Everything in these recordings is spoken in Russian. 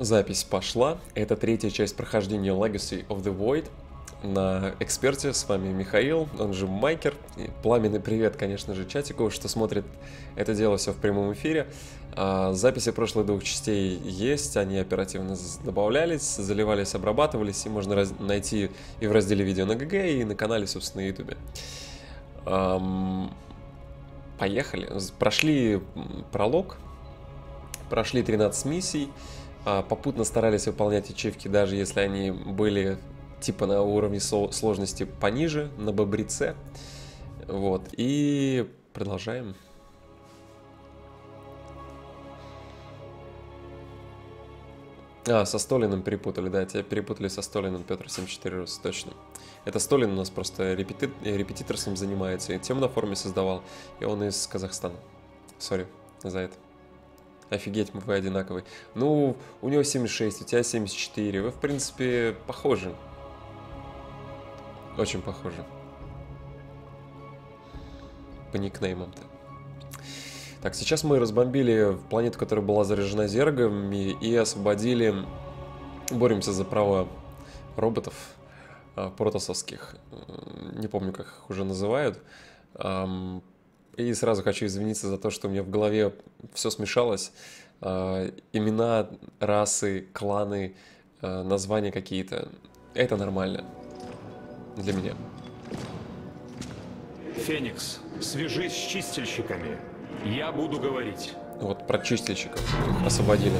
Запись пошла. Это третья часть прохождения Legacy of the Void на эксперте. С вами Михаил, он же Майкер. И пламенный привет, конечно же, чатику, что смотрит это дело все в прямом эфире. Записи прошлых двух частей есть, они оперативно добавлялись, заливались, обрабатывались, и можно найти и в разделе видео на ГГ, и на канале, собственно, на Ютубе. Поехали. Прошли пролог, прошли 13 миссий. Попутно старались выполнять ачивки, даже если они были типа на уровне сложности пониже, на бобрице. Вот, и продолжаем. Со Столиным перепутали, да, тебя перепутали со Столиным, Петр 74 Рус, точно. Это Столин у нас просто репетиторством занимается, и тему на форуме создавал, и он из Казахстана. Сори за это. Офигеть, вы одинаковый. Ну, у него 76, у тебя 74. Вы, в принципе, похожи. Очень похожи. По никнеймам-то. Так, сейчас мы разбомбили планету, которая была заряжена зергами, и освободили... Боремся за права роботов протоссовских. Не помню, как их уже называют. И сразу хочу извиниться за то, что у меня в голове все смешалось. Имена, расы, кланы, названия какие-то. Это нормально для меня. Феникс, свяжись с чистильщиками. Я буду говорить. Вот про чистильщиков освободили.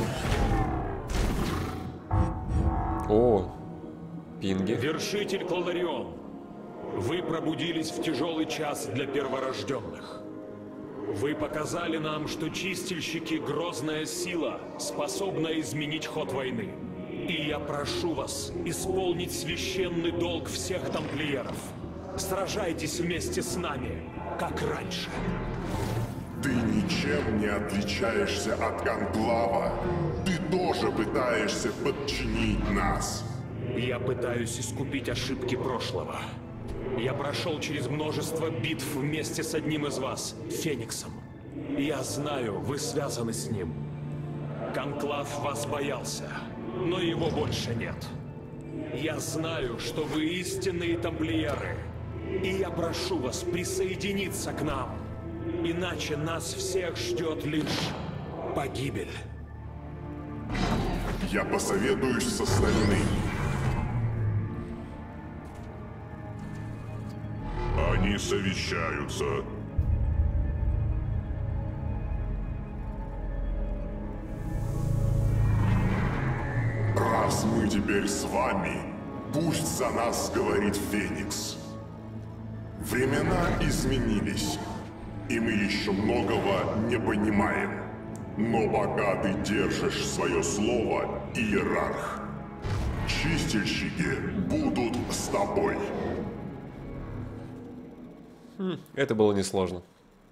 О, пинги. Вершитель Кларион, вы пробудились в тяжелый час для перворожденных. Вы показали нам, что чистильщики — грозная сила, способная изменить ход войны. И я прошу вас исполнить священный долг всех тамплиеров. Сражайтесь вместе с нами, как раньше. Ты ничем не отличаешься от Конклава. Ты тоже пытаешься подчинить нас. Я пытаюсь искупить ошибки прошлого. Я прошел через множество битв вместе с одним из вас, Фениксом. Я знаю, вы связаны с ним. Конклав вас боялся, но его больше нет. Я знаю, что вы истинные тамплиеры. И я прошу вас присоединиться к нам. Иначе нас всех ждет лишь погибель. Я посоветуюсь с остальными. Они совещаются. Раз мы теперь с вами, пусть за нас говорит Феникс. Времена изменились, и мы еще многого не понимаем. Но пока ты держишь свое слово, иерарх, чистильщики будут с тобой. Это было несложно.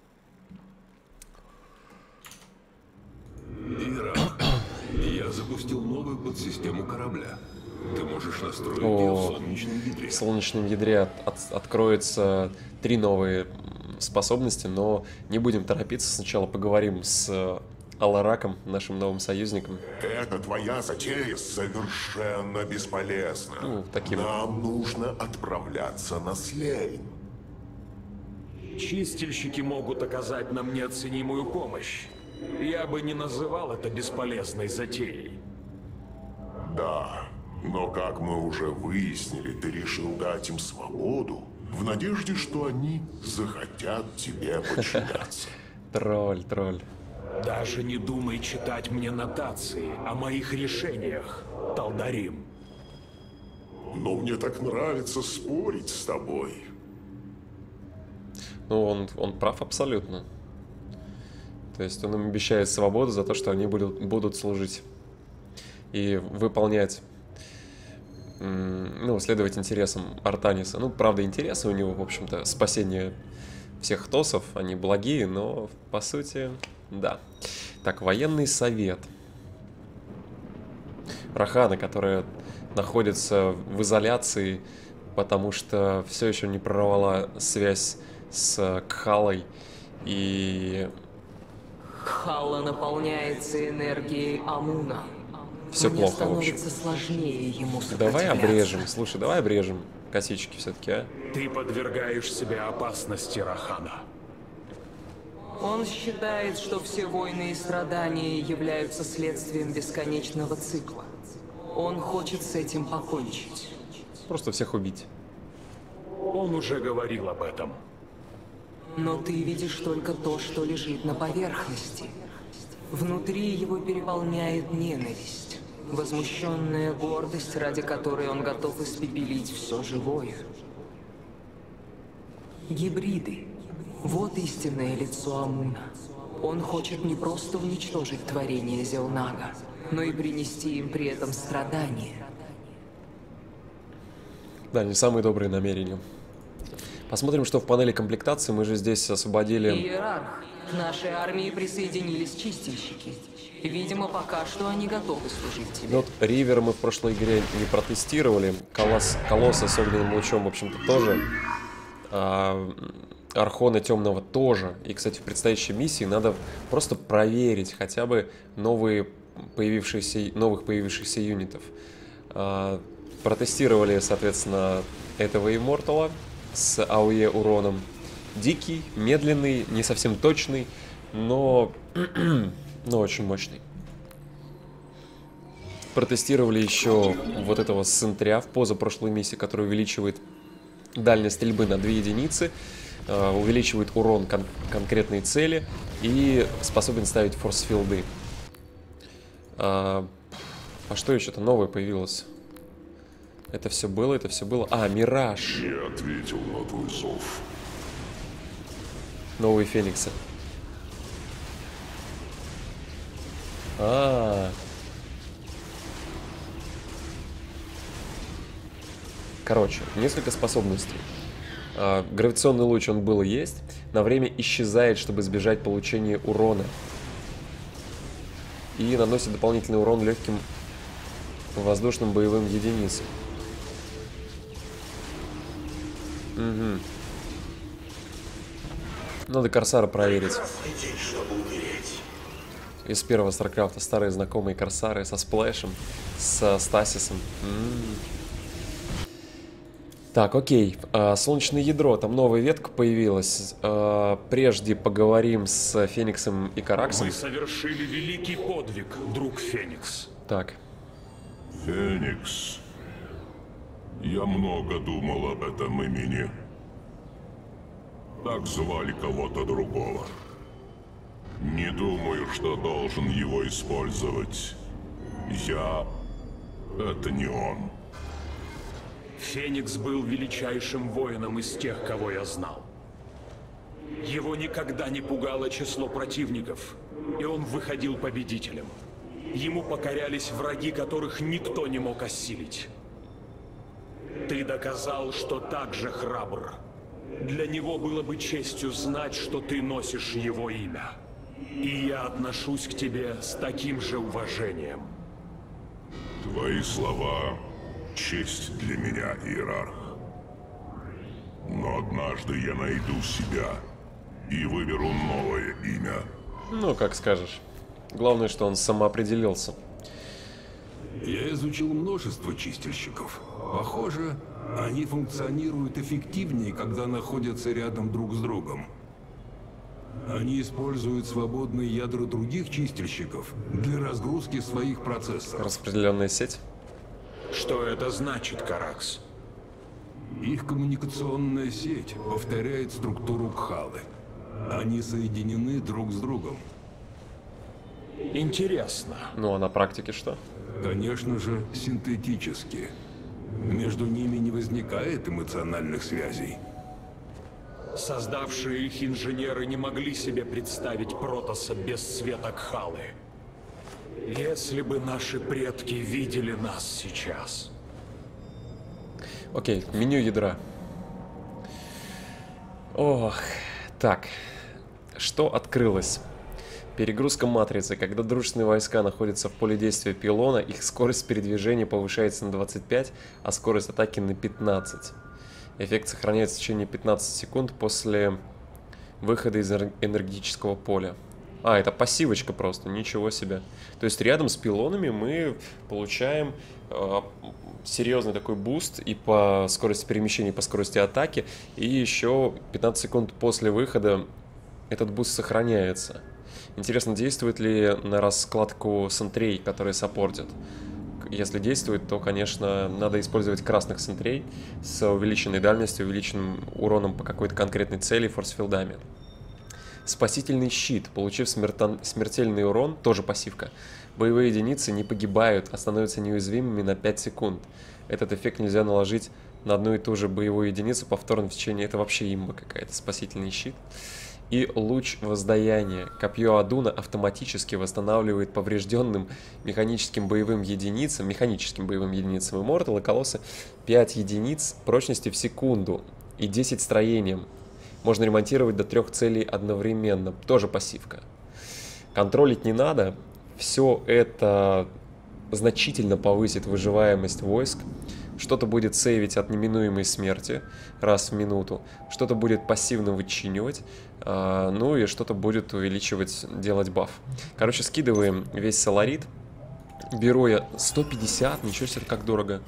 Иерарх, я запустил новую подсистему корабля. Ты можешь настроить ее в солнечном ядре. В солнечном ядре откроются 3 новые способности, но не будем торопиться. Сначала поговорим с Алараком, нашим новым союзником. Эта твоя затея совершенно бесполезна. Ну, таким. Нам нужно отправляться на Слейн. Чистильщики могут оказать нам неоценимую помощь. Я бы не называл это бесполезной затеей. Да, но как мы уже выяснили, ты решил дать им свободу, в надежде, что они захотят тебе подчиняться. Тролль, тролль. Даже не думай читать мне нотации о моих решениях, Талдарим. Но мне так нравится спорить с тобой. Ну, он прав абсолютно. То есть он им обещает свободу за то, что они будут служить и выполнять, ну, следовать интересам Артаниса. Ну, правда, интересы у него, в общем-то, спасение всех тосов, они благие, но, по сути, да. Так, военный совет. Рахана, которая находится в изоляции, потому что все еще не прорвала связь с Кхалой, и Кхала наполняется энергией Амуна. Все Мне плохо, в общем. становится сложнее ему Давай сопротивляться. обрежем. Слушай, давай обрежем косички все-таки, а? Ты подвергаешь себя опасности, Рахана. Он считает, что все войны и страдания являются следствием бесконечного цикла. Он хочет с этим покончить. Просто всех убить. Он уже говорил об этом. Но ты видишь только то, что лежит на поверхности. Внутри его переполняет ненависть, возмущенная гордость, ради которой он готов испепелить все живое. Гибриды. Вот истинное лицо Амуна. Он хочет не просто уничтожить творение Зелнага, но и принести им при этом страдания. Да, не самые добрые намерения. Посмотрим, что в панели комплектации. Мы же здесь освободили... Иерарх. К нашей армии присоединились чистильщики. Видимо, пока что они готовы служить тебе. Ну вот Ривер мы в прошлой игре не протестировали. Колосса с огненным лучом, в общем-то, тоже. Архона Темного тоже. И, кстати, в предстоящей миссии надо просто проверить хотя бы новых появившихся юнитов. Протестировали, соответственно, этого Иммортала с АОЕ уроном. Дикий, медленный, не совсем точный, но очень мощный. Протестировали еще вот этого Сентря в позапрошлой миссии, который увеличивает дальность стрельбы на 2 единицы, увеличивает урон конкретной цели и способен ставить форсфилды. А что еще-то новое появилось? Это все было, это все было. Мираж. Я ответил на твой зов. Новые фениксы. Короче, несколько способностей. Гравитационный луч он был и есть. На время исчезает, чтобы избежать получения урона. И наносит дополнительный урон легким воздушным боевым единицам. Угу. Надо Корсара проверить. Из первого Старкрафта старые знакомые Корсары со Сплэшем, со Стасисом. Так, окей. Солнечное ядро. Там новая ветка появилась. Прежде поговорим с Фениксом и Караксом. Вы совершили великий подвиг, друг Феникс. Так. Феникс. Я много думал об этом имени. Так звали кого-то другого. Не думаю, что должен его использовать. Это не он. Феникс был величайшим воином из тех, кого я знал. Его никогда не пугало число противников, и он выходил победителем. Ему покорялись враги, которых никто не мог осилить. Ты доказал, что так же храбр. Для него было бы честью знать, что ты носишь его имя. И я отношусь к тебе с таким же уважением. Твои слова — честь для меня, Иерарх. Но однажды я найду себя и выберу новое имя. Ну, как скажешь. Главное, что он самоопределился. Я изучил множество чистильщиков. Похоже, они функционируют эффективнее, когда находятся рядом друг с другом. Они используют свободные ядра других чистильщиков для разгрузки своих процессоров. Распределенная сеть. Что это значит, Каракс? Их коммуникационная сеть повторяет структуру Кхалы. Они соединены друг с другом. Интересно. Ну, а на практике что? Конечно же, синтетически. Между ними не возникает эмоциональных связей. Создавшие их инженеры не могли себе представить Протоса без света Кхалы. Если бы наши предки видели нас сейчас. Окей, меню ядра. Ох, так. Что открылось? Перегрузка матрицы. Когда дружественные войска находятся в поле действия пилона, их скорость передвижения повышается на 25, а скорость атаки на 15. Эффект сохраняется в течение 15 секунд после выхода из энергетического поля. А, это пассивочка просто, ничего себе. То есть рядом с пилонами мы получаем серьезный такой буст и по скорости перемещения, и по скорости атаки. И еще 15 секунд после выхода этот буст сохраняется. Интересно, действует ли на раскладку сентрей, которые саппортят. Если действует, то, конечно, надо использовать красных сентрей с увеличенной дальностью, увеличенным уроном по какой-то конкретной цели, форсфилдами. Спасительный щит. Получив смертельный урон, тоже пассивка. Боевые единицы не погибают, а становятся неуязвимыми на 5 секунд. Этот эффект нельзя наложить на одну и ту же боевую единицу повторно в течение... Это вообще имба какая-то. Спасительный щит. И луч воздаяния. Копье Адуна автоматически восстанавливает поврежденным механическим боевым единицам Immortal и Колоссы 5 единиц прочности в секунду и 10 строением. Можно ремонтировать до 3 целей одновременно. Тоже пассивка. Контролить не надо. Все это значительно повысит выживаемость войск. Что-то будет сейвить от неминуемой смерти раз в минуту. Что-то будет пассивно вычинивать. Ну и что-то будет увеличивать, делать баф. Короче, скидываем весь Соларит. Беру я 150. Ничего себе, как дорого.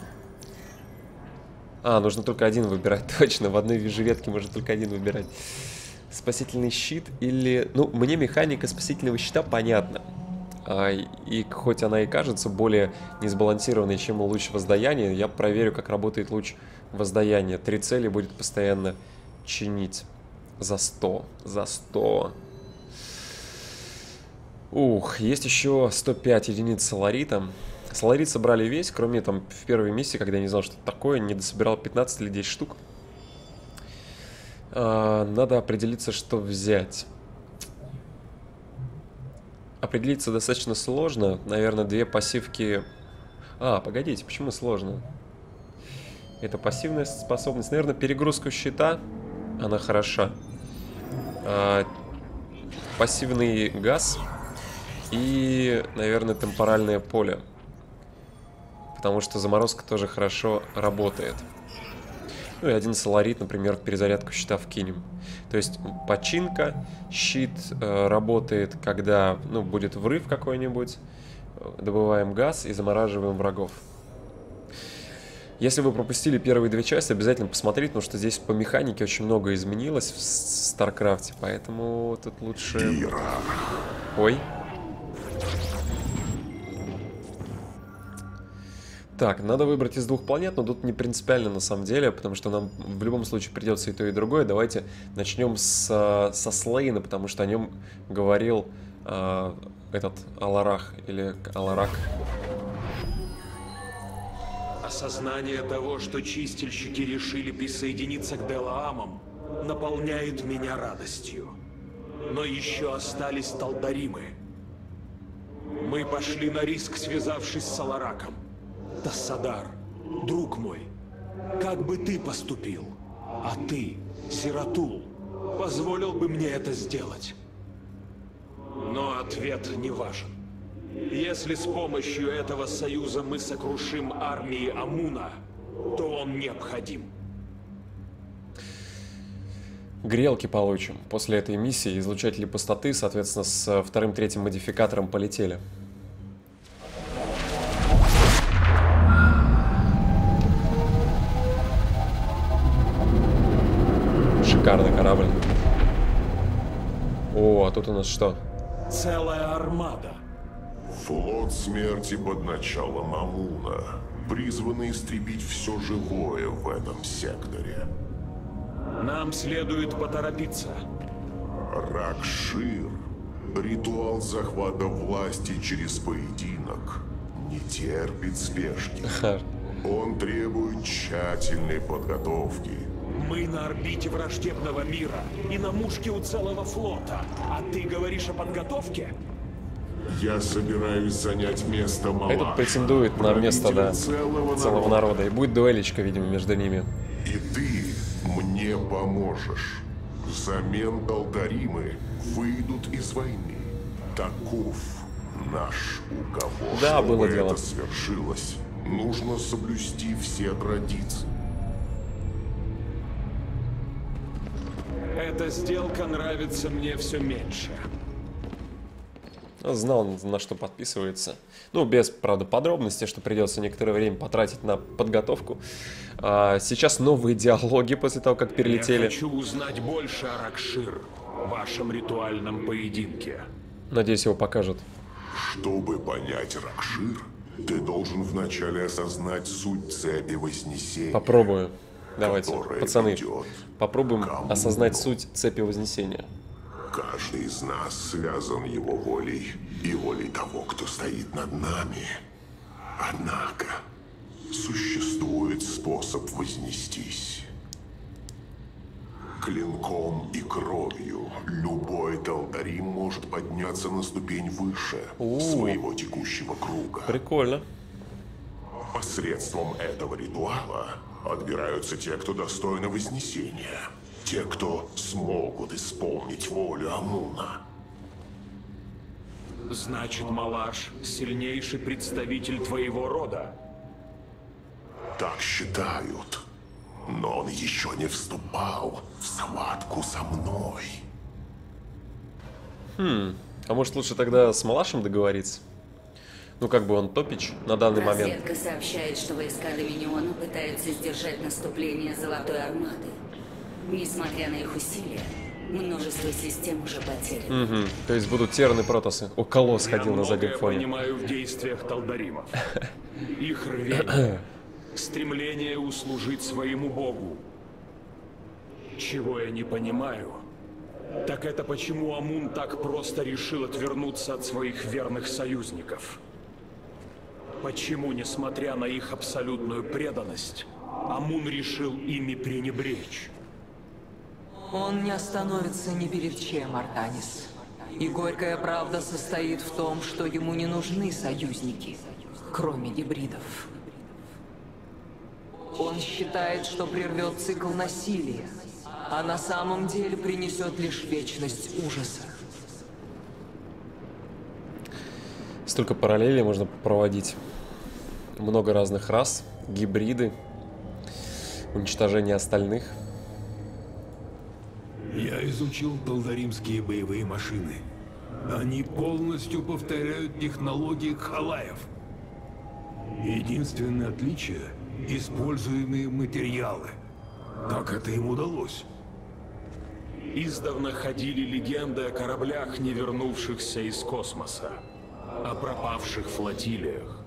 Нужно только один выбирать, точно. В одной ветке можно только один выбирать. Спасительный щит или... Ну, мне механика спасительного щита понятна. И хоть она и кажется более несбалансированной, чем луч воздаяния, я проверю, как работает луч воздаяния. 3 цели будет постоянно чинить. За 100. За 100. Ух, есть еще 105 единиц Соларита. Соларит собрали весь, кроме там в первой миссии, когда я не знал, что это такое, не дособирал 15 или 10 штук. Надо определиться, что взять. Определиться достаточно сложно. Наверное, 2 пассивки... Погодите, почему сложно? Это пассивная способность. Наверное, перегрузка щита. Она хороша. Пассивный газ. И, наверное, темпоральное поле. Потому что заморозка тоже хорошо работает. Ну и один Соларит, например, в перезарядку щита вкинем. То есть починка, щит работает, когда будет врыв какой-нибудь. Добываем газ и замораживаем врагов. Если вы пропустили первые 2 части, обязательно посмотрите, потому что здесь по механике очень много изменилось в Старкрафте. Поэтому тут лучше... Ой. Так, надо выбрать из 2 планет, но тут не принципиально на самом деле, потому что нам в любом случае придется и то, и другое. Давайте начнем со Слейна, потому что о нем говорил этот Аларах или Аларак. Осознание того, что чистильщики решили присоединиться к Делаамам, наполняет меня радостью. Но еще остались Талдаримы. Мы пошли на риск, связавшись с Алараком. Тассадар, друг мой, как бы ты поступил? А ты, Зератул, позволил бы мне это сделать? Но ответ не важен. Если с помощью этого союза мы сокрушим армии Амуна, то он необходим. Грелки получим. После этой миссии излучатели пустоты, соответственно, с 2-3 модификатором полетели. Шикарный корабль. А тут у нас что? Целая армада. Флот смерти под началом Амуна, призванный истребить все живое в этом секторе. Нам следует поторопиться. Ракшир, ритуал захвата власти через поединок, не терпит спешки. Он требует тщательной подготовки. Мы на орбите враждебного мира и на мушке у целого флота. А ты говоришь о подготовке? Я собираюсь занять место Малаша. Этот претендует на место, да, целого народа. И будет дуэлечка, видимо, между ними. И ты мне поможешь. Взамен Талдаримы выйдут из войны. Таков наш уговор. Да, чтобы было дело. это свершилось, нужно соблюсти все традиции. Эта сделка нравится мне все меньше. Знал, на что подписывается. Ну, без, правда, подробностей, что придется некоторое время потратить на подготовку. Сейчас новые диалоги после того, как перелетели. Я хочу узнать больше о Ракшир, вашем ритуальном поединке. Надеюсь, его покажут. Чтобы понять Ракшир, ты должен вначале осознать суть цепи Вознесения. Попробую. Давайте, которая пацаны, ведет попробуем к осознать суть цепи Вознесения. Каждый из нас связан его волей и волей того, кто стоит над нами. Однако существует способ вознестись. Клинком и кровью любой Талдарим может подняться на ступень выше своего текущего круга. Прикольно. Посредством этого ритуала отбираются те, кто достойны Вознесения. Те, кто смогут исполнить волю Амуна. Значит, Малаш — сильнейший представитель твоего рода. Так считают. Но он еще не вступал в схватку со мной. А может лучше тогда с Малашем договориться? Ну, как бы он топич на данный момент. Разведка сообщает, что войска Доминиона пытаются сдержать наступление Золотой Армады. Несмотря на их усилия, множество систем уже потеряно. Угу. То есть будут терны протосы. О, Колосс ходил на заднем Я фоне. понимаю в действиях Талдаримов. Их рвение, стремление услужить своему богу. Чего я не понимаю, так это почему Амун так просто решил отвернуться от своих верных союзников. Почему, несмотря на их абсолютную преданность, Амун решил ими пренебречь? Он не остановится ни перед чем, Артанис. И горькая правда состоит в том, что ему не нужны союзники, кроме гибридов. Он считает, что прервет цикл насилия, а на самом деле принесет лишь вечность ужаса. Столько параллелей можно проводить. Много разных рас, гибриды, уничтожение остальных. Я изучил талдаримские боевые машины. Они полностью повторяют технологии Кхалаев. Единственное отличие — используемые материалы. Как это им удалось? Издавна ходили легенды о кораблях, не вернувшихся из космоса, о пропавших флотилиях.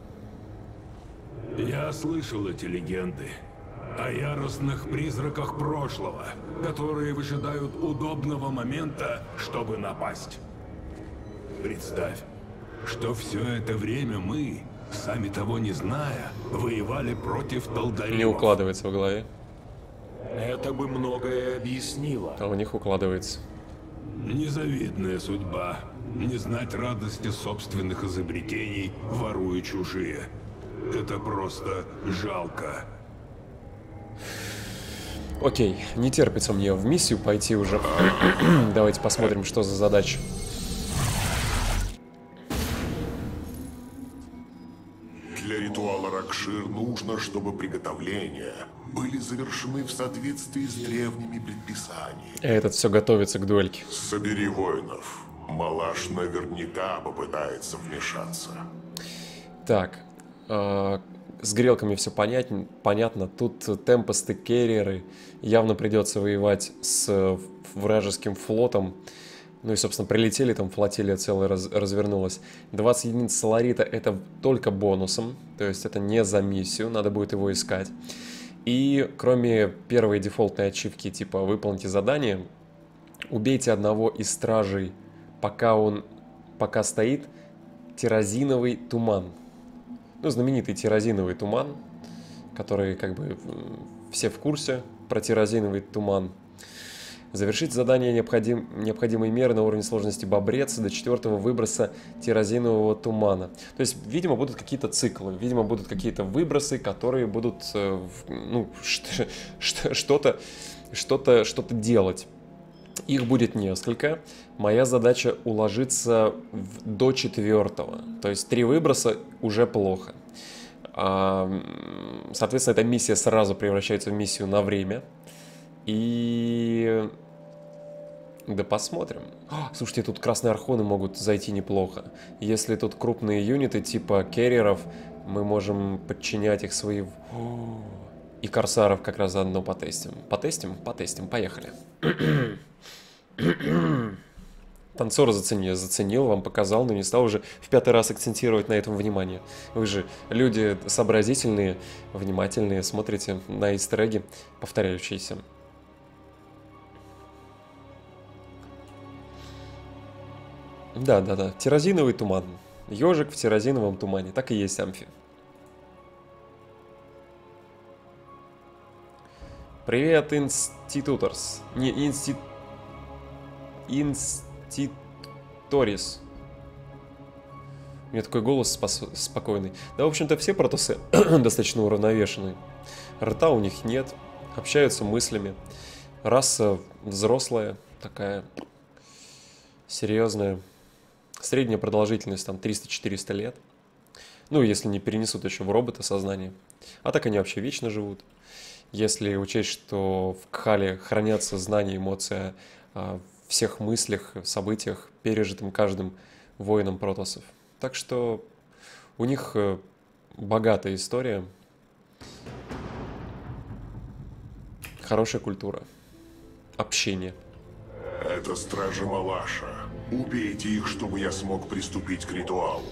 Я слышал эти легенды о яростных призраках прошлого, которые выжидают удобного момента, чтобы напасть. Представь, что все это время мы, сами того не зная, воевали против Талдаримов. Не укладывается в голове. Это бы многое объяснило. А у них укладывается. Незавидная судьба. Не знать радости собственных изобретений, воруя чужие. Это просто жалко. Окей, не терпится мне в миссию пойти уже. Давайте посмотрим, что за задача. Для ритуала Ракшир нужно, чтобы приготовления были завершены в соответствии с древними предписаниями. Этот все готовится к дуэльке. Собери воинов. Малаш наверняка попытается вмешаться. Так, с грелками все понятно. Тут темпосты, керриеры. Явно придется воевать с вражеским флотом. Ну и, собственно, прилетели, там флотилия целая развернулась. 20 единиц соларита — это только бонусом. То есть это не за миссию, надо будет его искать. И кроме первой дефолтной ачивки, типа «Выполните задание», убейте одного из стражей, пока стоит тирозиновый туман. Ну, знаменитый тирозиновый туман, который, как бы, все в курсе про тирозиновый туман. Завершить задание необходимые меры на уровне сложности бобрец до 4-го выброса тирозинового тумана. То есть, видимо, будут какие-то циклы, видимо, будут какие-то выбросы, которые будут, ну, что-то делать. Их будет несколько. Моя задача уложиться до 4-го. То есть 3 выброса уже плохо. Соответственно, эта миссия сразу превращается в миссию на время. И Да посмотрим. Слушайте, тут красные архоны могут зайти неплохо. Если тут крупные юниты типа керреров, мы можем подчинять их своим... И корсаров как раз заодно потестим. Потестим? Потестим. Поехали. Танцор заценил, вам показал, но не стал уже в 5-й раз акцентировать на этом внимание. Вы же люди сообразительные, внимательные, смотрите на истереги, повторяющиеся. Да, тирозиновый туман. Ежик в тирозиновом тумане. Так и есть, Амфи. Привет, институторс. Не, инститорис. У меня такой голос спокойный. Да, в общем-то, все протосы достаточно уравновешенные. Рта у них нет. Общаются мыслями. Раса взрослая, такая серьезная. Средняя продолжительность там 300-400 лет. Ну, если не перенесут еще в робота сознание. А так они вообще вечно живут. Если учесть, что в Кхале хранятся знания, эмоции о всех мыслях, событиях, пережитым каждым воином протоссов. Так что у них богатая история, хорошая культура, общение. Это стражи Малаша. Убейте их, чтобы я смог приступить к ритуалу.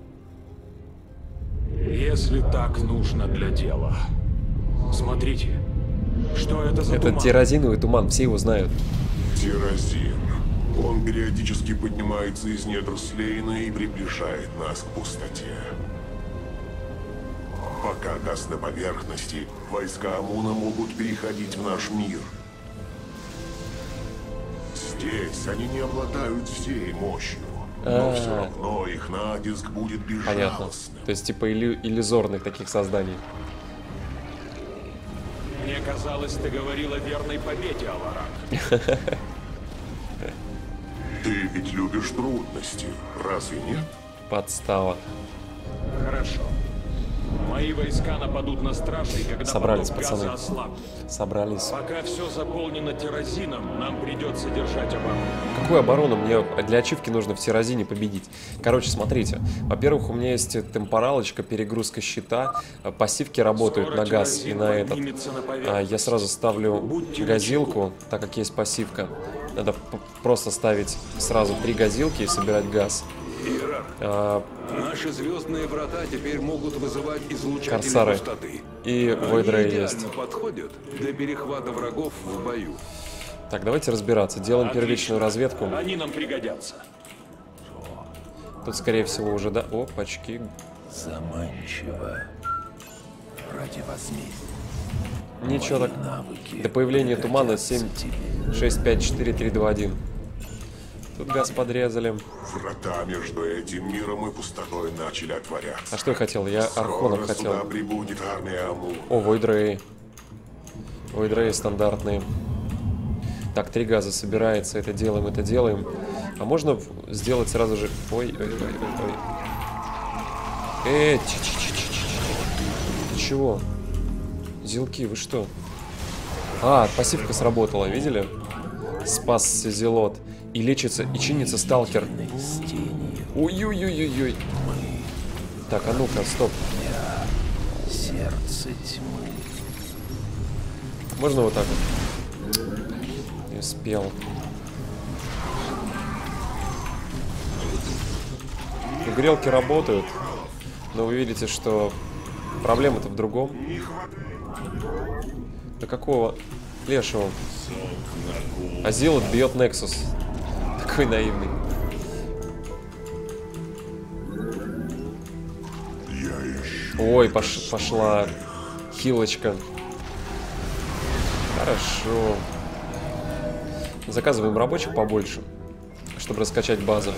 Если так нужно для дела. Смотрите, что это за Это туман? тирозиновый туман, все его знают. Тирозин. Он периодически поднимается из недр Слейна и приближает нас к пустоте. Пока газ на поверхности, войска Амуна могут переходить в наш мир. Здесь они не обладают всей мощью, но все равно их натиск будет Понятно. безжалостным. То есть типа иллюзорных таких созданий. Мне казалось, ты говорил о верной победе, Аларак. Ты ведь любишь трудности, разве нет? Подстава. Хорошо. Мои войска нападут на стражей, когда Собрались, поток газа пацаны. ослабнет. Собрались. Пока все заполнено тирозином, нам придется держать оборону. Какую оборону? Мне для ачивки нужно в тирозине победить. Короче, смотрите. Во-первых, у меня есть темпоралочка, перегрузка щита. Пассивки работают Скоро на газ и тирозин на этот. поднимется на поверхность. Я сразу ставлю Будьте газилку, так как есть пассивка. Надо просто ставить сразу 3 газилки и собирать газ. Иерарх, наши звездные врата теперь могут вызывать излучатели Корсары. пустоты. И Они Войдрей идеально есть. подходят для перехвата врагов в бою. Так, давайте разбираться. Делаем Отлично. первичную разведку. Они нам пригодятся. Тут, скорее всего, уже, да? Опачки. Заманчиво. Ради возмездия. Ничего так. Навыки До появления тумана 7, 6, 5, 4, 3, 2, 1. Тут газ подрезали. Врата между этим миром и пустотой начали отворяться. А что я хотел? Я архонов Скоро сюда хотел. прибудет армия Амуна. О, Войдрей. Войдрей стандартные. Так, 3 газа собирается. Это делаем, это делаем. А можно сделать сразу же... Ой. Ты чего? Зилки, вы что? А, пассивка сработала, видели? Спасся Зелот. И лечится, и чинится сталкер. Ой-ой-ой-ой-ой. Так, а ну-ка, стоп. сердце тьмы. Можно вот так вот? Не успел. Грелки работают, но вы видите, что проблема-то в другом. Да какого лешего? Азилот бьет Нексус. Такой наивный. Ой, пошла хилочка. Хорошо. Заказываем рабочих побольше, чтобы раскачать базу.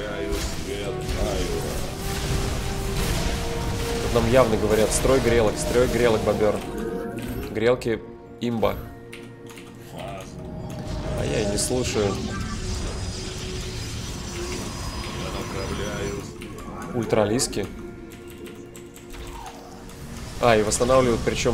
Тут нам явно говорят: строй грелок, бобер. Грелки имба. А я и не слушаю. Ультралиски. А, и восстанавливают, причем...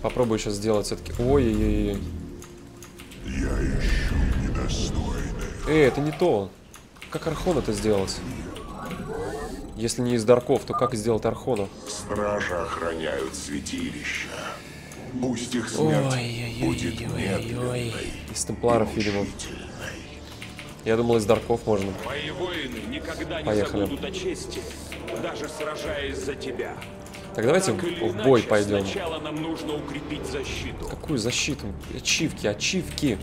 Попробую сейчас сделать все-таки. Ой-ой-ой. Я ищу недостойных. Это не то. Как Архон это сделать? Если не из Дарков, то как сделать Архона? Стражи охраняют святилища. Пусть их смерть будет медленной. Из Темпларов, видимо. Я думал, из Дарков можно. Мои воины никогда не Поехали. забудут о чести, даже сражаясь за тебя. Так давайте Так или в бой иначе, пойдем. Сначала нам нужно укрепить защиту. Какую защиту? Ачивки, ачивки.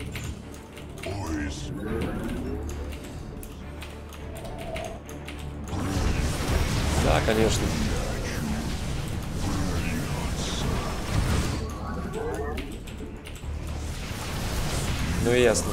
Да, конечно. Ну ясно.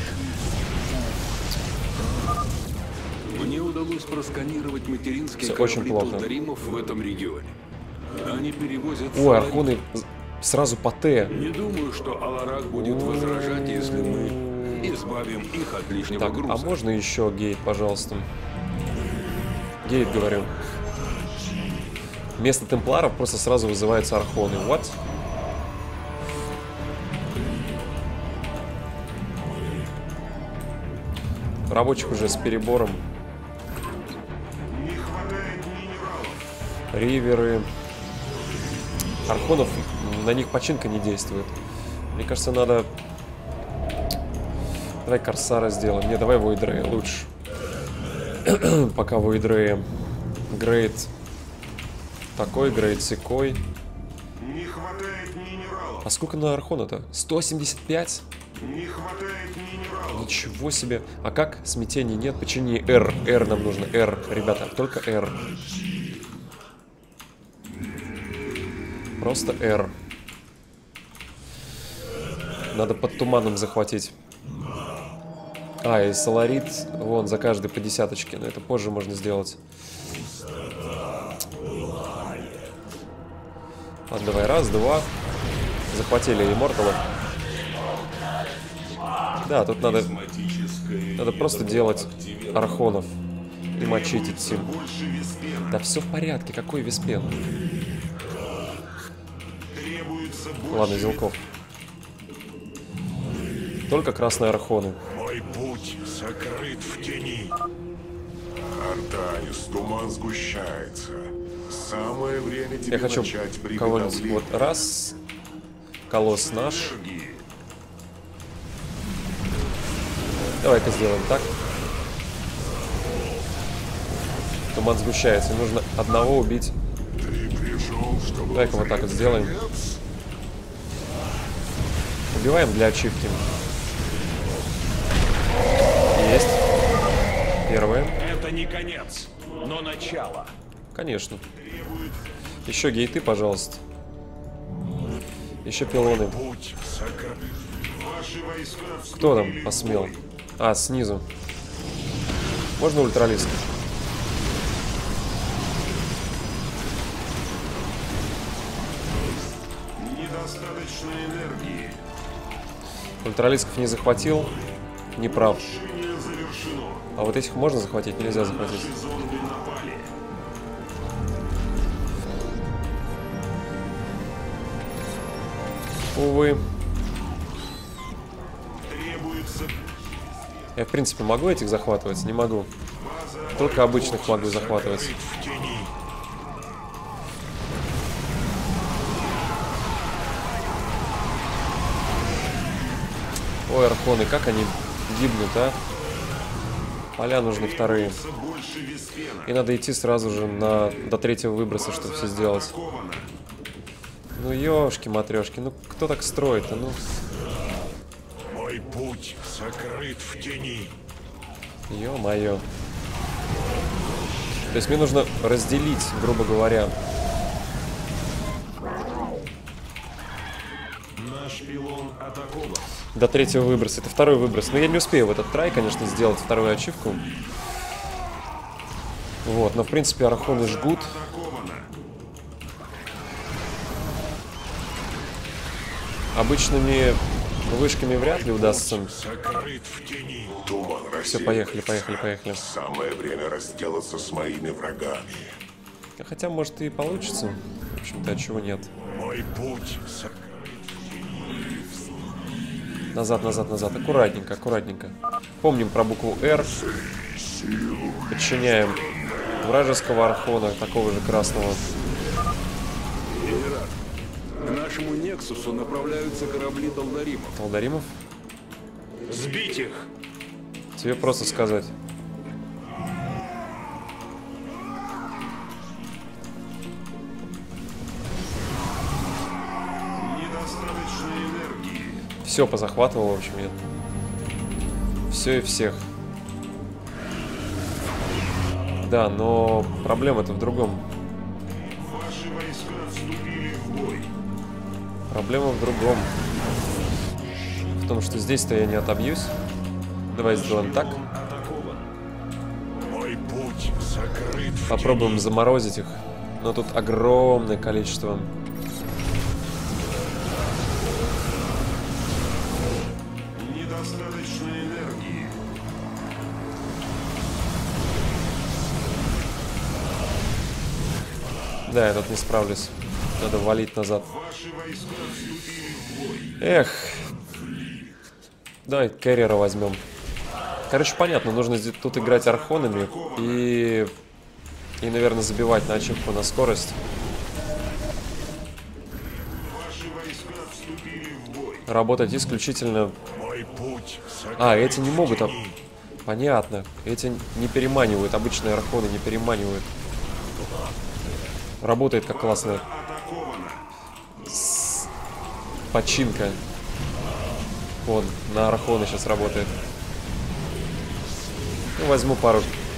Мне удалось просканировать материнские Всё очень корабли плохо. Талдаримов в этом регионе. Они перевозят Ой, соларит. Архоны сразу по Т. Не думаю, что Аларак будет возражать, если мы избавим их от лишнего Так, груза. а можно еще гейт, пожалуйста? Гейт, говорю. Вместо темпларов просто сразу вызываются Архоны. What? Рабочих уже с перебором. Риверы. Архонов, на них починка не действует. Мне кажется, надо... Давай Корсара сделаем. Не, давай Войдрея лучше. Пока Войдрея. Грейд такой, грейд секой. Не хватает минералов. А сколько на Архона-то? 175? Не хватает минералов. Ничего себе. А как? Смятения нет. Почему не R? R нам нужно. R, ребята, только R. Просто R. Надо под туманом захватить. А, и соларит, вон, за каждый по десяточке. Но это позже можно сделать. Ладно, давай, раз, два. Захватили Иммортала. Да, тут надо просто делать Архонов. И мочить идти. Да все в порядке, какой Веспен? Ладно, Зелков. Только красные Архоны. Мой путь сокрыт в тени. Артанис, туман сгущается. Самое время тебе Я хочу начать кого-нибудь. приготовление. Вот раз. Колосс наш. Давай-ка сделаем так. Туман сгущается. И нужно одного убить. Ты пришел, чтобы Давай-ка вот так вот сделаем. Убиваем для ачивки. Есть. Первое. Это не конец, но начало. Конечно. Еще гейты, пожалуйста. Еще пилоны. путь сокрыт. Ваши войска Кто там посмел? А, снизу. Можно ультралист? недостаточно энергии. Ультралисков не захватил. Не прав. Решение завершено. А вот этих можно захватить? Нельзя захватить. Зомби напали. Увы. Требуется Я, в принципе, могу этих захватывать? Не могу. Только обычных могу захватывать. в тени. Ой, Архоны, как они гибнут, а? Поля нужны вторые. Больше Веспена. И надо идти сразу же до третьего выброса, чтобы все сделать. Атаковано. Ну, ёшки-матрёшки, ну кто так строит-то? Ну, Мой путь сокрыт в тени. ё-моё. То есть мне нужно разделить, грубо говоря. Наш пилон атакован. До третьего выброса. Это второй выброс. Но я не успею в этот трай, конечно, сделать вторую ачивку. Вот, но в принципе Архоны жгут. Атаковано. Обычными вышками вряд ли удастся. Сокрыт в тени. Туман Все, поехали, поехали, поехали. Самое время разделаться с моими врагами. Хотя, может, и получится. В общем-то, а чего нет. Мой путь сокрыт. Назад, назад, назад. Аккуратненько, аккуратненько. Помним про букву R. Подчиняем вражеского архона, такого же красного. Генерал, к нашему Нексусу направляются корабли Талдаримов. Талдаримов? Сбить их! Тебе просто сказать. Недостаточно энергии. Все позахватывал, в общем, я. Все и всех. Да, но проблема-то в другом. Ваши войска вступили в бой. Проблема в другом. В том, что здесь-то я не отобьюсь. Давай сделаем так. Мой путь закрыт. Попробуем заморозить их. Но тут огромное количество. Недостаточно энергии. Да, я тут не справлюсь. Надо валить назад. Ваши войска вступили в бой. Эх. Давай Кэрриера возьмем. Короче, понятно, нужно тут играть архонами и, наверное, забивать на ачивку на скорость. Ваши войска вступили в бой. Работать исключительно... Мой путь закрыт. А, эти не могут... Понятно. Эти не переманивают. Обычные архоны не переманивают. Работает как классная починка. Вон, на архоны сейчас работает. Ну, возьму пару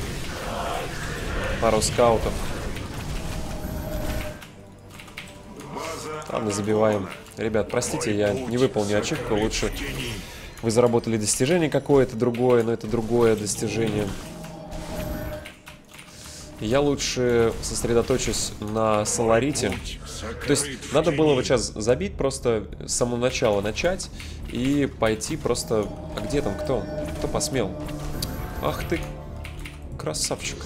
скаутов. Ладно, забиваем. Ребят, простите, я не выполню ачивку. Лучше вы заработали достижение какое-то другое, но это другое достижение. Я лучше сосредоточусь на Соларите. То есть надо было вот сейчас забить, просто с самого начала начать и пойти просто... А где там кто? Кто посмел? Ах ты, красавчик.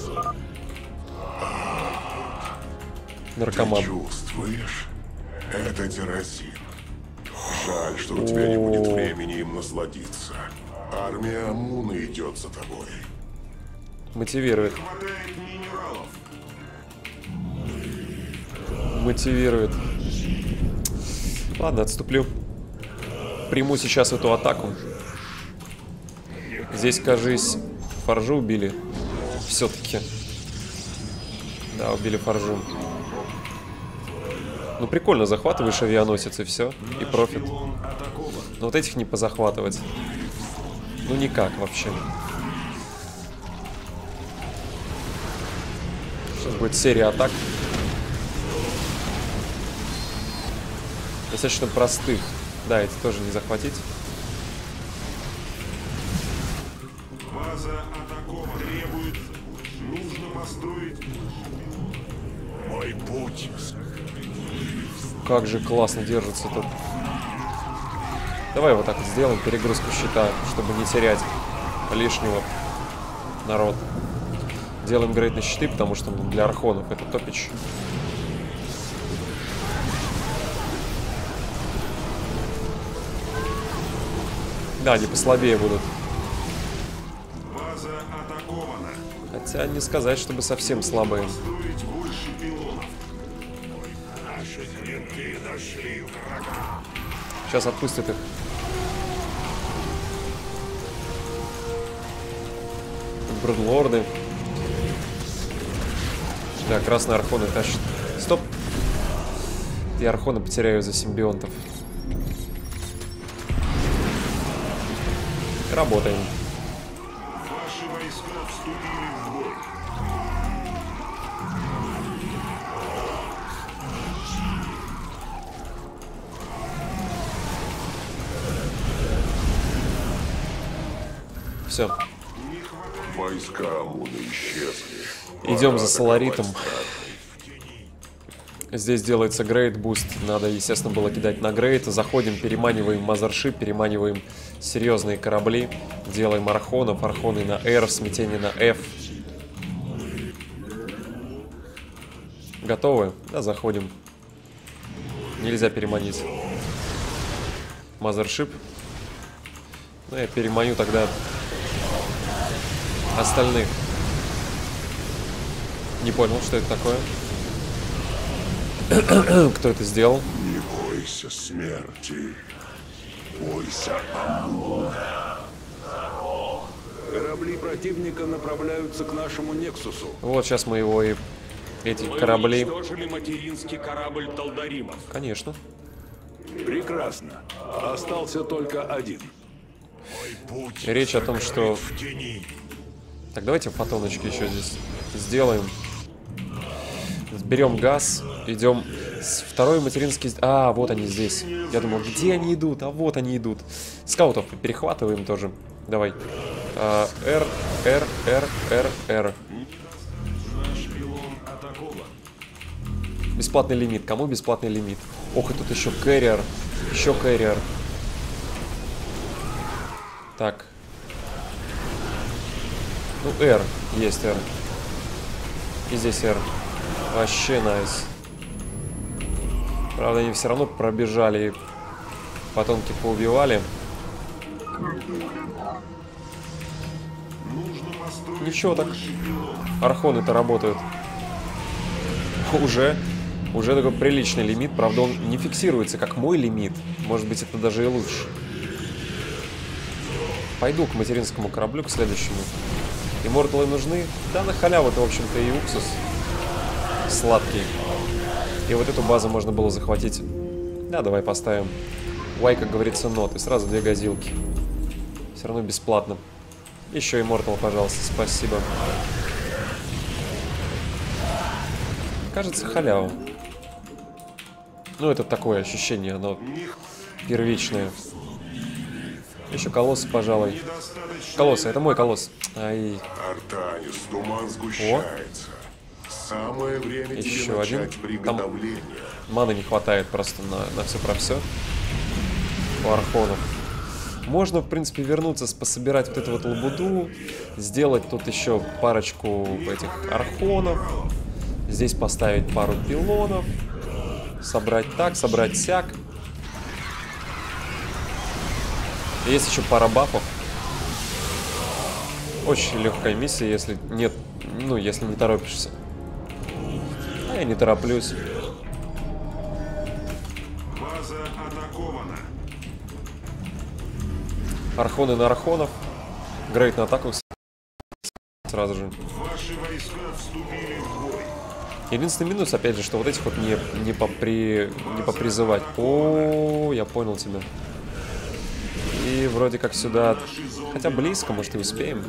Наркоман. Чувствуешь? Это Террасин. Жаль, что у тебя не будет времени им насладиться. Армия Амуна идет за тобой. Мотивирует. Хватает минералов. Мотивирует. Ладно, отступлю. Приму сейчас эту атаку. Здесь, кажись, Форжу убили. Все-таки. Да, убили Форжу. Ну, прикольно, захватываешь авианосец и все. И профит. Но вот этих не позахватывать. Ну, никак вообще. Сейчас будет серия атак. Достаточно простых. Да, эти тоже не захватить. База атакована. Требует. Нужно построить. Мой путь. Как же классно держится тут. Давай вот так вот сделаем перегрузку щита, чтобы не терять лишнего народ. Делаем грейд на щиты, потому что для архонов это топич. Да, они послабее будут. База атакована. Хотя не сказать, чтобы совсем слабые. Строить больше пилонов. Наши клинки нашли врага. Сейчас отпустят их. Брудлорды. Да, красные архоны тащат. Стоп! Я архона потеряю за симбионтов. Работаем. Ваши войска вступили в бой. Все. Войска Амуна исчезли. Идем за Соларитом. Здесь делается грейд-буст. Надо, естественно, было кидать на грейд. Заходим, переманиваем мазершип, переманиваем серьезные корабли. Делаем архонов, архоны на R, смятение на F. Готовы? Да, заходим. Нельзя переманить. Мазершип. Ну, я переманю тогда остальных. Не понял, что это такое. Кто это сделал? Не бойся смерти. Бойся Амона. Корабли противника направляются к нашему Нексусу. Вот сейчас мы его и... Эти корабли... Вы уничтожили материнский корабль Талдаримов. Конечно. Прекрасно. Остался только один. Речь о том, что... Так, давайте фотоночки еще здесь сделаем. Берем газ, идем с второй материнский... А, вот они здесь. Я думал, где они идут? А вот они идут. Скаутов перехватываем тоже. Давай. Р. Бесплатный лимит. Кому бесплатный лимит? Ох, и тут еще кэрриер. Еще кэрриер. Так. Ну, R. Есть R. И здесь R. Вообще найс. Правда, они все равно пробежали и потомки поубивали. Ничего так. Архоны-то работают. Уже такой приличный лимит. Правда, он не фиксируется, как мой лимит. Может быть, это даже и лучше. Пойду к материнскому кораблю, к следующему. Имморталы нужны? Да, на халяву-то, в общем-то, и уксус сладкий. И вот эту базу можно было захватить. Да, давай поставим. Why, как говорится, нот. И сразу 2 газилки. Все равно бесплатно. Еще Immortal, пожалуйста, спасибо. Кажется, халява. Ну, это такое ощущение, оно первичное. Еще колоссы, пожалуй. Колоссы, это мой колосс. Ай. Артанис, туман сгущается. Самое время Еще тебе один. начать приготовление. Маны не хватает просто на все про все. У архонов. Можно, в принципе, вернуться, пособирать вот эту вот лабуду. Сделать тут еще парочку этих архонов. Здесь поставить пару пилонов. Собрать так, собрать сяк. Есть еще пара бафов. Очень легкая миссия, если нет, ну, если не торопишься. А я не тороплюсь. База атакована. Архоны на архонов. Грейд на атаку сразу же. Ваши войска вступили в бой. Единственный минус, опять же, что вот этих вот не попризывать. О, я понял тебя. И вроде как сюда... Хотя близко, может, и успеем.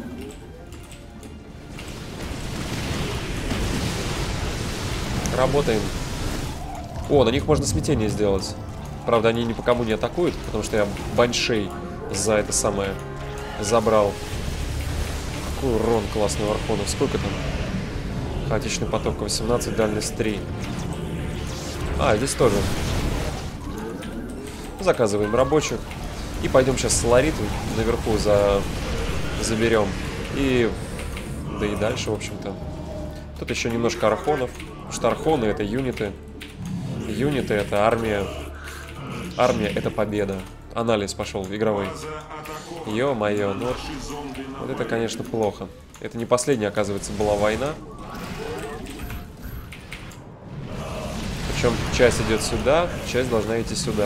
Работаем. О, на них можно смятение сделать. Правда, они ни по кому не атакуют, потому что я баншей за это самое забрал. Какой урон классный у архонов. Сколько там? Хаотичный поток 18, дальность 3. А, здесь тоже. Заказываем рабочих. И пойдем сейчас Соларит наверху заберем. Да и дальше, в общем-то. Тут еще немножко архонов. Потому что архоны — это юниты. Юниты — это армия. Армия — это победа. Анализ пошел, игровой. Ё-моё, ну вот это, конечно, плохо. Это не последняя, оказывается, была война. Причем часть идет сюда, часть должна идти сюда.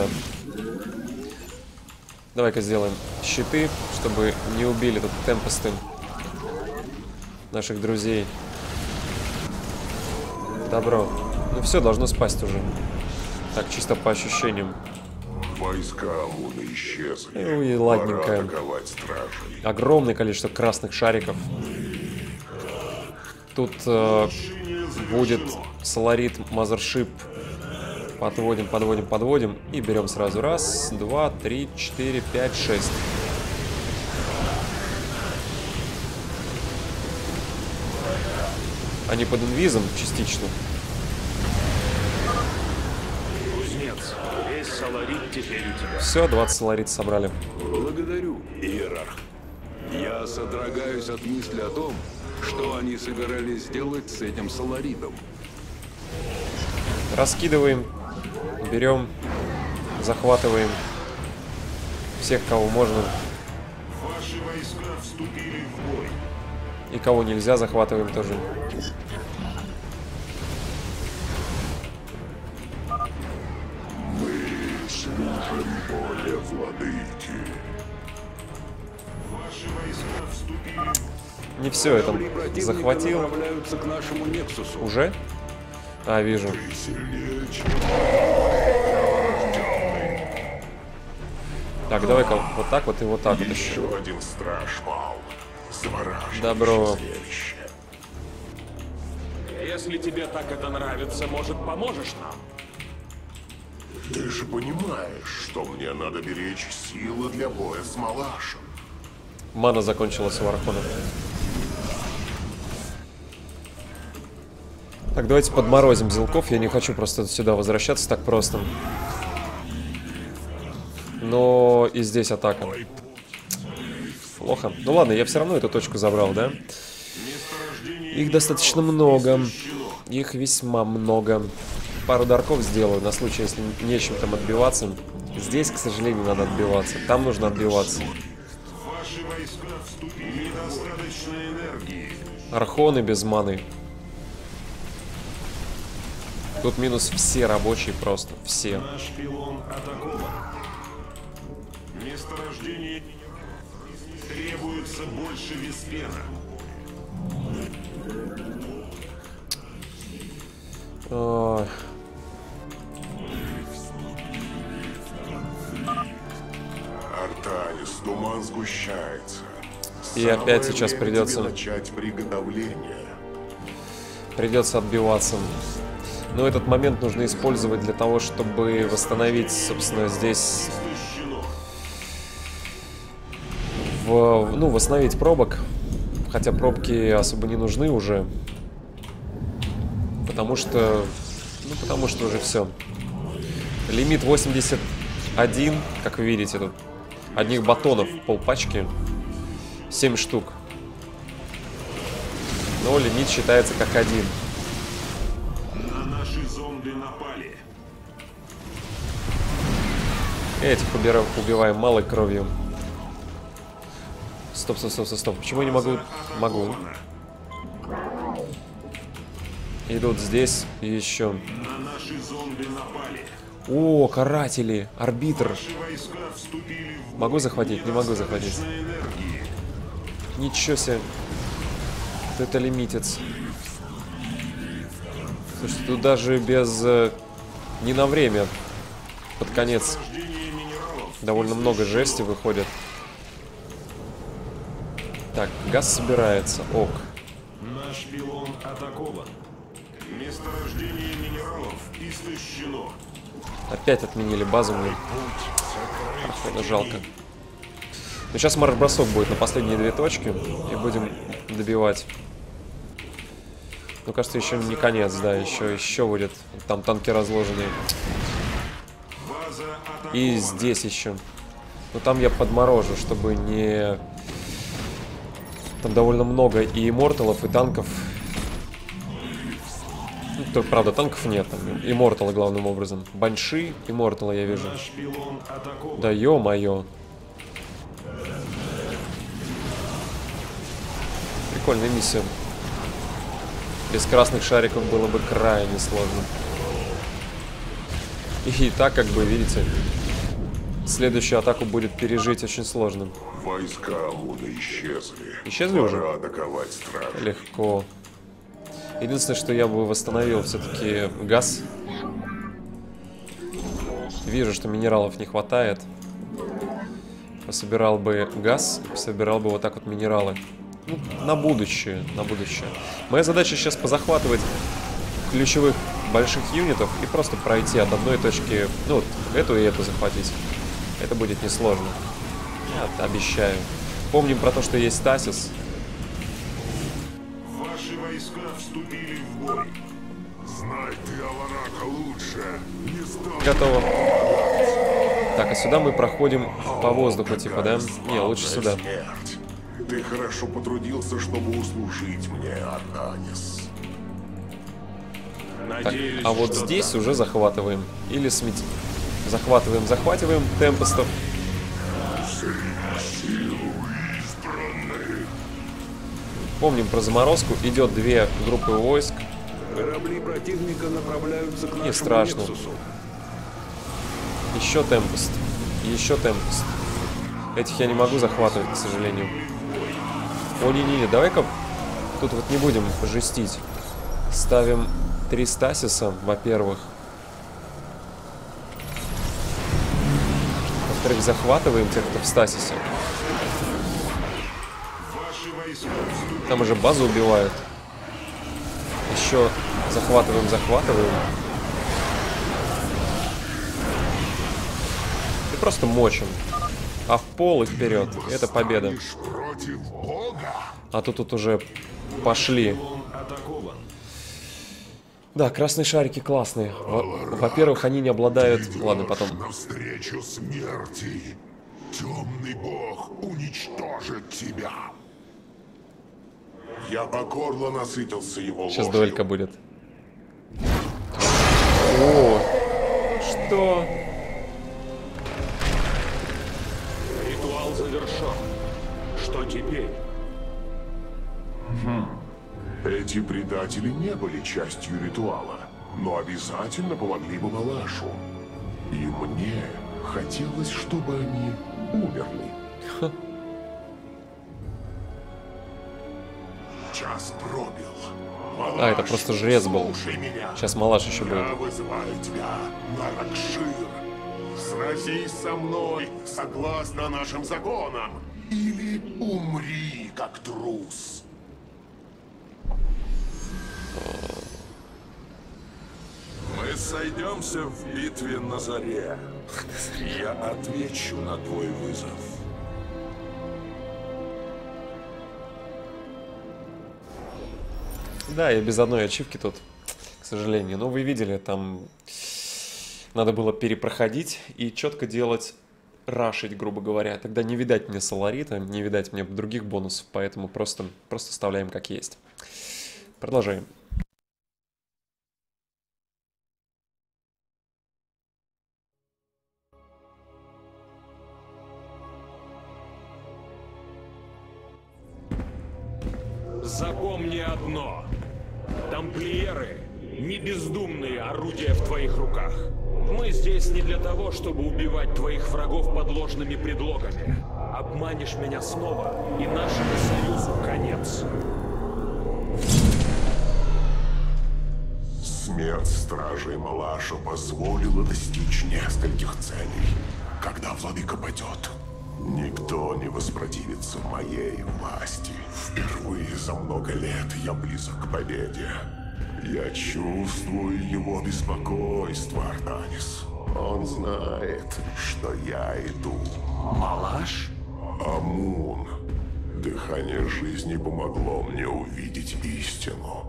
Давай-ка сделаем щиты, чтобы не убили тут темпесты наших друзей. Добро. Ну все, должно спасть уже. Так, чисто по ощущениям. Войска Амона исчезли. Ой, ладненько. Пора атаковать стражей. Огромное количество красных шариков. Тут будет Соларит, Мазершип. Подводим. И берем сразу. 1, 2, 3, 4, 5, 6. Они под инвизом частично. Кузнец, весь Соларит теперь у тебя. Все, 20 Соларит собрали. Благодарю, Иерарх. Я содрогаюсь от мысли о том, что они собирались сделать с этим Соларитом. Раскидываем. Берем. Захватываем. Всех, кого можно. И кого нельзя, захватываем тоже. Мы служим воле владыки. Не все это захватил. Направляются к нашему Нексусу. Уже? А, вижу. Сильнее, чем Так, давай-ка вот так вот и вот так вот еще. еще один страж пал. Завораживающее Добро. зрелище. Если тебе так это нравится, может, поможешь нам? Ты же понимаешь, что мне надо беречь силы для боя с Малашем. Мана закончилась у Архона. Так, давайте подморозим зелков. Я не хочу просто сюда возвращаться так просто. Но и здесь атака. Плохо. Ну ладно, я все равно эту точку забрал, да? Их достаточно много. Их весьма много. Пару дарков сделаю на случай, если нечем там отбиваться. Здесь, к сожалению, надо отбиваться. Там нужно отбиваться. Архоны без маны. Тут минус все рабочие просто. Все. Наш пилон атакован. Месторождение требуется больше виспена. Ой. Артанис, туман сгущается. И опять Самое сейчас время придется- тебе начать приготовление. Придется отбиваться. Но этот момент нужно использовать для того, чтобы восстановить, собственно, здесь... восстановить пробок. Хотя пробки особо не нужны уже. Потому что уже все. Лимит 81, как вы видите, тут одних батонов полпачки. 7 штук. Но лимит считается как один. На наши зомби напали. Этих убиваем малой кровью. Стоп. Почему я не могу? Могу. Идут здесь и еще. На наши зомби напали. О, каратели, арбитр. Войска вступили в Могу захватить? Не могу захватить. энергии. Ничего себе. Вот это лимитец. Слушайте, тут даже без... не на время. Под конец. Довольно много жести выходит. Так, газ собирается. Ок. Наш пилон атакован. Месторождение минералов истощено. Опять отменили базу мне. Походу жалко. Но сейчас марш-бросок будет на последние 2 точки. И будем добивать. Ну, кажется, еще не конец, да. Еще будет. Там танки разложены. И здесь еще. Но там я подморожу, чтобы не... Там довольно много и имморталов, и танков. Ну, то, правда, танков нет. Там имморталы главным образом. Банши, имморталы я вижу. Наш пилон атакован. Да ё-моё. Прикольная миссия. Без красных шариков было бы крайне сложно. И так, как бы, видите, следующую атаку будет пережить очень сложно. Войска Луны исчезли. Исчезли уже? Пора атаковать стражи. Легко. Единственное, что я бы восстановил все-таки газ. Вижу, что минералов не хватает. Пособирал бы газ, пособирал бы вот так вот минералы. Ну, на будущее, на будущее. Моя задача сейчас позахватывать ключевых больших юнитов и просто пройти от одной точки, ну, вот эту и эту захватить. Это будет несложно. Я обещаю. Помним про то, что есть Стасис. Ваши войска вступили в бой. Знай ты Аларака лучше. Не стал Готово. Так, а сюда мы проходим по воздуху, типа, да? Не, лучше сюда. смерть. Ты хорошо потрудился, чтобы услужить мне, Артанис. Так, Надеюсь, а вот что здесь так. уже захватываем. Или сметь. Захватываем темпестов. Помним про заморозку. Идет 2 группы войск. Корабли противника направляются к нашему Не страшно. Нексусу. Еще Темпест. Еще Темпест. Этих я не могу захватывать, к сожалению. О, не-не-не, давай-ка тут вот не будем жестить. Ставим 3 стасиса, во-первых. Во-вторых, захватываем тех, кто в стасисе. Там уже базу убивают. Еще захватываем. И просто мочим. А в пол и вперед. Это победа. А тут уже пошли. Да, красные шарики классные. Во-первых, они не обладают... Ладно, потом. Навстречу смерти. Темный бог уничтожит тебя. Я по горло насытился его Сейчас ложью. дуэлька будет. О, что? Ритуал завершен. Что теперь? Эти предатели не были частью ритуала, но обязательно помогли бы Малашу. И мне хотелось, чтобы они умерли. Час пробил. Малаш, А, это просто жрец был. слушай меня. Сейчас Малаш еще будет. Я вызываю тебя, Наракшир. Сразись со мной, согласно нашим законам, или умри, как трус. Мы сойдемся в битве на заре. Я отвечу на твой вызов. Да, я без одной ачивки тут, к сожалению. Но вы видели, там надо было перепроходить и четко делать рашить, грубо говоря. Тогда не видать мне Соларита, не видать мне других бонусов, поэтому просто вставляем как есть. Продолжаем. Запомни одно. Тамплиеры — не бездумные орудия в твоих руках. Мы здесь не для того, чтобы убивать твоих врагов под ложными предлогами. Обманешь меня снова, и нашему союзу конец. Смерть стражей Малаша позволила достичь нескольких целей. Когда владыка падет, никто не воспротивится моей власти. Впервые за много лет я близок к победе. Я чувствую его беспокойство, Артанис. Он знает, что я иду. Малаш? Амун. Дыхание жизни помогло мне увидеть истину.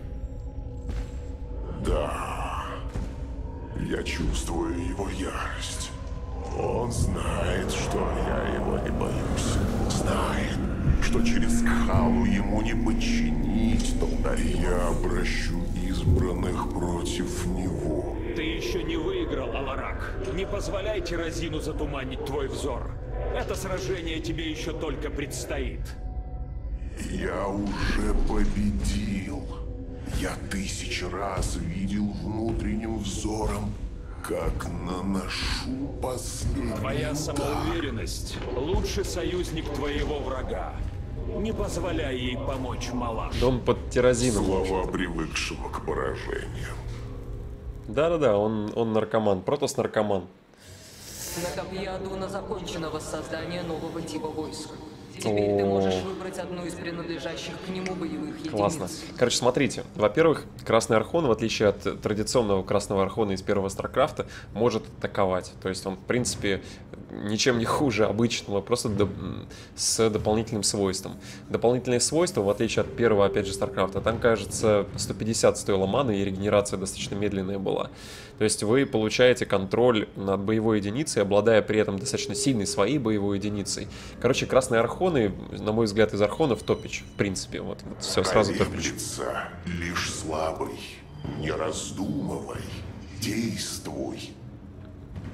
Да, я чувствую его ярость. Он знает, что я его не боюсь. Знает, что через Кхалу ему не подчинить Талдарим. Я обращу избранных против него. Ты еще не выиграл, Аларак. Не позволяй Тирозину затуманить твой взор. Это сражение тебе еще только предстоит. Я уже победил. Я 1000 раз видел внутренним взором, как наношу последний Твоя удар. самоуверенность — лучший союзник твоего врага. Не позволяй ей помочь, Малаш. Да он под Тирозином. Слова привыкшего к поражениям. Да-да-да, он наркоман, протос-наркоман. На копье Адуна закончено воссоздание нового типа войск. Теперь ты можешь выбрать одну из принадлежащих к нему боевых единиц. Классно. Короче, смотрите. Во-первых, Красный Архон, в отличие от традиционного Красного Архона из первого Старкрафта, может атаковать. То есть он, в принципе, ничем не хуже обычного, просто с дополнительным свойством. Дополнительные свойства, в отличие от первого, опять же, Старкрафта, там, кажется, 150 стоило маны, и регенерация достаточно медленная была. То есть вы получаете контроль над боевой единицей, обладая при этом достаточно сильной своей боевой единицей. Короче, Красные Архоны, на мой взгляд, из Архонов топич, в принципе. Вот все, сразу топич. Колеблется лишь слабый. Не раздумывай. Действуй.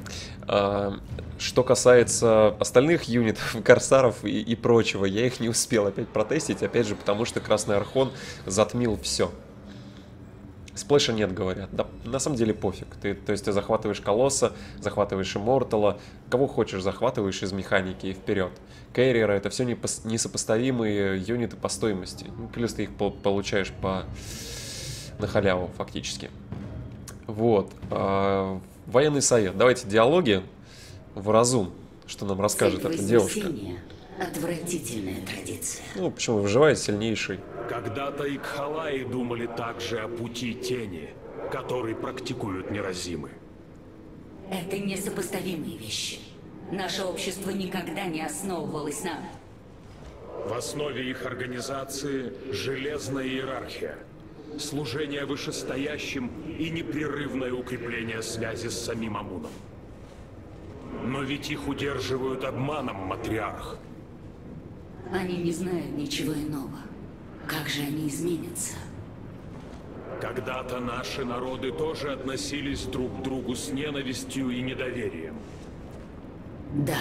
Что касается остальных юнитов, корсаров и прочего, я их не успел опять протестить, опять же, потому что Красный Архон затмил все. Сплэша нет, говорят. Да, на самом деле пофиг. То есть ты захватываешь Колосса, захватываешь Иммортала, кого хочешь захватываешь из механики и вперед. Кэрриера — это все несопоставимые юниты по стоимости. Плюс ты их получаешь на халяву фактически. Вот. Военный совет. Давайте диалоги. Вразум, что нам расскажет эта девушка. Отвратительная традиция. Ну, почему выживает сильнейший. Когда-то и Кхалаи думали также о пути тени, который практикуют неразимы. Это несопоставимые вещи. Наше общество никогда не основывалось на... В основе их организации железная иерархия, служение вышестоящим и непрерывное укрепление связи с самим Амуном. Но ведь их удерживают обманом, матриарх. Они не знают ничего иного. Как же они изменятся? Когда-то наши народы тоже относились друг к другу с ненавистью и недоверием. Да.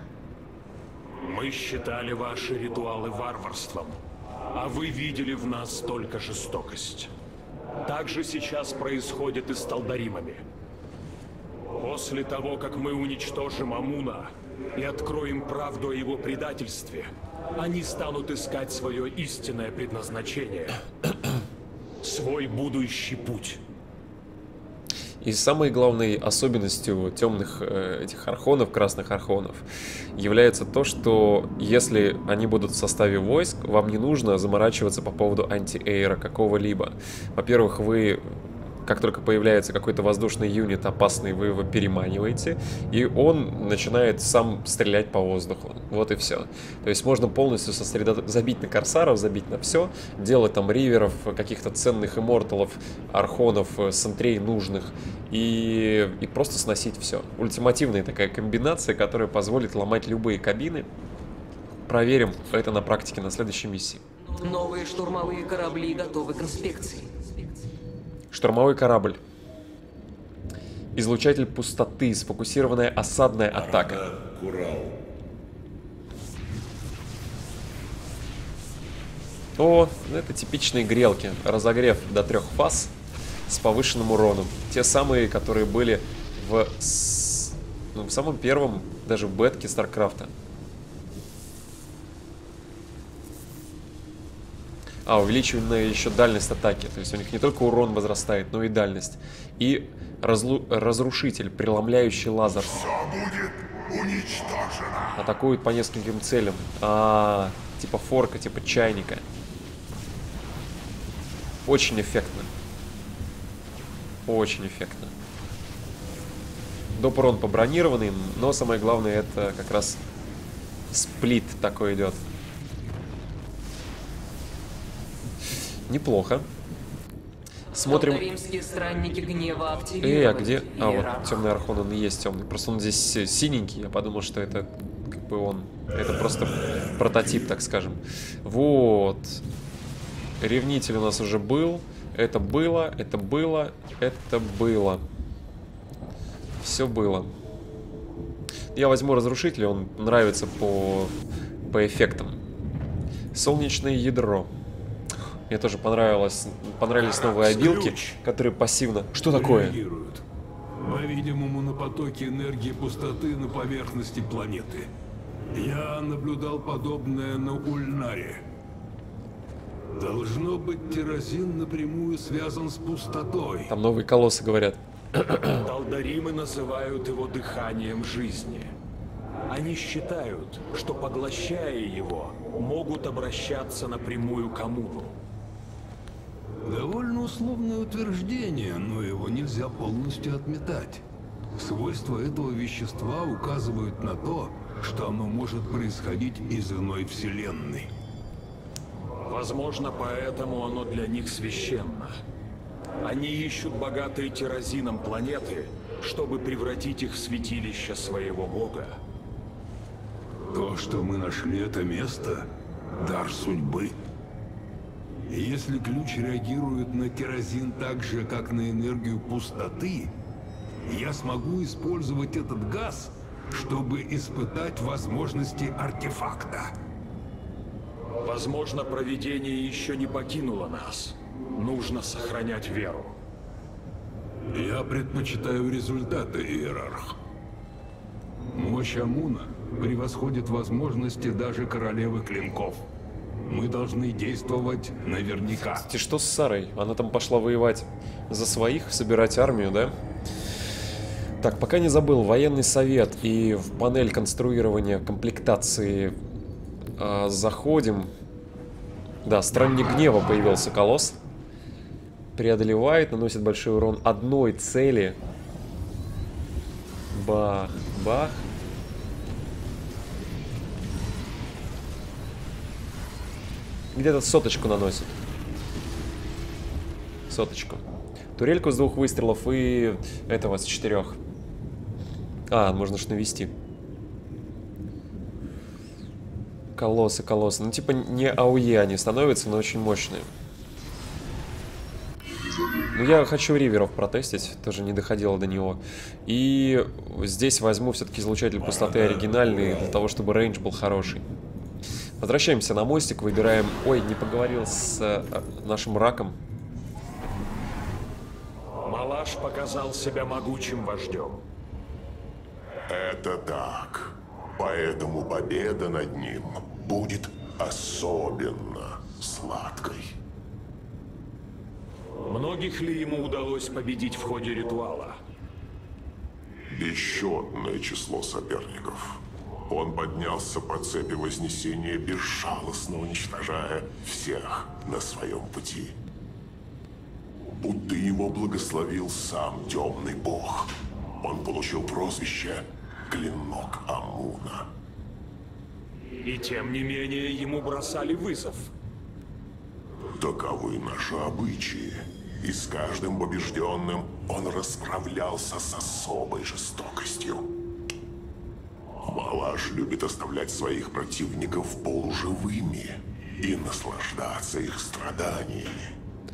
Мы считали ваши ритуалы варварством, а вы видели в нас только жестокость. Так же сейчас происходит и с Талдаримами. После того, как мы уничтожим Амуна и откроем правду о его предательстве, они станут искать свое истинное предназначение, свой будущий путь. И самой главной особенностью темных этих архонов, красных архонов, является то, что если они будут в составе войск, вам не нужно заморачиваться по поводу анти-эйра какого-либо. Во-первых, вы... Как только появляется какой-то воздушный юнит опасный, вы его переманиваете, и он начинает сам стрелять по воздуху. Вот и все. То есть можно полностью забить на корсаров, забить на все, делать там риверов, каких-то ценных имморталов, архонов, сентрей нужных, и просто сносить все. Ультимативная такая комбинация, которая позволит ломать любые кабины. Проверим это на практике на следующей миссии. Новые штурмовые корабли готовы к инспекции. Штурмовой корабль. Излучатель пустоты. Сфокусированная осадная атака. О, это типичные грелки. Разогрев до 3 фаз с повышенным уроном. Те самые, которые были в самом первом, даже в бетке Старкрафта. Увеличиванная еще дальность атаки. То есть у них не только урон возрастает, но и дальность. И разрушитель, преломляющий лазер. Все будет уничтожено. Атакует по нескольким целям. Типа форка, типа чайника. Очень эффектно. Очень эффектно. Доп. Урон побронированный, но самое главное, это как раз сплит такой идет. Неплохо. Смотрим. Римские странники гнева активированы. А где? Вот темный архон, он и есть темный. Просто он здесь синенький. Я подумал, что это как бы он. Это просто прототип, так скажем. Вот. Ревнитель у нас уже был. Это было, это было, это было. Все было. Я возьму разрушителя, он нравится по эффектам. Солнечное ядро. Мне тоже понравились новые обилки, которые пассивно... Что такое? Реагируют. По-видимому, на потоки энергии пустоты на поверхности планеты. Я наблюдал подобное на Ульнаре. Должно быть, Тирозин напрямую связан с пустотой. Там новые колоссы говорят. Талдаримы называют его дыханием жизни. Они считают, что, поглощая его, могут обращаться напрямую к Амуну. Довольно условное утверждение, но его нельзя полностью отметать. Свойства этого вещества указывают на то, что оно может происходить из иной вселенной. Возможно, поэтому оно для них священно. Они ищут богатые тирозином планеты, чтобы превратить их в святилище своего бога. То, что мы нашли это место, дар судьбы. И если ключ реагирует на керосин так же, как на энергию пустоты, я смогу использовать этот газ, чтобы испытать возможности артефакта. Возможно, провидение еще не покинуло нас. Нужно сохранять веру. Я предпочитаю результаты, Иерарх. Мощь Амуна превосходит возможности даже королевы клинков. Мы должны действовать наверняка. Кстати, что с Сарой? Она там пошла воевать за своих, собирать армию, да? Так, пока не забыл, военный совет и в панель конструирования комплектации заходим. Да, странник гнева появился колосс. Преодолевает, наносит большой урон одной цели. Бах, бах. Где-то соточку наносит. Соточку. Турельку с 2 выстрелов и этого с 4. А, можно ж навести. Колоссы, колоссы. Ну, типа не АОЕ они становятся, но очень мощные. Ну, я хочу риверов протестить, тоже не доходило до него. И здесь возьму все-таки излучатель пустоты оригинальный, для того, чтобы рейндж был хороший. Возвращаемся на мостик, выбираем... Ой, не поговорил с нашим раком. Малаш показал себя могучим вождем. Это так. Поэтому победа над ним будет особенно сладкой. Многих ли ему удалось победить в ходе ритуала? Бесчетное число соперников. Он поднялся по цепи Вознесения, безжалостно уничтожая всех на своем пути. Будто его благословил сам темный бог. Он получил прозвище «Клинок Амуна». И тем не менее ему бросали вызов. Таковы наши обычаи. И с каждым побежденным он расправлялся с особой жестокостью. Малаш любит оставлять своих противников полуживыми и наслаждаться их страданиями.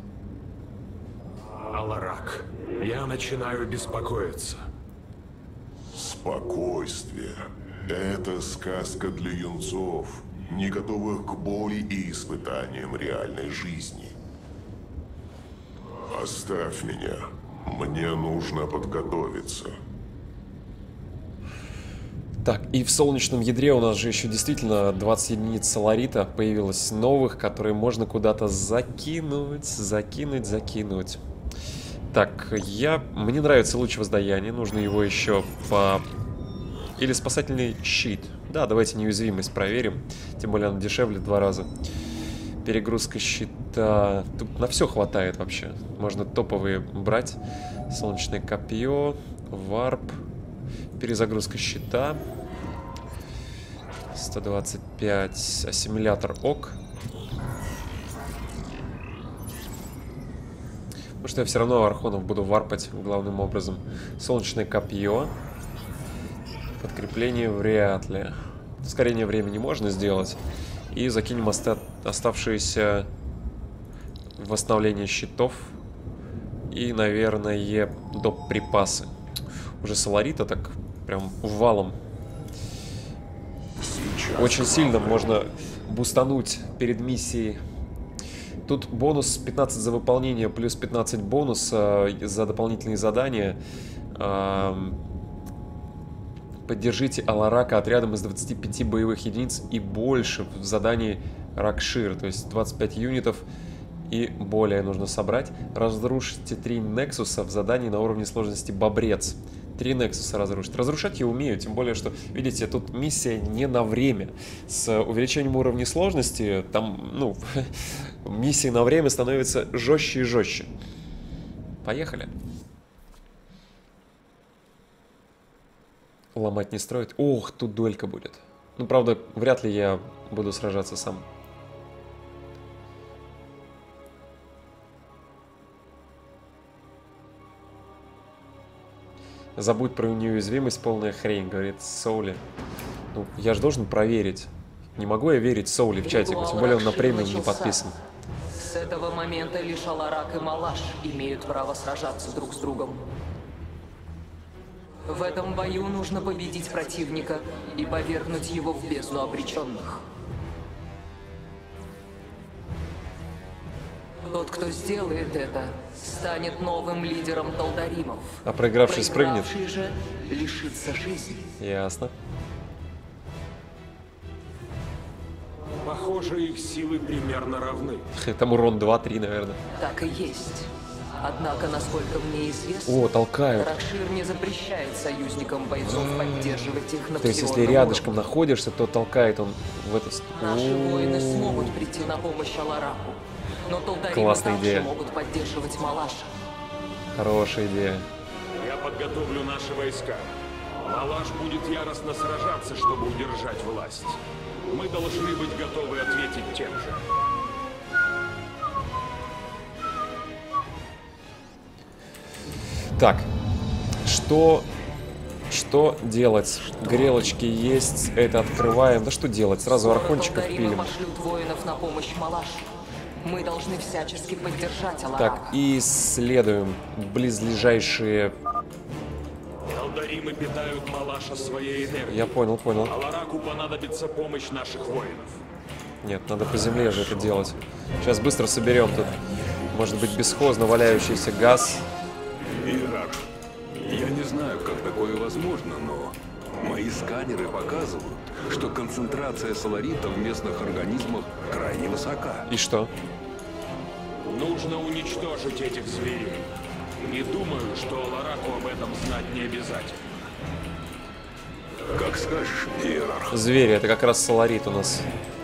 Аларак, я начинаю беспокоиться. Спокойствие – это сказка для юнцов, не готовых к боли и испытаниям реальной жизни. Оставь меня. Мне нужно подготовиться. Так, и в солнечном ядре у нас же еще действительно 20 единиц соларита появилось новых, которые можно куда-то закинуть. Так, мне нравится луч воздаяния, нужно его еще по... Или спасательный щит. Да, давайте неуязвимость проверим, тем более она дешевле в 2 раза. Перегрузка щита. Тут на все хватает вообще. Можно топовые брать. Солнечное копье, варп, перезагрузка щита. 125, ассимилятор ок. Потому что я все равно архонов буду варпать главным образом. Солнечное копье. Подкрепление вряд ли. Ускорение времени можно сделать. И закинем оставшиеся восстановление щитов. И, наверное, доп. Припасы. Уже соларита так прям валом. Очень сильно можно бустануть перед миссией. Тут бонус 15 за выполнение, плюс 15 бонус за дополнительные задания. Поддержите Аларака отрядом из 25 боевых единиц и больше в задании Ракшир. То есть 25 юнитов и более нужно собрать. Разрушите 3 Нексуса в задании на уровне сложности Бобрец. 3 Нексуса разрушить. Разрушать я умею, тем более, что, видите, тут миссия не на время. С увеличением уровня сложности, там, ну, миссии на время становятся жестче и жестче. Поехали. Ломать не строить. Ох, тут дуэлька будет. Ну, правда, вряд ли я буду сражаться сам. Забудь про неуязвимость, полная хрень, говорит Соули. Ну, я же должен проверить. Не могу я верить Соули в чатике, тем более он на премиум не подписан. С этого момента лишь Аларак и Малаш имеют право сражаться друг с другом. В этом бою нужно победить противника и повергнуть его в бездну обреченных. Тот, кто сделает это, станет новым лидером Талдаримов. А проигравший спрыгнет? Проигравший же лишится жизни. Ясно. Похоже, их силы примерно равны. Там урон 2-3, наверное. Так и есть. Однако, насколько мне известно, О, толкают. Ракшир не запрещает союзникам бойцов поддерживать их на То есть, если псионном рядышком уровне. находишься, то толкает он в это... Наши воины смогут прийти на помощь Алараку, но Талдаримы Классная также идея. могут поддерживать Малаша. Хорошая идея. Я подготовлю наши войска. Малаш будет яростно сражаться, чтобы удержать власть. Мы должны быть готовы ответить тем же. Так, что делать? Грелочки есть, это открываем. Да что делать? Сразу архончиков Талдаримы пилим. пошлют воинов на помощь Малашу. Мы должны всячески поддержать Аларака. Так, и исследуем близлежащие... Талдаримы питают Малаша своей энергией. Я понял. Алараку понадобится помощь наших воинов. Нет, надо по земле же это делать. Сейчас быстро соберем тут. Может быть, бесхозно валяющийся газ. Иерарх, я не знаю, как такое возможно, но мои сканеры показывают, что концентрация соларита в местных организмах крайне высока. И что? Нужно уничтожить этих зверей. Не думаю, что Алараку об этом знать не обязательно. Как скажешь, Иерарх. Звери, это как раз соларит у нас.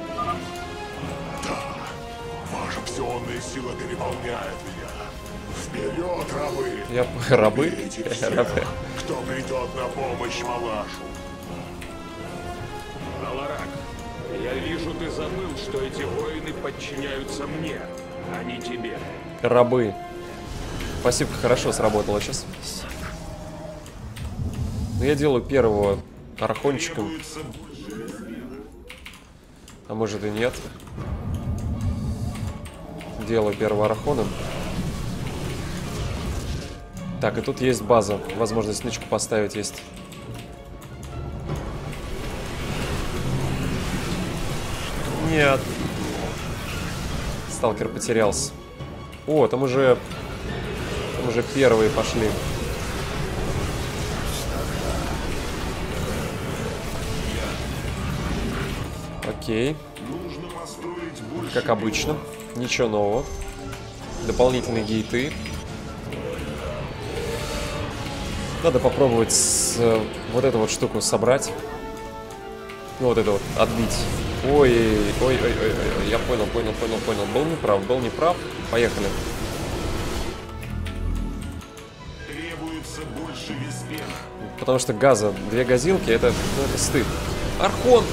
Ваша псионная сила переполняет меня. Вперед, рабы! Рабы? Берите всех, Рабы. кто придет на помощь Малашу. Аларак, я вижу, ты забыл, что эти воины подчиняются мне, а не тебе. Рабы. Спасибо, хорошо сработало сейчас. Ну, я делаю первого архончиком. А может и нет. Делаю первого архоном. Так, и тут есть база. Возможность нычку поставить есть. Нет. Сталкер потерялся. О, там уже первые пошли. Окей. Как обычно. Ничего нового. Дополнительные гейты. Надо попробовать вот эту вот штуку собрать. Ну, вот это вот отбить. Ой, я понял. Был неправ. Поехали. Требуется больше виспена. Потому что газа, 2 газилки, это стыд. Архон!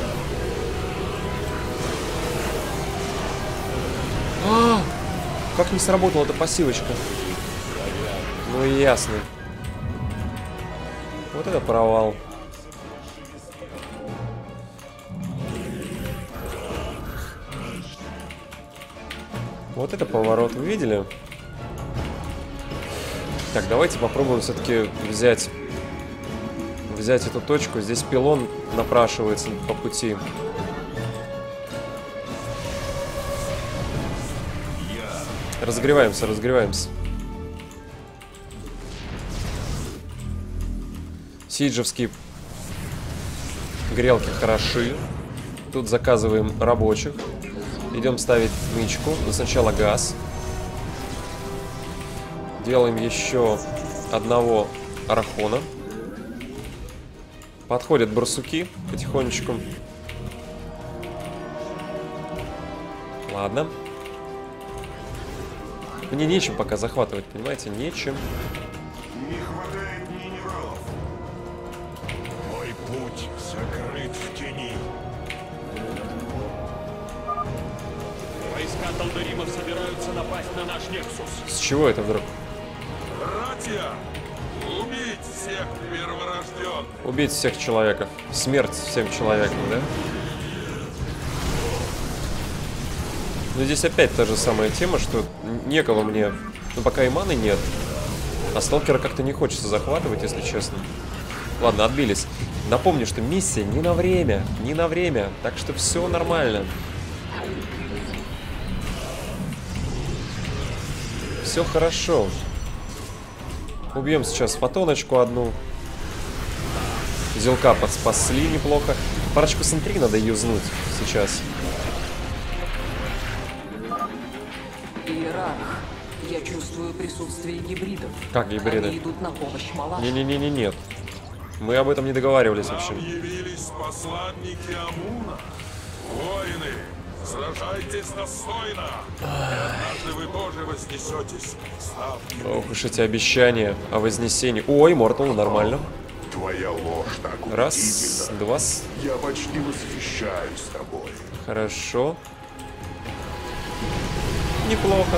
Как не сработала эта пассивочка? Ну ясно. Вот это провал. Вот это поворот, вы видели? Так, давайте попробуем все-таки взять эту точку. Здесь пилон напрашивается по пути. Разогреваемся. Сиджевские грелки хороши. Тут заказываем рабочих. Идем ставить нычку. Но сначала газ. Делаем еще одного архона. Подходят барсуки потихонечку. Ладно. Мне нечем пока захватывать, понимаете? Нечем. Не хватает минералов. Мой путь закрыт в тени. Войска Талдаримов собираются напасть на наш Нексус. С чего это вдруг? Братья, убить всех перворожденных! Убить всех человеков. Смерть всем человекам, да? Но здесь опять та же самая тема, что некого мне... Ну, пока и маны нет. А сталкера как-то не хочется захватывать, если честно. Ладно, отбились. Напомню, что миссия не на время. Не на время. Так что все нормально. Все хорошо. Убьем сейчас фотоночку одну. Зелка подспасли неплохо. Парочку сентри надо юзнуть сейчас. Иерарх, я чувствую присутствие гибридов. Как гибриды? Они идут на помощь Малаху. Не-не-не-не, нет. Мы об этом не договаривались вообще. Нам явились посланники Амуна. Воины, сражайтесь достойно. И однажды вы тоже вознесетесь. Ох уж эти обещания о вознесении. Ой, Мортал, нормально. Твоя ложь так Раз, убедительна. два. Я почти восхищаюсь тобой. Хорошо. Неплохо.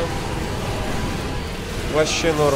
Вообще норм.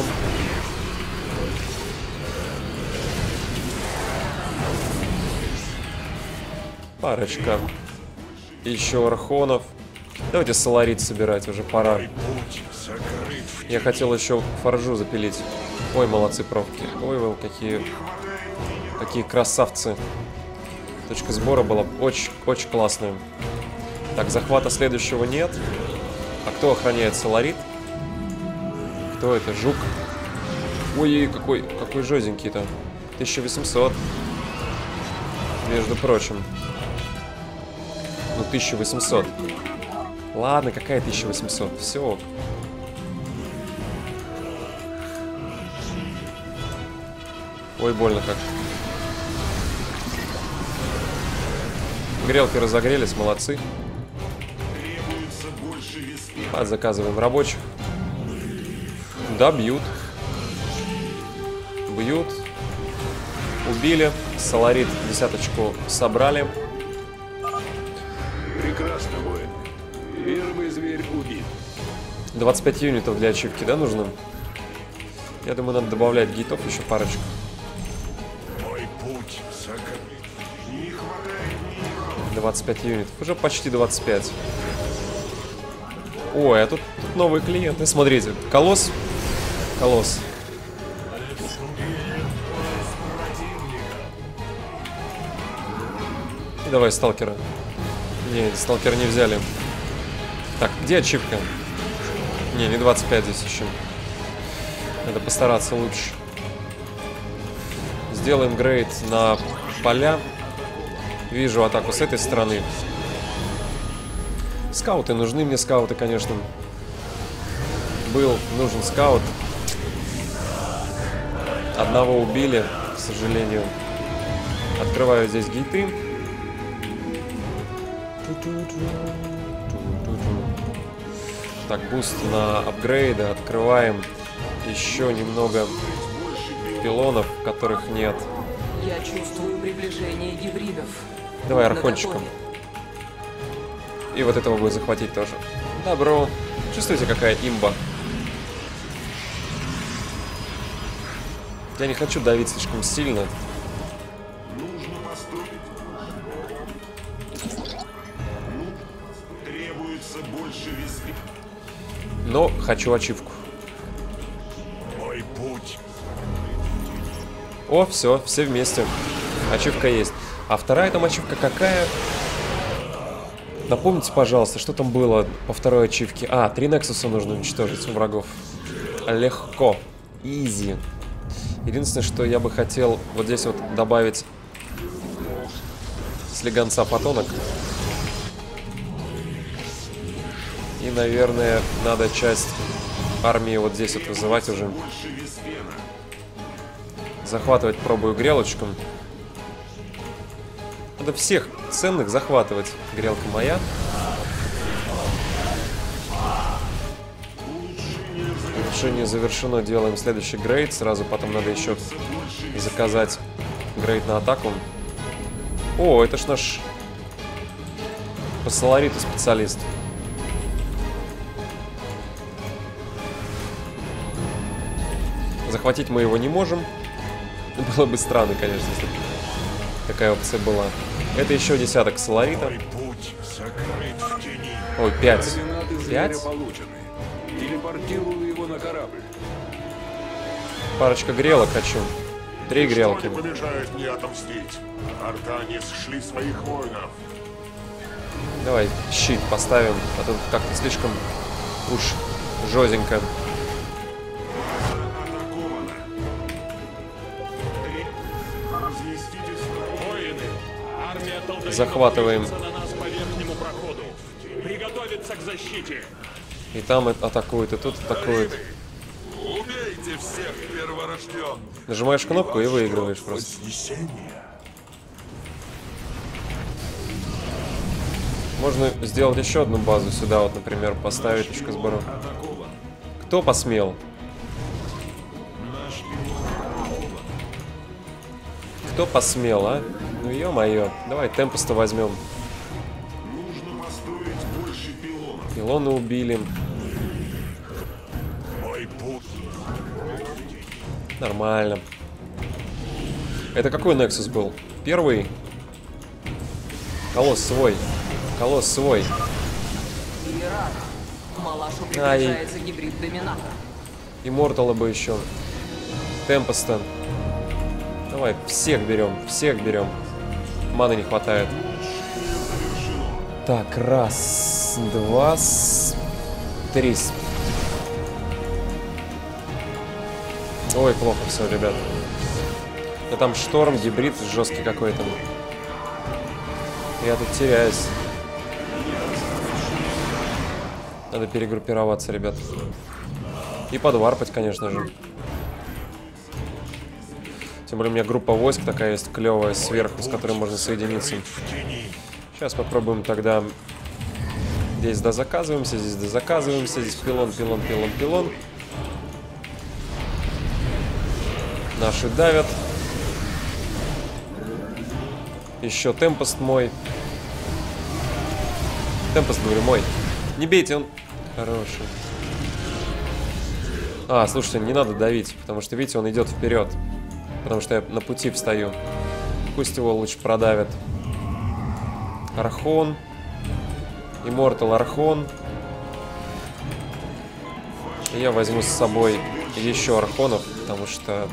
Парочка. Еще архонов. Давайте соларит собирать, уже пора. Я хотел еще форжу запилить. Ой, молодцы, провки. Ой, вы какие красавцы. Точка сбора была очень классная. Так, захвата следующего нет. А кто охраняет соларит? Кто это? Жук. Ой, какой жёстенький-то. 1800. Между прочим. Ну, 1800. Ладно, какая 1800? Все. Ой, больно как. Грелки разогрелись, молодцы. Заказываем рабочих. Да, бьют. Бьют. Убили. Соларит десяточку собрали. Прекрасно, воин. Первый зверь убит. 25 юнитов для ачивки, да, нужно? Я думаю, надо добавлять гейтов еще парочку. Мой путь закрыт. Не хватает 25 юнитов. Уже почти 25. Ой, а тут новые клиенты. Смотрите, колосс. Колосс. И давай сталкера. Не, сталкера не взяли. Так, где ачивка? Не 25 здесь еще. Надо постараться лучше. Сделаем грейд на поля. Вижу атаку с этой стороны. Скауты нужны мне, скауты, конечно. Был нужен скаут. Одного убили, к сожалению. Открываю здесь гейты. Так, буст на апгрейды. Открываем еще немного пилонов, которых нет. Я чувствую приближение гибридов. Давай Будь архончиком. наготове. И вот этого будет захватить тоже. Добро. Чувствуете, какая имба? Я не хочу давить слишком сильно. Нужно построить. Требуется больше весы. Но хочу ачивку. Мой путь. О, все вместе. Ачивка есть. А вторая там ачивка какая? Напомните, пожалуйста, что там было по второй ачивке. А, 3 Нексуса нужно уничтожить у врагов. Легко. Изи. Единственное, что я бы хотел вот здесь вот добавить слегонца фотонок. И, наверное, надо часть армии вот здесь вот вызывать уже. Захватывать пробую грелочком. Надо всех ценных захватывать. Грелка моя. Улучшение завершено. Делаем следующий грейд. Сразу потом надо еще заказать грейд на атаку. О, это ж наш по солариту специалист. Захватить мы его не можем. Было бы странно, конечно, если бы такая опция была. Это еще десяток соларита. Путь закрыт в тени. Ой, 5. Координаты зверя 5? получены. Телепортирую его на корабль. Парочка грелок хочу. 3 грелки. Ничто не помешает мне отомстить. Артане сшли своих воинов. Давай щит поставим, а то как-то слишком уж жёстенько. Воины, армия Талдарима Захватываем. движется на нас по верхнему проходу. Приготовиться к защите. И там атакуют, и тут атакуют. Убейте всех перворожденных. Нажимаешь кнопку и выигрываешь просто. Можно сделать еще одну базу сюда, вот, например, поставить точку сбора. Кто посмел? Кто посмел, а? Ну ё-моё. Давай темпоста возьмем. Нужно построить больше пилонов. Пилоны убили. Мой путь. Нормально. Это какой Nexus был? Первый? Колосс свой. Колосс свой. Ирак. Малашу Ай. приближается гибрид-доминатор. Иммортала бы еще. Темпоста. Давай, всех берем, всех берем. Маны не хватает. Так, раз, два, три. Ой, плохо все, ребят. Да там шторм, гибрид жесткий какой-то. Я тут теряюсь. Надо перегруппироваться, ребят. И подварпать, конечно же. Тем более у меня группа войск такая есть клевая сверху, с которой можно соединиться. Сейчас попробуем тогда. Здесь дозаказываемся, здесь дозаказываемся, здесь пилон, пилон, пилон, пилон. Наши давят. Еще темпост мой. Темпост, говорю, мой. Не бейте, он хороший. А, слушайте, не надо давить, потому что, видите, он идет вперед. Потому что я на пути встаю. Пусть его лучше продавят. Архон. Иммортал Архон. И я возьму с собой еще архонов, потому что...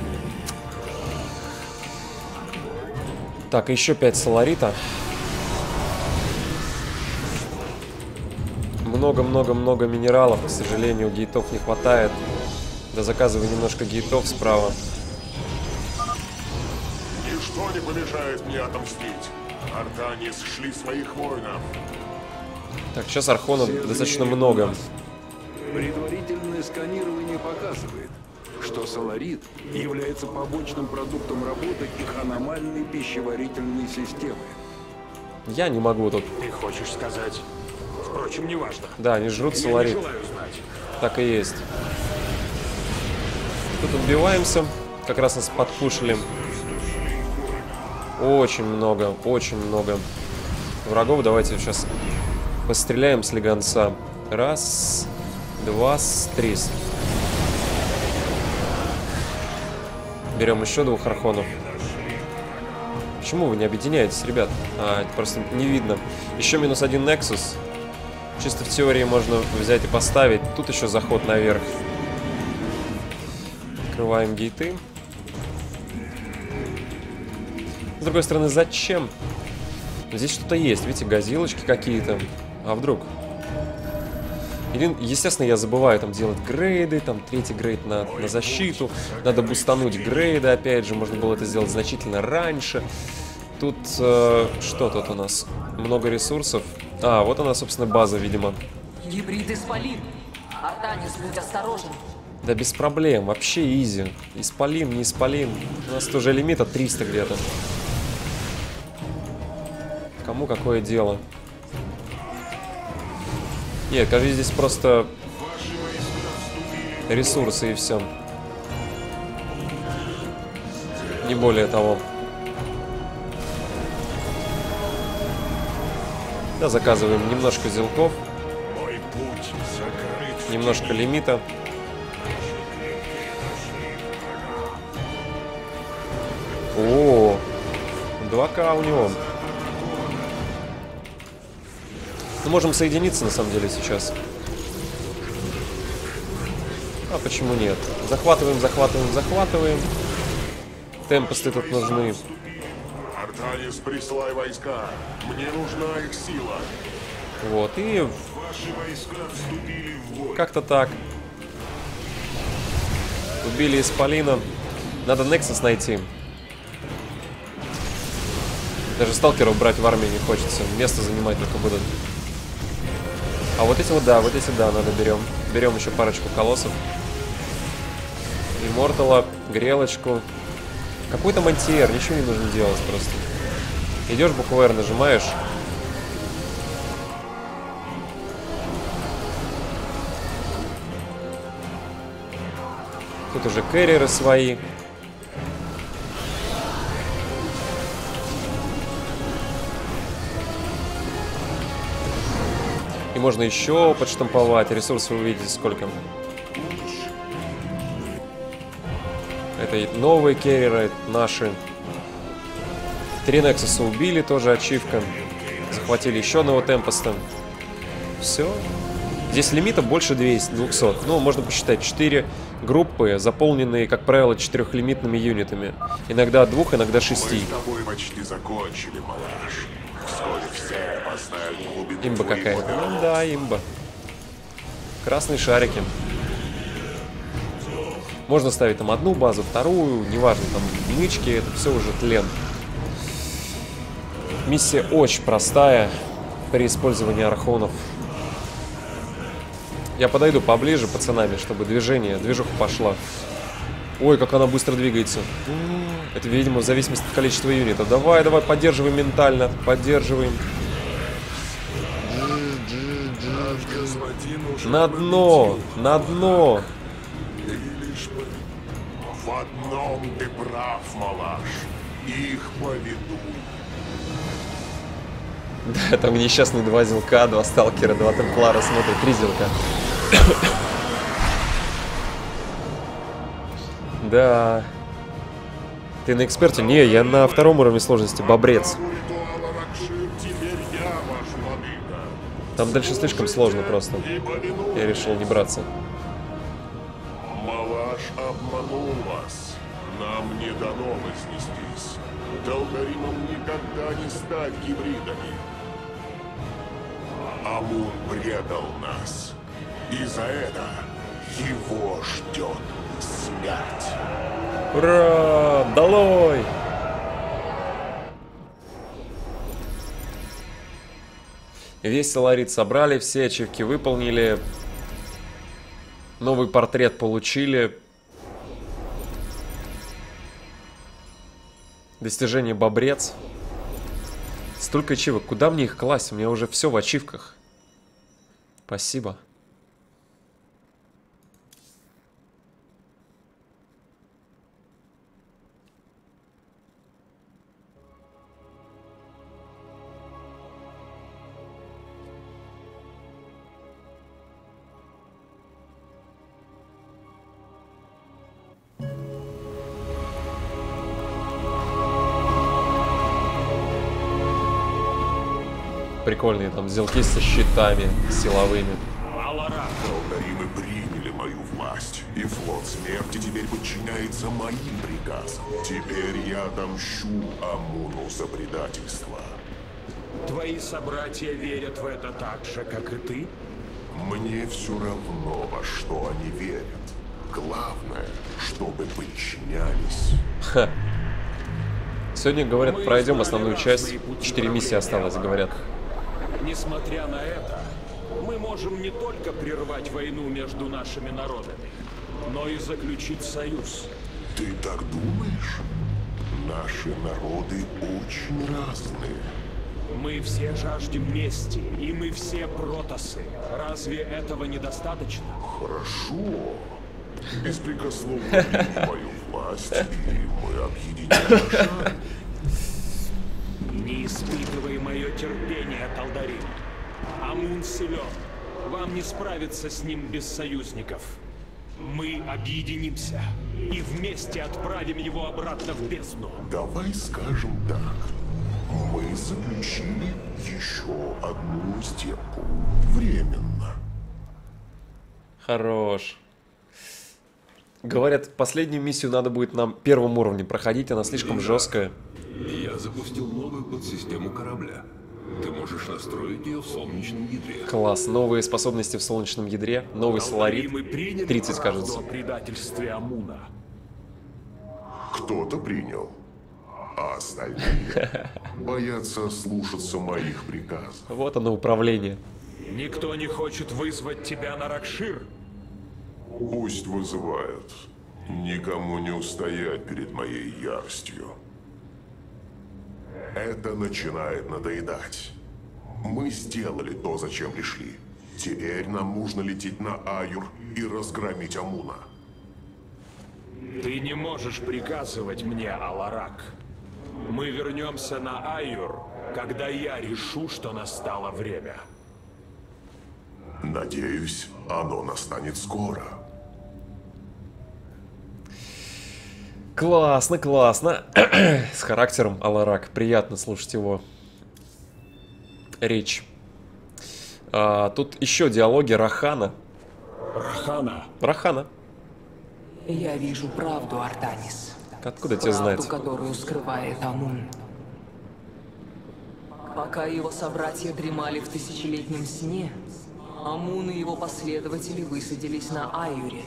Так, еще 5 соларита. Много-много-много минералов. К сожалению, гейтов не хватает. Да заказываю немножко гейтов справа. Ничто не помешает мне отомстить. Артане сшли своих воинов. Так, сейчас архонов достаточно много. Предварительное сканирование показывает, что соларит является побочным продуктом работы их аномальной пищеварительной системы. Я не могу тут. Ты хочешь сказать? Впрочем, неважно. Да, они жрут Я соларит. не желаю знать. Так и есть. Тут отбиваемся. Как раз нас подпушили. Очень много врагов. Давайте сейчас постреляем с легонца. Раз, два, три. Берем еще 2 архонов. Почему вы не объединяетесь, ребят? А, это просто не видно. Еще -1 Nexus. Чисто в теории можно взять и поставить. Тут еще заход наверх. Открываем гейты. С другой стороны, зачем? Здесь что-то есть. Видите, газилочки какие-то. А вдруг? Естественно, я забываю там делать грейды. Там 3-й грейд на защиту. Надо бустануть грейды, опять же. Можно было это сделать значительно раньше. Тут... что тут у нас? Много ресурсов. А, вот она, собственно, база, видимо. Гибрид исполин. Артанис, будь осторожен. Да без проблем, вообще изи. Исполин, не исполин. У нас тоже лимит от 300 где-то. Кому какое дело? Нет, кажется, здесь просто ресурсы и все. Не более того. Да, заказываем немножко зелков. Немножко лимита. О, 2К у него. Мы можем соединиться, на самом деле, сейчас. А почему нет? Захватываем, захватываем, захватываем. Темпесты тут нужны. Артанис, присылай войска. Мне нужна их сила. Вот, и Ваши войска вступили в бой. как-то так. Убили Исполина. Надо Нексус найти. Даже сталкеров брать в армию не хочется. Место занимать только будут. А вот эти вот, да, надо берем. Берем еще парочку колоссов. Иммортала, грелочку. Какой там антиэр, ничего не нужно делать просто. Идешь, букву R нажимаешь. Тут уже кэрреры свои. И можно еще подштамповать. Ресурсы вы увидите сколько. Это новые керреры, наши. 3 Нексуса убили, тоже ачивка. Захватили еще одного Темпеста. Все. Здесь лимита больше 200. Ну, можно посчитать. 4 группы, заполненные, как правило, 4-лимитными юнитами. Иногда 2, иногда 6. Мы с тобой почти закончили, малыш. Вскоре все познают глубину. Имба твоего какая-то. дара. Ну да, имба. Красные шарики. Можно ставить там одну базу, вторую, неважно, там нычки, это все уже тлен. Миссия очень простая при использовании архонов. Я подойду поближе пацанами, чтобы движуха пошла. Ой, как она быстро двигается. Это, видимо, в зависимости от количества юнитов. Давай, давай, поддерживаем ментально, поддерживаем. На дно, на дно. В одном ты прав, малыш. Их поведу. Да, там несчастные 2 зелка, 2 сталкера, 2 темплара смотрят, 3 зелка. Да. Ты на эксперте? Не, я на 2-м уровне сложности, бобрец. Ритуала Ракшир, теперь я ваш владыка. Там дальше слишком сложно просто. И повинуюсь. Я решил не браться. Малаш обманул вас. Нам не дано вознестись. Талдаримам никогда не стать гибридами. Амун предал нас. И за это его ждет смерть. Ура! Долой! Весь Соларит собрали, все ачивки выполнили. Новый портрет получили. Достижение бобрец. Столько ачивок. Куда мне их класть? У меня уже все в ачивках. Спасибо. Прикольные там зелки со щитами силовыми. Талдаримы приняли мою власть, и флот смерти теперь подчиняется моим приказам. Теперь я отомщу Амуну за предательство. Твои собратья верят в это так же, как и ты? Мне все равно, во что они верят. Главное, чтобы подчинялись. Сегодня, говорят, Мы пройдем избрали основную разные часть. пути 4 миссии правления, осталось, говорят. Несмотря на это, мы можем не только прервать войну между нашими народами, но и заключить союз. Ты так думаешь? Наши народы очень разные. Мы все жаждем мести, и мы все протосы. Разве этого недостаточно? Хорошо. Беспрекословно прими мою власть, и мы объединим шаг. Не испытывай мое терпение, Талдарим. Амун силен. Вам не справиться с ним без союзников. Мы объединимся и вместе отправим его обратно в бездну. Давай скажем так. Мы заключили еще одну сделку. Временно. Хорош. Говорят, последнюю миссию надо будет на первом уровне проходить, она слишком жесткая. Я запустил новую подсистему корабля. Ты можешь настроить ее в солнечном ядре. Класс, новые способности в солнечном ядре, новый соларит. Мы приняли 30, правду кажется. о предательстве Амуна. Кто-то принял, а остальные боятся слушаться моих приказов. Вот оно, управление. Никто не хочет вызвать тебя на Ракшир. Пусть вызывают. Никому не устоять перед моей яростью. Это начинает надоедать. Мы сделали то, зачем пришли. Теперь нам нужно лететь на Аюр и разгромить Амуна. Ты не можешь приказывать мне, Аларак. Мы вернемся на Аюр, когда я решу, что настало время. Надеюсь, оно настанет скоро. Классно, классно. С характером Аларак. Приятно слушать его речь. Тут еще диалоги Рахана. Рахана. Я вижу правду, Артанис. Откуда тебе знать? Правду, которую скрывает Амун. Пока его собратья дремали в тысячелетнем сне, Амун и его последователи высадились на Аюре.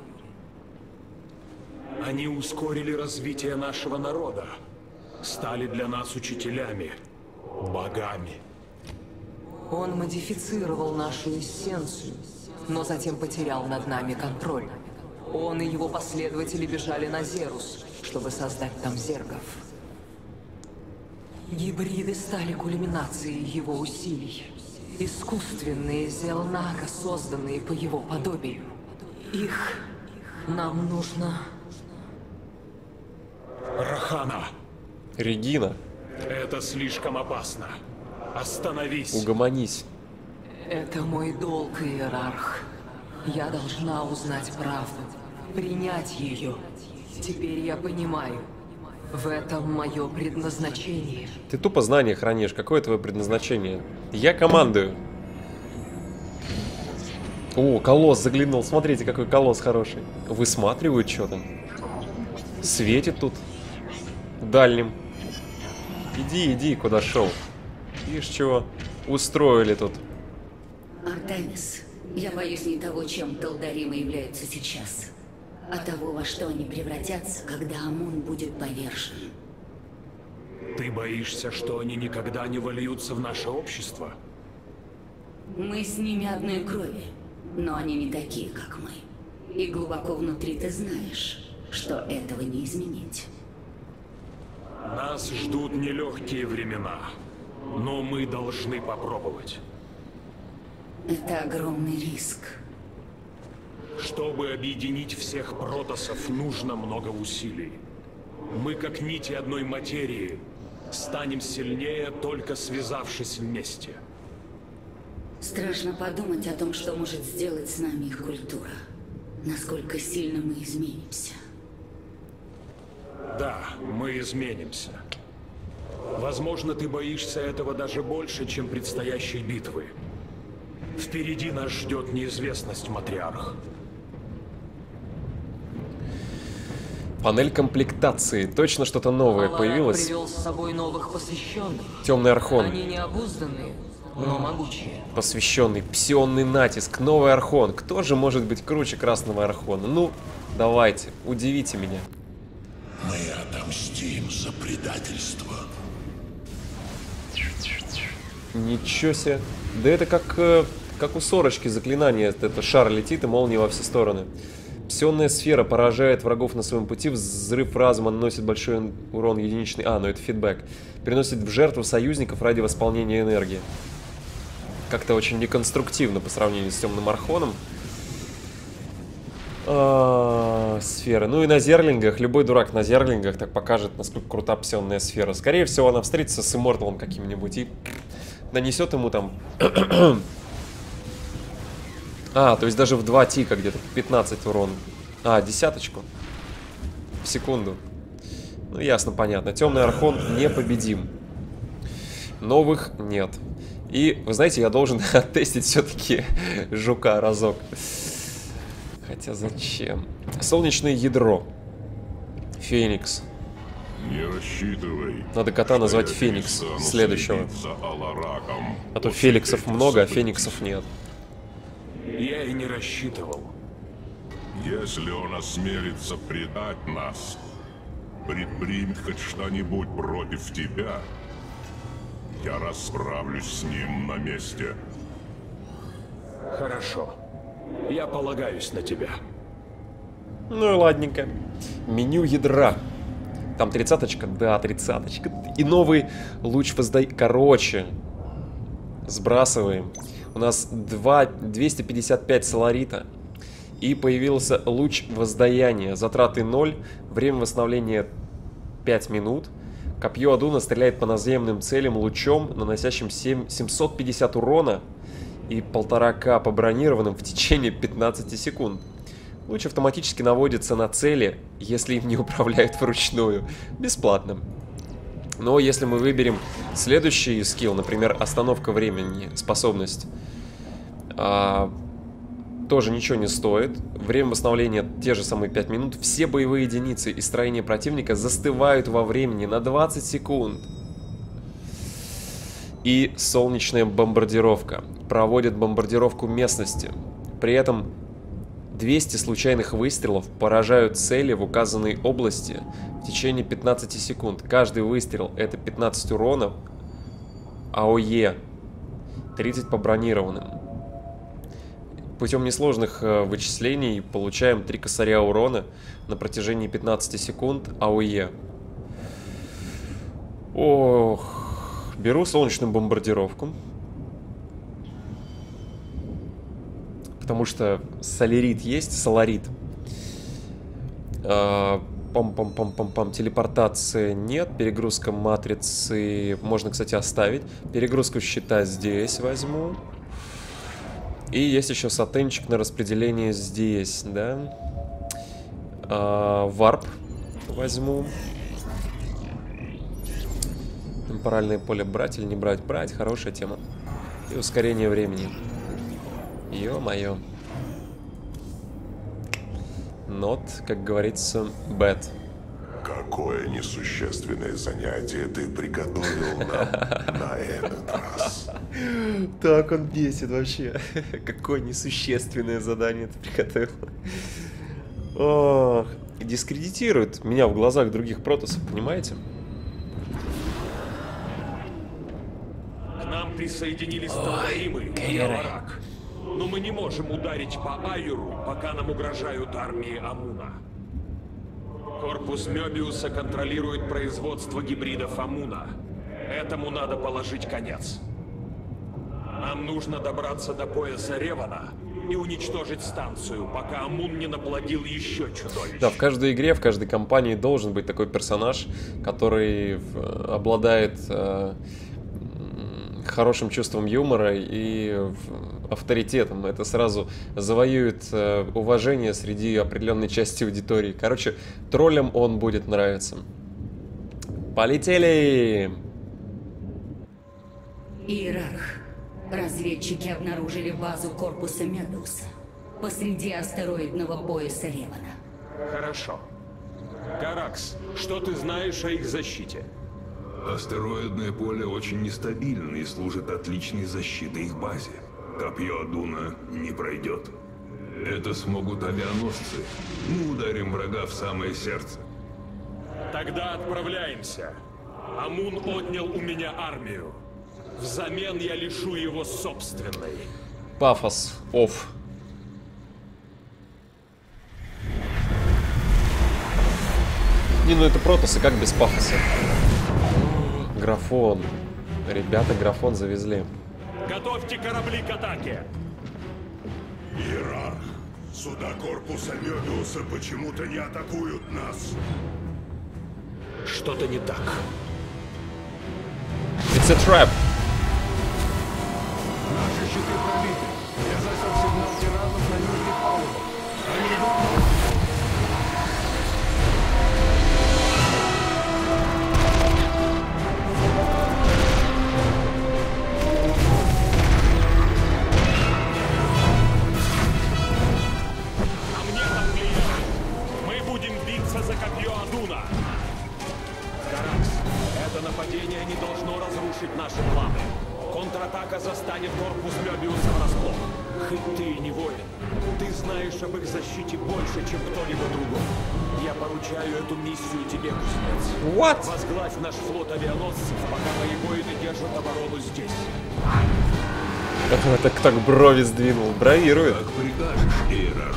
Они ускорили развитие нашего народа, стали для нас учителями, богами. Он модифицировал нашу эссенцию, но затем потерял над нами контроль. Он и его последователи бежали на Зерус, чтобы создать там зергов. Гибриды стали кульминацией его усилий. Искусственные Зелнага, созданные по его подобию. Их нам нужно... Рахана, Регина, это слишком опасно. Остановись. угомонись. Это мой долг, Иерарх. Я должна узнать правду, принять ее. Теперь я понимаю, в этом мое предназначение. Ты тупо знания хранишь. Какое твое предназначение? Я командую. О, колосс заглянул. Смотрите, какой колосс хороший. Высматривают что-то. Светит тут. Дальним. Иди, иди, куда шел. Видишь, чего устроили тут. Артанис, я боюсь не того, чем Талдаримы являются сейчас, а того, во что они превратятся, когда Амун будет повержен. Ты боишься, что они никогда не вольются в наше общество? Мы с ними одной крови, но они не такие, как мы. И глубоко внутри ты знаешь, что этого не изменить. Нас ждут нелегкие времена, но мы должны попробовать. Это огромный риск. Чтобы объединить всех протоссов, нужно много усилий. Мы, как нити одной материи, станем сильнее, только связавшись вместе. Страшно подумать о том, что может сделать с нами их культура. Насколько сильно мы изменимся. Да, мы изменимся. Возможно, ты боишься этого даже больше, чем предстоящей битвы. Впереди нас ждет неизвестность, матриарх. Панель комплектации. Точно что-то новое Аларак появилось. привел с собой новых посвященных. Темный архон. Они не обузданные, но могучие. Посвященный. Псионный натиск. Новый архон. Кто же может быть круче красного архона? Ну, давайте. Удивите меня. Мы отомстим за предательство. Ничего себе. Да это как у Сорочки заклинание. Это шар летит и молния во все стороны. Псионная сфера поражает врагов на своем пути. Взрыв разума наносит большой урон единичный. Но это фидбэк. Переносит в жертву союзников ради восполнения энергии. Как-то очень неконструктивно по сравнению с темным архоном. Сфера. Ну и на зерлингах. Любой дурак на зерлингах так покажет, насколько крута псионная сфера. Скорее всего, она встретится с Имморталом каким-нибудь и нанесет ему там... то есть даже в 2 тика где-то 15 урон. Десяточку. В секунду. Ну, ясно, понятно. Темный архон непобедим. Новых нет. И, вы знаете, я должен оттестить все-таки жука разок. Хотя зачем? Солнечное ядро. Феникс. Не рассчитывай. Надо кота назвать Феникс следующего. А то Феликсов много, а Фениксов нет. Я и не рассчитывал. Если он осмелится предать нас, предпримет хоть что-нибудь против тебя, я расправлюсь с ним на месте. Хорошо. Я полагаюсь на тебя. Ну и ладненько. Меню ядра. Там 30-очка? Да, 30-очка. И новый луч воздаяния. Короче, сбрасываем. У нас 255 соларита. И появился луч воздаяния. Затраты 0. Время восстановления 5 минут. Копье Адуна стреляет по наземным целям лучом, наносящим 750 урона. И 1,5К по бронированным в течение 15 секунд. Луч автоматически наводится на цели, если им не управляют вручную. Бесплатно. Но если мы выберем следующий скилл, например, остановка времени, способность, тоже ничего не стоит. Время восстановления те же самые 5 минут. Все боевые единицы и строения противника застывают во времени на 20 секунд. И солнечная бомбардировка. Проводит бомбардировку местности. При этом 200 случайных выстрелов поражают цели в указанной области в течение 15 секунд. Каждый выстрел — это 15 урона. АОЕ. 30 по бронированным. Путем несложных вычислений получаем 3 косаря урона на протяжении 15 секунд. АОЕ. Ох. Беру солнечную бомбардировку. Потому что солярит есть, соларит. Пам-пам-пам-пам-пам. Телепортации нет. Перегрузка матрицы можно, кстати, оставить. Перегрузку щита здесь возьму. И есть еще сатенчик на распределение здесь, да. Варп возьму. Темпоральное поле брать или не брать? Брать, хорошая тема. И ускорение времени. Ё-моё. Not, как говорится, bad. Какое несущественное занятие ты приготовил нам на этот раз. Так он бесит вообще. Какое несущественное задание ты приготовил. Ох, дискредитирует меня в глазах других протоссов, понимаете? К нам присоединились Таларимы и Аларак. Но мы не можем ударить по Айру, пока нам угрожают армии Амуна. Корпус Мёбиуса контролирует производство гибридов Амуна. Этому надо положить конец. Нам нужно добраться до пояса Ревана и уничтожить станцию, пока Амун не наплодил еще чудовищ. Да, в каждой игре, в каждой компании должен быть такой персонаж, который обладает хорошим чувством юмора и авторитетом. Это сразу завоюет уважение среди определенной части аудитории. Короче, троллям он будет нравиться. Полетели! Иерарх. Разведчики обнаружили базу корпуса Мёбиуса посреди астероидного пояса Ревана. Хорошо. Каракс, что ты знаешь о их защите? Астероидное поле очень нестабильно и служит отличной защитой их базе. Копье Адуна не пройдет. Это смогут авианосцы. Мы ударим врага в самое сердце. Тогда отправляемся. Амун отнял у меня армию. Взамен я лишу его собственной. Пафос. Офф. Не, ну это протоссы, как без пафоса? Графон. Ребята, графон завезли. Готовьте корабли к атаке. Иерарх, суда корпуса Мёбиуса почему-то не атакуют нас. Что-то не так. It's a trap. Наши щиты пробиты. Я засек сигнал тиранов на нижних палубах. Они идут. А атака застанет корпус Мёбиуса врасплох. Хоть ты и не воин, ты знаешь об их защите больше, чем кто-либо другой. Я поручаю эту миссию тебе, кузнец. What? Возглавь наш флот авианосцев, пока мои воины держат оборону здесь. Так брови сдвинул. Бравирует. Как прикажешь, Иерарх.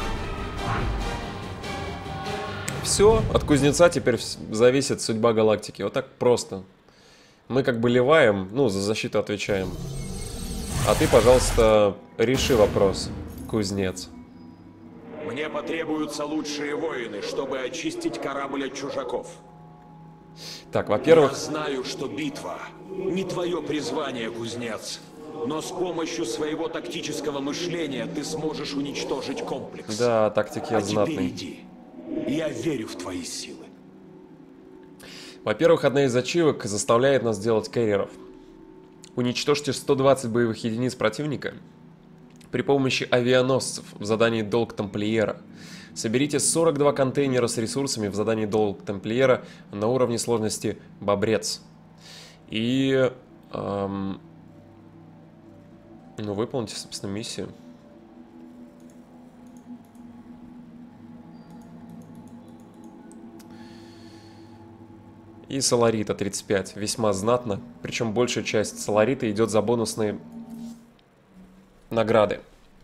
Все, от кузнеца теперь зависит судьба галактики. Вот так просто. Мы как бы ливаем, ну, за защиту отвечаем. А ты, пожалуйста, реши вопрос, кузнец. Мне потребуются лучшие воины, чтобы очистить корабль от чужаков. Так, Я во-первых... знаю, что битва не твое призвание, кузнец. Но с помощью своего тактического мышления ты сможешь уничтожить комплекс. Да, тактик я А теперь знатный. иди. Я верю в твои силы. Во-первых, одна из ачивок заставляет нас делать кэрриеров. Уничтожьте 120 боевых единиц противника при помощи авианосцев в задании «Долг Тамплиера». Соберите 42 контейнера с ресурсами в задании «Долг Тамплиера» на уровне сложности «Бобрец». И... ну, выполните, собственно, миссию. И Соларита 35. Весьма знатно. Причем большая часть Соларита идет за бонусные награды.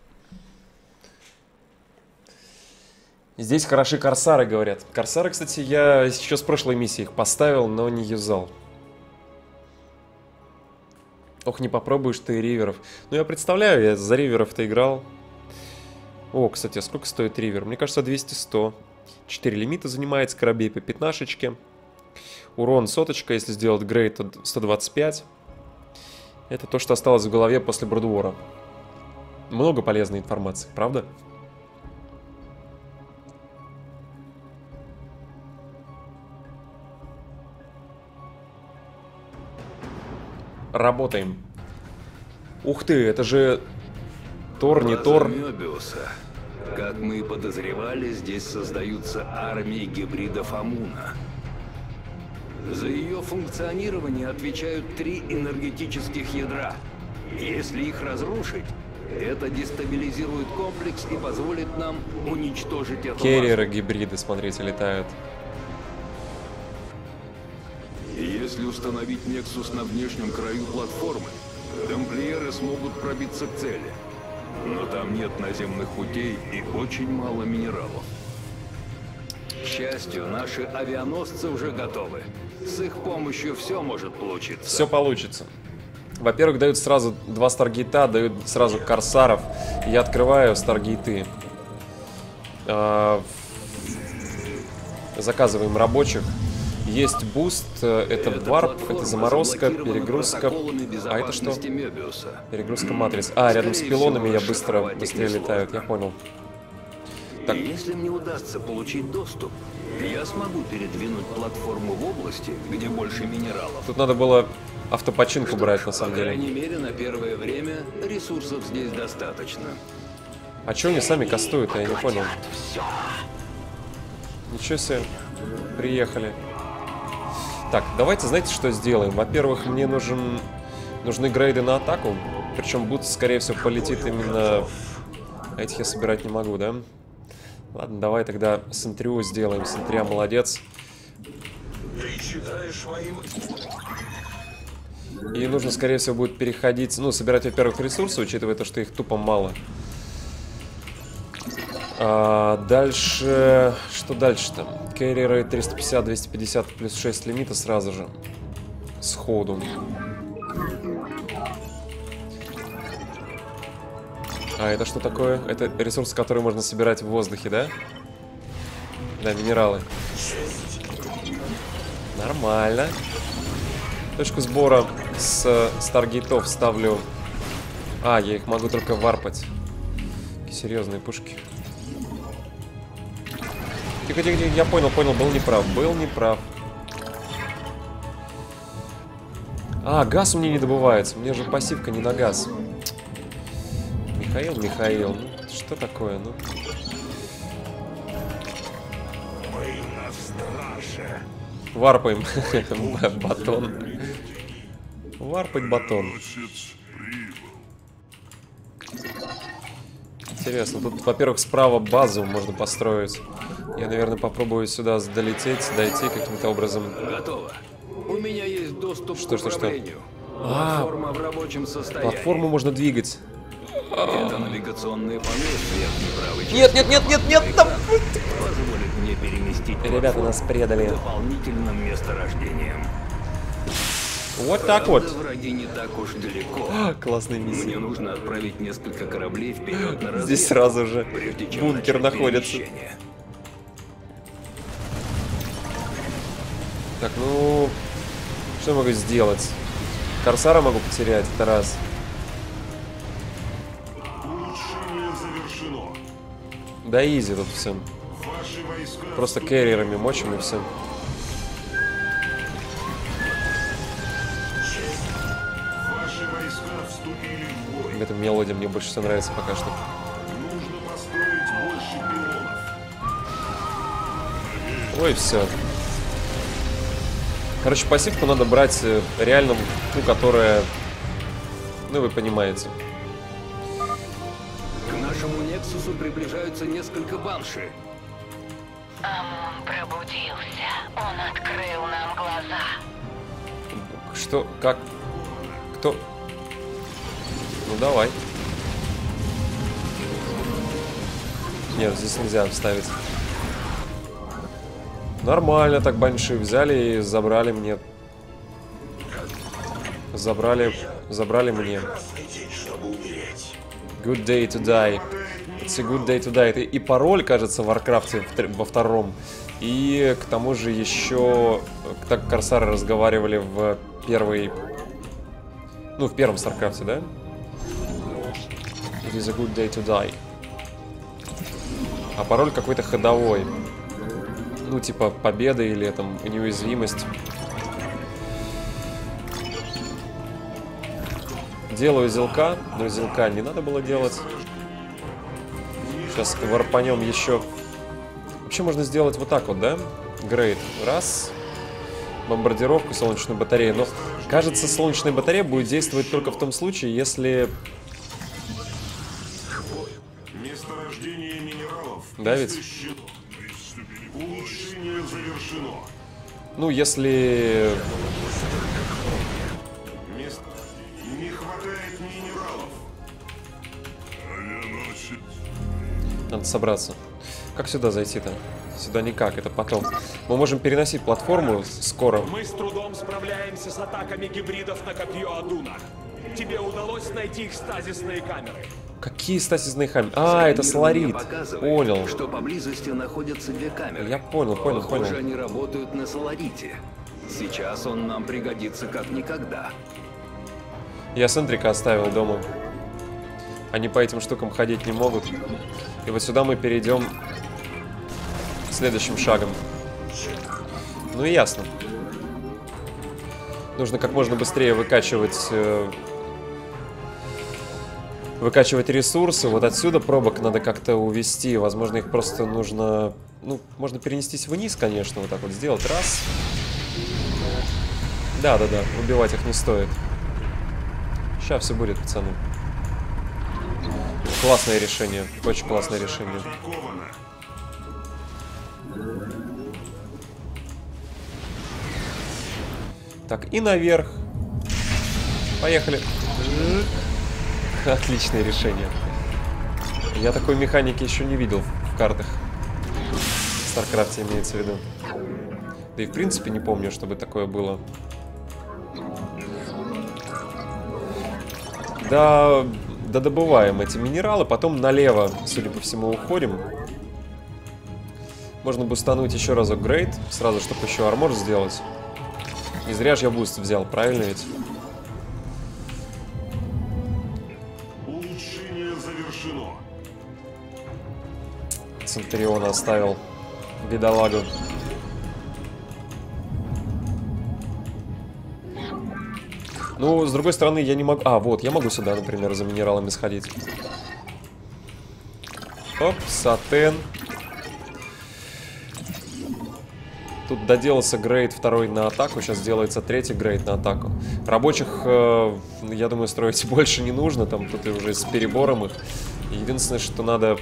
Здесь хороши корсары, говорят. Корсары, кстати, я еще с прошлой миссии их поставил, но не юзал. Ох, не попробуешь ты риверов. Ну, я представляю, я за риверов-то играл. О, кстати, а сколько стоит ривер? Мне кажется, 200-100. 4 лимита занимает, скоробей по 15-шечке. Урон соточка, если сделать грейд, то 125. Это то, что осталось в голове после Брудвора. Много полезной информации, правда? Работаем. Ух ты, это же Тор, не Тор. Мёбиуса. Как мы и подозревали, здесь создаются армии гибридов Амуна. За ее функционирование отвечают 3 энергетических ядра. Если их разрушить, это дестабилизирует комплекс и позволит нам уничтожить эту Керриеры, гибриды, смотрите, летают. Если установить Нексус на внешнем краю платформы, тамплиеры смогут пробиться к цели. Но там нет наземных путей и очень мало минералов. К счастью, наши авианосцы уже готовы. С их помощью все может получиться. Все получится. Во-первых, дают сразу 2 старгейта, дают сразу корсаров. Я открываю старгейты. Заказываем рабочих. Есть буст, это варп, это заморозка, перегрузка. А это что? Перегрузка матриц. А, рядом с пилонами я быстрее летают, я понял. Так. Если мне удастся получить доступ, я смогу передвинуть платформу в области, где больше минералов. Тут надо было автопочинку брать, на самом деле. По крайней мере, на первое время ресурсов здесь достаточно. А чё они сами кастуют, я не понял. Ничего себе, приехали. Так, давайте, знаете, что сделаем? Во-первых, мне нужны грейды на атаку. Причем бут, скорее всего, полетит именно... Этих я собирать не могу, да? Ладно, давай тогда Сентрю сделаем. Сентря молодец. И нужно, скорее всего, будет переходить... Ну, собирать, во-первых, ресурсы, учитывая то, что их тупо мало. Дальше... Что дальше-то? Керриеры 350, 250 плюс 6 лимита сразу же. Сходу. А это что такое? Это ресурсы, которые можно собирать в воздухе, да? Да, минералы. Нормально. Точку сбора с старгейтов ставлю... А, я их могу только варпать. Какие серьезные пушки. Тихо, я понял, был неправ. А, газ у меня не добывается. Мне же пассивка не на газ. Михаил, ну, что такое, ну? Мы на страже. Варпаем батон. Варпать батон. Интересно, тут, во-первых, справа базу можно построить. Я, наверное, попробую сюда долететь, дойти каким-то образом. Готово. У меня есть доступ Что? к управлению. Платформа в рабочем состоянии. Платформу можно двигать. Это навигационные панели с верхней правой части. Нет, там... Позволит мне переместить Ребята нас предали. дополнительным месторождением. Вот так вот. Правда, враги не так уж далеко. Классная миссия. Мне нужно отправить несколько кораблей вперед на разведку. Здесь сразу же прежде чем бункер начать находится. перемещение. Так, ну... Что я могу сделать? Корсара могу потерять, это раз. Улучшение завершено. Да изи тут все. Ваши войска Просто керриерами мочим и все. Ваши войска вступили в бой. Эта мелодия мне больше всего нравится пока что. Нужно построить больше пилонов. Ой, все. Короче, пассивку надо брать реально ту, которая... Ну, вы понимаете. К нашему Нексусу приближаются несколько банши. Амон пробудился. Он открыл нам глаза. Что? Как? Кто? Ну, давай. Нет, здесь нельзя вставить. Нормально так банши взяли и забрали мне. Забрали мне. Good day to die. It's a good day to die. Это и пароль, кажется, в Варкрафте во втором. И к тому же еще, так корсары разговаривали в первой... Ну, в первом Старкрафте, да? It is a good day to die. А пароль какой-то ходовой. Ну, типа победа или там неуязвимость. Делаю зелка, но зелка не надо было делать. Сейчас варпанем еще. Вообще можно сделать вот так вот, да? Грейд. Раз. Бомбардировку, солнечную батарею. Но, кажется, солнечная батарея будет действовать только в том случае, если... Месторождение минералов. Да, ведь? Улучшение завершено. Ну, если... Не хватает минералов. Надо собраться. Как сюда зайти-то? Сюда никак, это потом. Мы можем переносить платформу скоро. Мы с трудом справляемся с атаками гибридов на копье Адуна. Тебе удалось найти их стазисные камеры? Какие стазисные камеры? А, это Соларит. Понял. Что поблизости находятся две камеры. Я понял. Похоже, они работают на Соларите. Сейчас он нам пригодится как никогда. Я Сентрика оставил дома. Они по этим штукам ходить не могут. И вот сюда мы перейдем следующим шагом. Ну и ясно. Нужно как можно быстрее выкачивать ресурсы. Вот отсюда пробок надо как-то увести. Возможно, их просто нужно... Ну, можно перенестись вниз, конечно, вот так вот сделать. Раз. Да. Убивать их не стоит. Сейчас все будет, пацаны. Классное решение. Очень классное решение. Так, и наверх. Поехали. Отличное решение. Я такой механики еще не видел в картах. В Старкрафте имеется в виду. Да и в принципе не помню, чтобы такое было. Да, добываем эти минералы, потом налево, судя по всему, уходим. Можно бустануть еще разок грейд, сразу, чтобы еще армор сделать. Не зря же я буст взял, правильно ведь? Улучшение завершено. Центуриона оставил. Бедолагу. Ну, с другой стороны, я не могу... А, вот, я могу сюда, например, за минералами сходить. Оп, сатен. Тут доделался грейд 2 на атаку, сейчас делается 3-й грейд на атаку. Рабочих, я думаю, строить больше не нужно, там тут и уже с перебором их. Единственное, что надо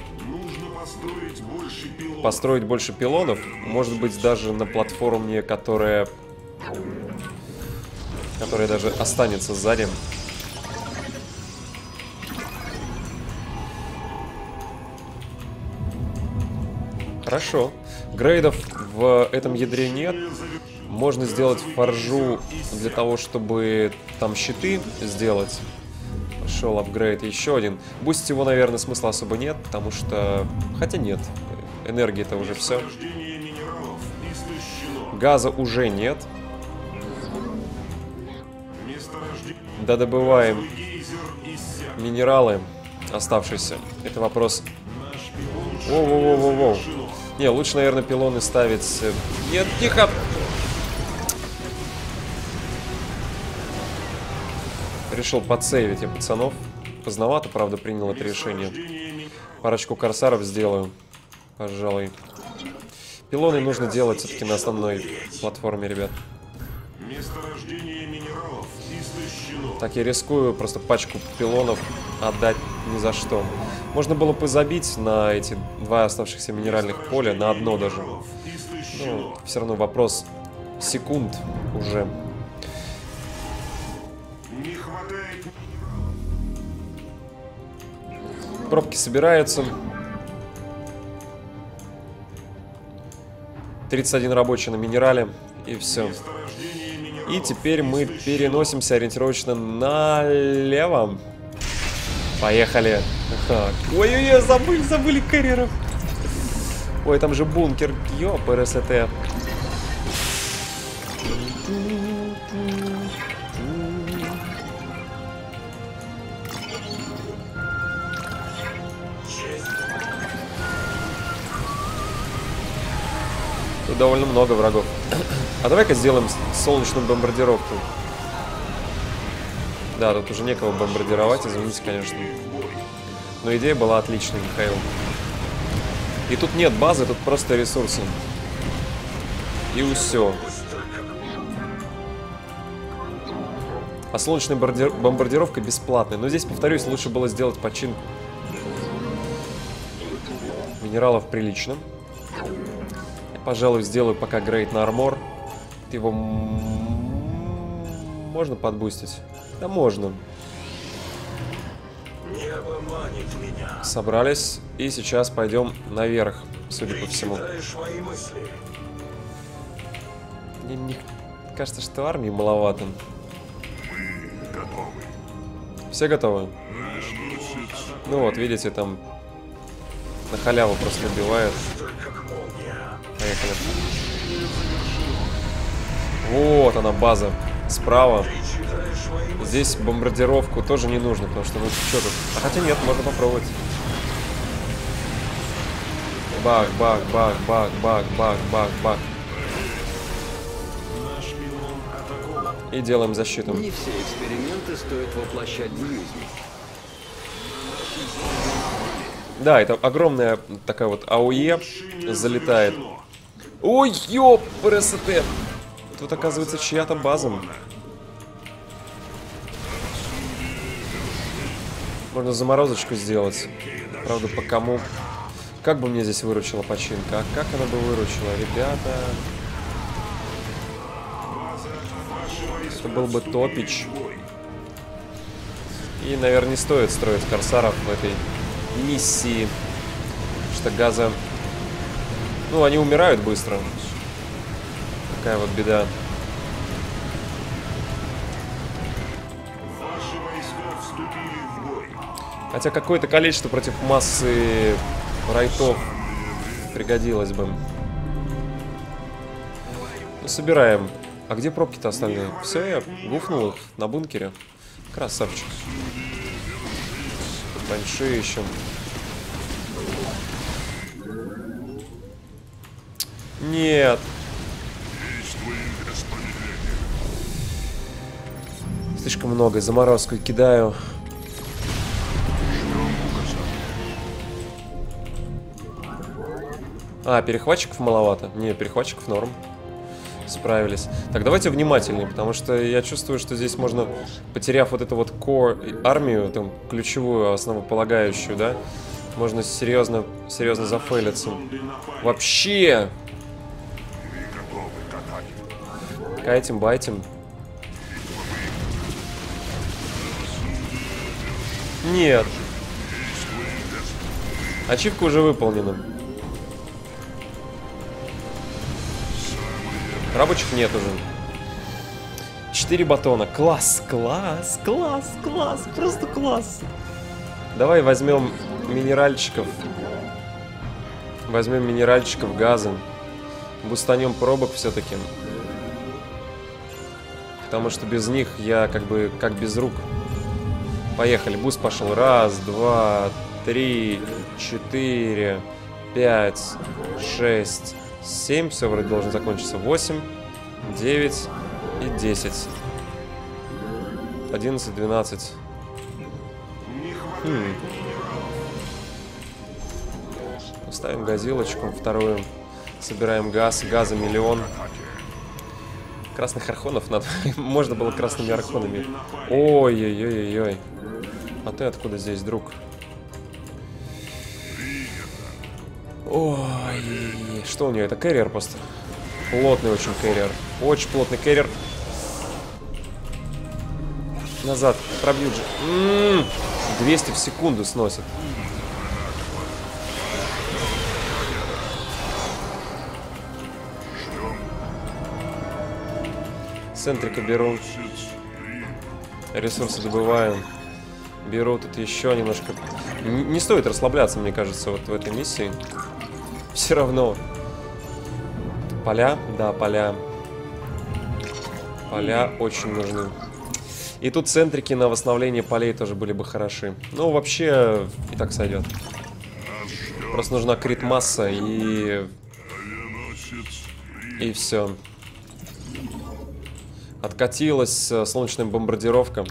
построить больше пилонов, может быть, даже на платформе, которая даже останется сзади. Хорошо. Грейдов в этом ядре нет. Можно сделать форжу для того, чтобы там щиты сделать. Пошел апгрейд еще один. Бустить его, наверное, смысла особо нет, потому что... Хотя нет. Энергии-то уже все. Газа уже нет. Додобываем минералы оставшиеся. Это вопрос... Воу-воу-воу-воу-воу. Не, лучше, наверное, пилоны ставить... Нет, тихо! Решил подсейвить я пацанов. Поздновато, правда, принял это решение. Парочку корсаров сделаю, пожалуй. Пилоны нужно делать все-таки на основной платформе, ребят. Так, я рискую просто пачку пилонов отдать ни за что. Можно было бы забить на эти 2 оставшихся минеральных поля, на одно даже. Ну, все равно вопрос секунд уже. Пробки собираются. 31 рабочий на минерале. И все. И теперь мы переносимся ориентировочно налево. Поехали. Ой-ой-ой, забыли карьеров. Ой, там же бункер. Ёп, РСТ. Тут довольно много врагов. А давай-ка сделаем солнечную бомбардировку. Да, тут уже некого бомбардировать, извините, конечно. Но идея была отличная, Михаил. И тут нет базы, тут просто ресурсы. И все. А солнечная бомбардировка бесплатная. Но здесь, повторюсь, лучше было сделать починку. Минералов прилично. Я, пожалуй, сделаю пока грейд на армор. Его можно подбустить? Да можно. Собрались. И сейчас пойдем наверх, судя по всему. Мне кажется, что армии маловато. Все готовы? Ну вот, видите, там на халяву просто убивает. Поехали. Вот она, база. Справа. Здесь бомбардировку тоже не нужно, потому что, ну, что тут? А хотя нет, можно попробовать. Бах, бах, бах, бах, бах, бах, бах, бах. И делаем защиту. Не все эксперименты стоит воплощать в жизнь. Да, это огромная такая вот АОЕ залетает. Ой, ёп, РСТ. Тут, оказывается, чья-то база. Можно заморозочку сделать. Правда, по кому? Как бы мне здесь выручила починка? А как она бы выручила, ребята? Это был бы топич. И, наверное, не стоит строить корсаров в этой миссии. Потому что газа... Ну, они умирают быстро. Такая вот беда. Хотя какое-то количество против массы райтов пригодилось бы. Ну, собираем. А где пробки-то остальные? Все, я гуфнул их на бункере. Красавчик. Большие еще. Нет. Слишком много. Заморозку кидаю. А, перехватчиков маловато. Не, перехватчиков норм. Справились. Так, давайте внимательнее, потому что я чувствую, что здесь можно, потеряв вот эту вот core армию, там, ключевую, основополагающую, да, можно серьезно зафейлиться. Вообще! Кайтим, байтим. Нет. Ачивка уже выполнена. Рабочих нет уже. 4 батона. Класс, класс, класс, класс. Просто класс. Давай возьмем минеральчиков. Возьмем минеральчиков, газа. Бустанем пробок все-таки. Потому что без них я как бы как без рук. Поехали. Буст пошел. 1, 2, 3, 4, 5, 6, 7. Все вроде должен закончиться. 8, 9 и 10. 11, 12. Ставим газилочку вторую. Собираем газ. Газа 1 000 000. Красных архонов надо. Можно было красными архонами. Ой-ой-ой-ой-ой. А ты откуда здесь, друг? Ой, что у нее? Это кэрриер просто. Плотный очень кэрриер. Очень плотный кэрриер. Назад. Пробьют же. 200 в секунду сносит. Центрика беру. Ресурсы добываю. Беру тут еще немножко. Не стоит расслабляться, мне кажется, вот в этой миссии. Все равно. Поля? Да, поля. Поля очень нужны. И тут центрики на восстановление полей тоже были бы хороши. Ну, вообще, и так сойдет. Просто нужна крит-масса и все. Откатилась солнечная бомбардировка.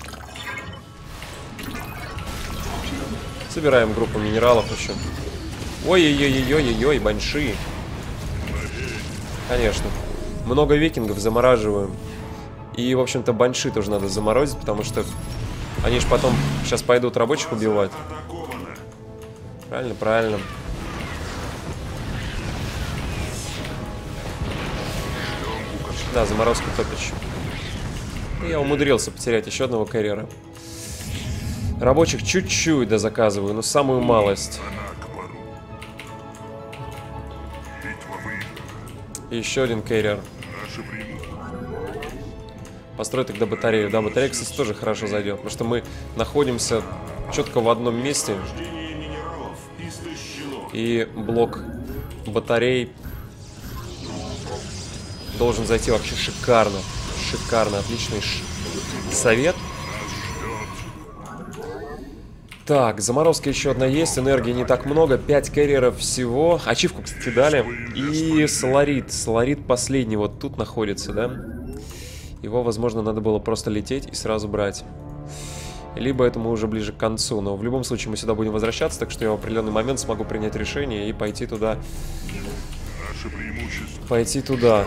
Собираем группу минералов еще. Ой-ой-ой-ой-ой-ой, банши. Конечно. Много викингов замораживаем. И, в общем-то, банши тоже надо заморозить, потому что они же потом сейчас пойдут рабочих убивать. Правильно, правильно. Да, заморозка топич. Я умудрился потерять еще одного карьера. Рабочих чуть-чуть дозаказываю, но самую малость. И еще один карьер. Построй тогда батарею. Да, батарея, кстати, тоже хорошо зайдет, потому что мы находимся четко в одном месте. И блок батарей должен зайти вообще шикарно. Шикарно, отличный совет. Так, заморозка еще одна есть, энергии не так много, 5 карьеров всего. Ачивку, кстати, дали. И Соларит. Соларит последний вот тут находится, да? Его, возможно, надо было просто лететь и сразу брать. Либо это мы уже ближе к концу. Но в любом случае мы сюда будем возвращаться, так что я в определенный момент смогу принять решение и пойти туда. Пойти туда.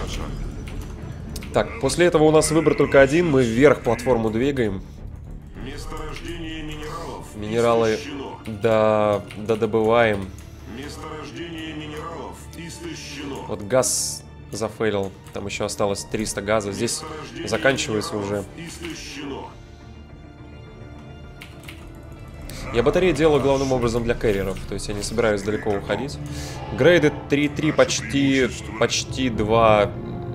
Так, после этого у нас выбор только один. Мы вверх платформу двигаем. Месторождение минералов. Минералы добываем. Месторождение минералов истощено. Вот газ зафейлил. Там еще осталось 300 газа. Здесь заканчивается уже. Я батареи делаю главным образом для карьеров. То есть я не собираюсь далеко уходить. Грейды 3-3 почти 2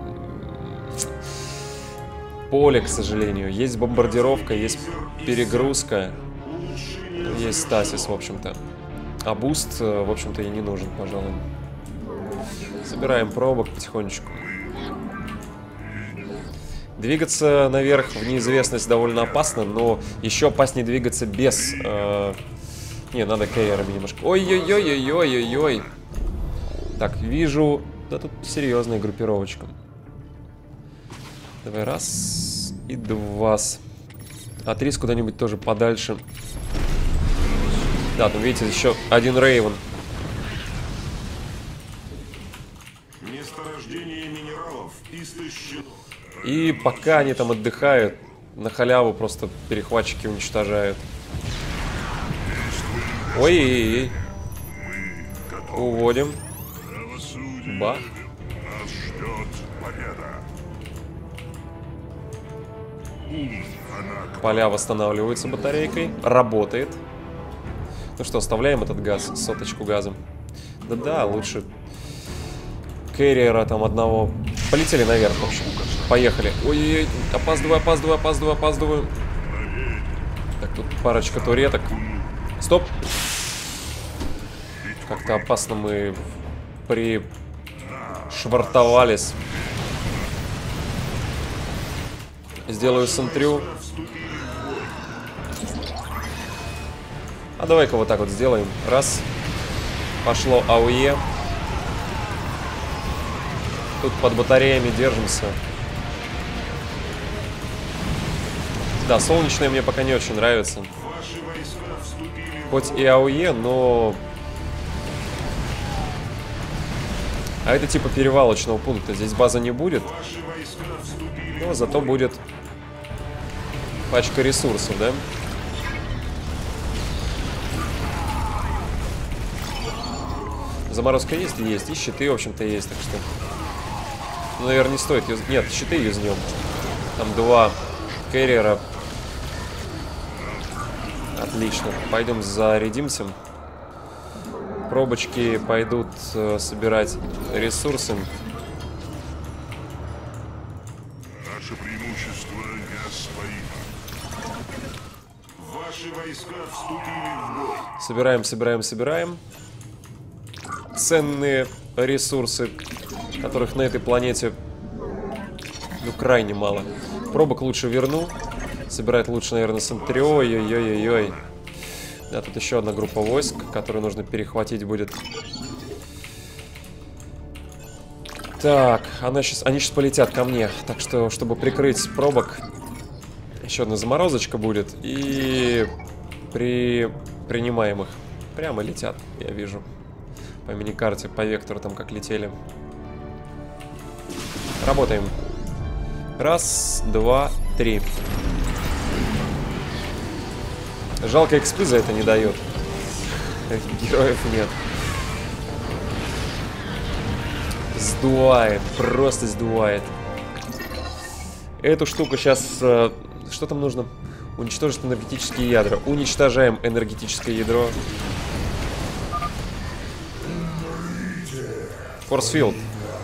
поля, к сожалению. Есть бомбардировка, есть перегрузка. Есть стасис, в общем-то. А буст, в общем-то, и не нужен, пожалуй. Собираем пробок потихонечку. Двигаться наверх в неизвестность довольно опасно, но еще опаснее двигаться без... Не, надо карьерами немножко. Ой-ой-ой-ой-ой-ой-ой. Так, вижу... Да тут серьезная группировочка. Давай, раз и два. Отрис куда-нибудь тоже подальше. Да, там, видите, еще один Рейвен. Месторождение минералов истощено. И пока они там отдыхают, на халяву просто перехватчики уничтожают. Ой-ой-ой. Уводим. Бах. Нас ждет победа. Поля восстанавливаются батарейкой. Работает. Ну что, оставляем этот газ, соточку газа. Да-да, лучше кэрриера там одного. Полетели наверх, в общем. Поехали. Ой-ой-ой, опаздываю. Так, тут парочка туреток. Стоп. Как-то опасно мы пришвартовались. Сделаю сентрю. А давай-ка вот так вот сделаем. Раз. Пошло АОЕ. Тут под батареями держимся. Да, солнечные мне пока не очень нравятся. Хоть и АОЕ, но... А это типа перевалочного пункта. Здесь база не будет. Но зато будет пачка ресурсов, да? Заморозка есть? Есть. И щиты, в общем-то, есть. Так что... Ну, наверное, не стоит юз... Нет, щиты юзнем. Там 2 кэрриера. Отлично. Пойдем зарядимся. Пробочки пойдут собирать ресурсы. Наше преимущество неоспоримо. Ваши войска вступили в бой. Собираем. Ценные ресурсы, которых на этой планете, ну, крайне мало. Пробок лучше верну. Собирать лучше, наверное, сентри. Ой-ой-ой-ой-ой. Да, тут еще одна группа войск, которую нужно перехватить будет. Так, они сейчас полетят ко мне. Так что, чтобы прикрыть пробок, еще одна заморозочка будет. И принимаем их. Прямо летят, я вижу. По мини-карте, по вектору там как летели. Работаем. Раз, два, три. Жалко, экспы за это не дает. Героев нет. Сдувает, просто сдувает. Эту штуку сейчас... что там нужно? Уничтожить энергетические ядра. Уничтожаем энергетическое ядро. Форсфилд.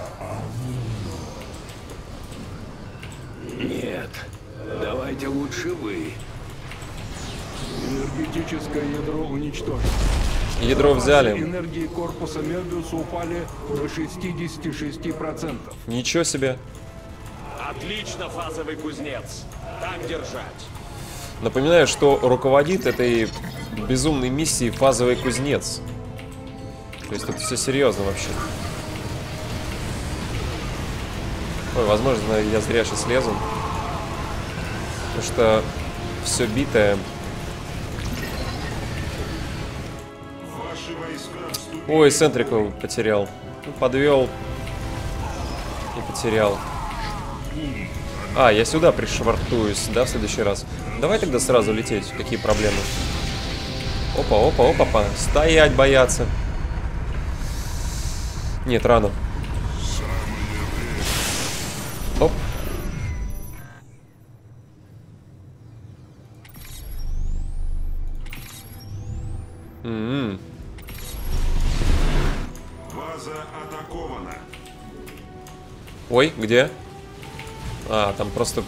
Нет, давайте лучше вы. Энергетическое ядро уничтожено. Ядро взяли. Энергии корпуса Мебиуса упали до 66%. Ничего себе. Отлично, фазовый кузнец. Так держать. Напоминаю, что руководит этой безумной миссией фазовый кузнец. То есть тут все серьезно вообще. Ой, возможно, я зря сейчас лезу. Потому что все битое. Ой, сентрику потерял. Ну, подвел. И потерял. А, я сюда пришвартуюсь, да, в следующий раз. Давай тогда сразу лететь. Какие проблемы? Опа. Стоять бояться. Нет, рано. Оп. База атакована. Ой, где? А, там просто...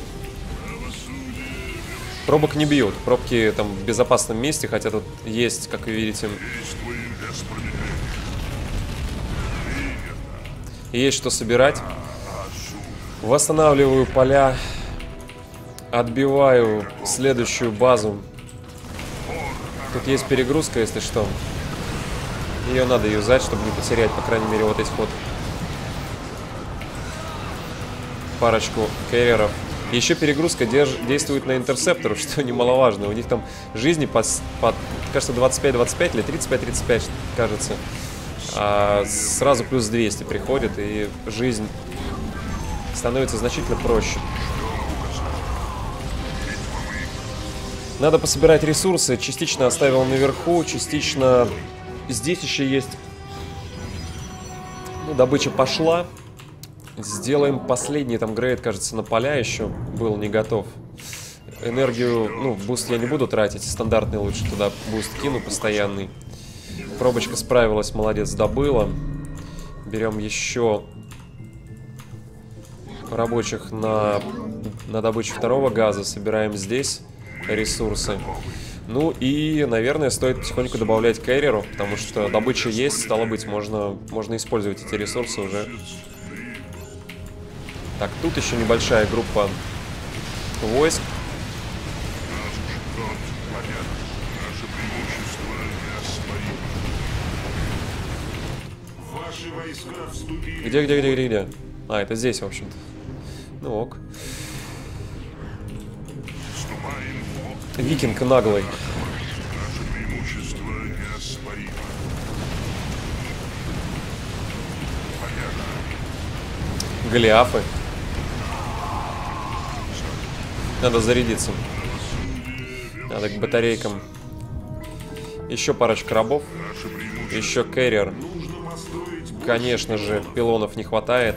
Пробок не бьют. Пробки там в безопасном месте, хотя тут есть, как вы видите... Есть что собирать. Восстанавливаю поля. Отбиваю следующую базу. Тут есть перегрузка, если что. Ее надо юзать, чтобы не потерять, по крайней мере, вот этих вот парочку кэрриеров. Еще перегрузка действует на интерсептору, что немаловажно. У них там жизни кажется, 25-25 или 35-35, кажется. А сразу плюс 200 приходит, и жизнь становится значительно проще. Надо пособирать ресурсы. Частично оставил наверху, частично здесь еще есть. Ну, добыча пошла. Сделаем последний там грейд, кажется, на поля еще был не готов. Энергию, ну, буст я не буду тратить, стандартный лучше туда буст кину постоянный. Пробочка справилась, молодец, добыла. Берем еще рабочих на добычу второго газа, собираем здесь ресурсы. Ну и, наверное, стоит потихоньку добавлять кэрреру, потому что добыча есть, стало быть, можно использовать эти ресурсы уже. Так, тут еще небольшая группа войск. Где? А, это здесь, в общем-то. Ну ок. Викинг наглый. Голиафы. Надо зарядиться. Надо к батарейкам. Еще парочка рабов. Еще кэрриер. Конечно же, пилонов не хватает.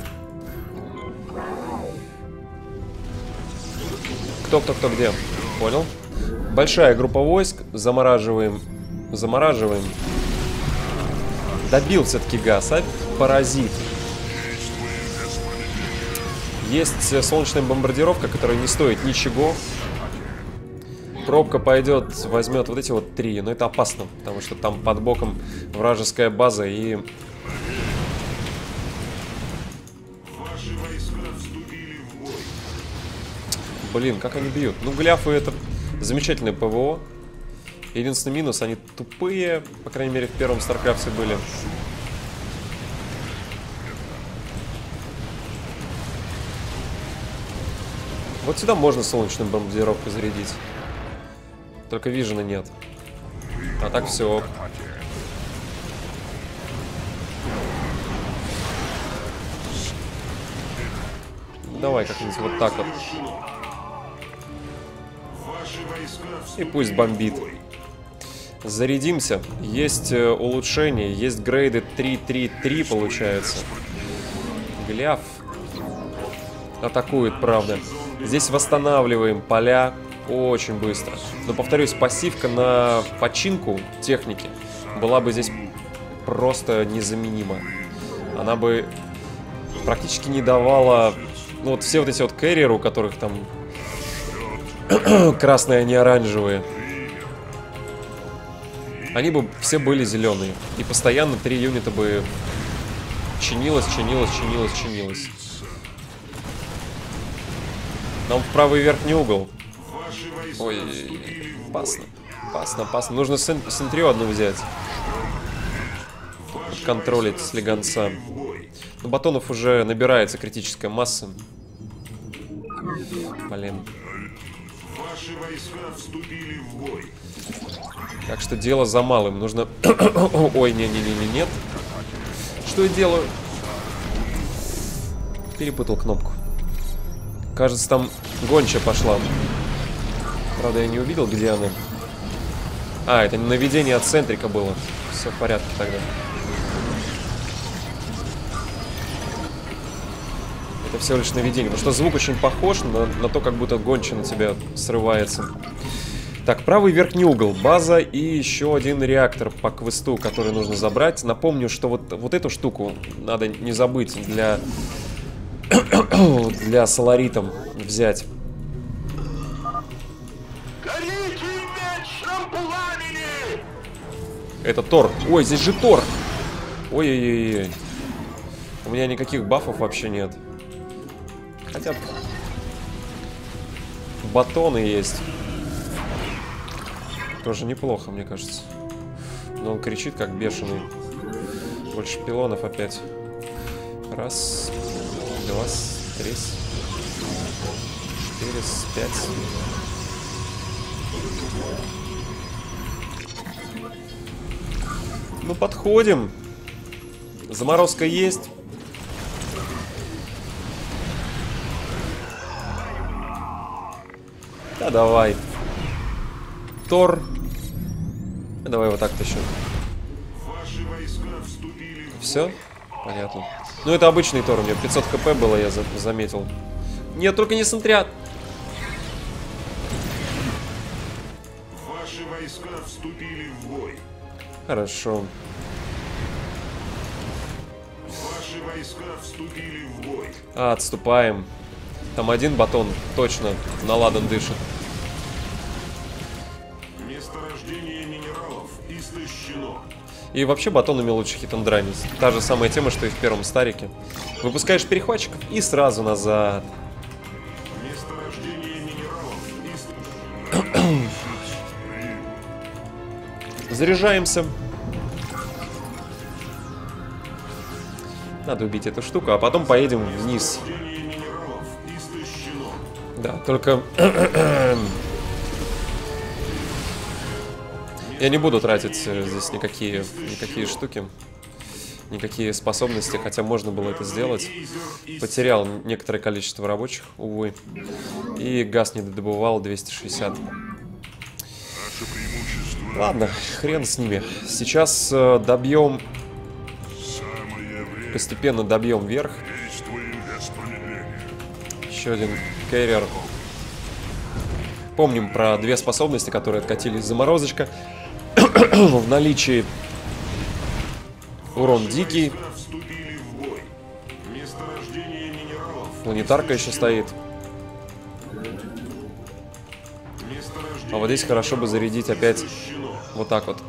Кто где? Понял. Большая группа войск. Замораживаем. Добил все-таки газ, а? Паразит. Есть солнечная бомбардировка, которая не стоит ничего. Пробка пойдет, возьмет вот эти вот 3. Но это опасно, потому что там под боком вражеская база и... Блин, как они бьют. Ну, гляфы это замечательное ПВО. Единственный минус, они тупые. По крайней мере, в первом Старкрафте были. Вот сюда можно солнечную бомбардировку зарядить. Только вижена нет. А так все. Давай как-нибудь вот так вот. И пусть бомбит. Зарядимся. Есть улучшение. Есть грейды 3-3-3 получается. Гляв атакует, правда. Здесь восстанавливаем поля очень быстро. Но, повторюсь, пассивка на починку техники была бы здесь просто незаменима. Она бы практически не давала... Ну, вот все вот эти вот кэрриеры, у которых там красные, а не оранжевые, они бы все были зеленые. И постоянно 3 юнита бы чинилось. Нам в правый верхний угол. Ой, опасно. Нужно сентрию одну взять. Контролить слегонца. У батонов уже набирается критическая масса. Блин. Так что дело за малым. Нужно... Ой, нет. Что я делаю? Перепутал кнопку. Кажется, там гончая пошла. Правда, я не увидел, где она. А, это наведение от центрика было. Все в порядке тогда. Это всего лишь наведение. Потому что звук очень похож на то, как будто гончая на тебя срывается. Так, правый верхний угол. База и еще один реактор по квесту, который нужно забрать. Напомню, что вот эту штуку надо не забыть для соларитом взять. Это Тор. Ой, здесь же Тор. Ой-ой-ой. У меня никаких бафов вообще нет. Хотя батоны есть. Тоже неплохо, мне кажется. Но он кричит как бешеный. Больше пилонов опять. Раз, два, три, 4, 5. Ну, подходим. Заморозка есть. Да давай. Тор. Давай вот так-то еще. Все? Понятно. Ну это обычный Тор, у меня 500 хп было, я заметил. Нет, только не смотрят. Ваши войска вступили в бой. Хорошо. Ваши войска вступили в бой. Отступаем. Там один батон точно на ладан дышит. Месторождение минералов истощено. И вообще батонами лучше хитандранить. Та же самая тема, что и в первом старике. Выпускаешь перехватчиков и сразу назад. Месторождение минералов истощено. Заряжаемся. Надо убить эту штуку, а потом поедем вниз. Месторождение минералов истощено. Да, только... Я не буду тратить здесь никакие штуки, никакие способности, хотя можно было это сделать. Потерял некоторое количество рабочих, увы. И газ не додобывал 260. Ладно, хрен с ними. Сейчас добьем... Постепенно добьем вверх. Еще один керриер. Помним про две способности, которые откатились. Заморозочка. В наличии урон дикий. Планетарка еще стоит. А вот здесь хорошо бы зарядить опять вот так вот.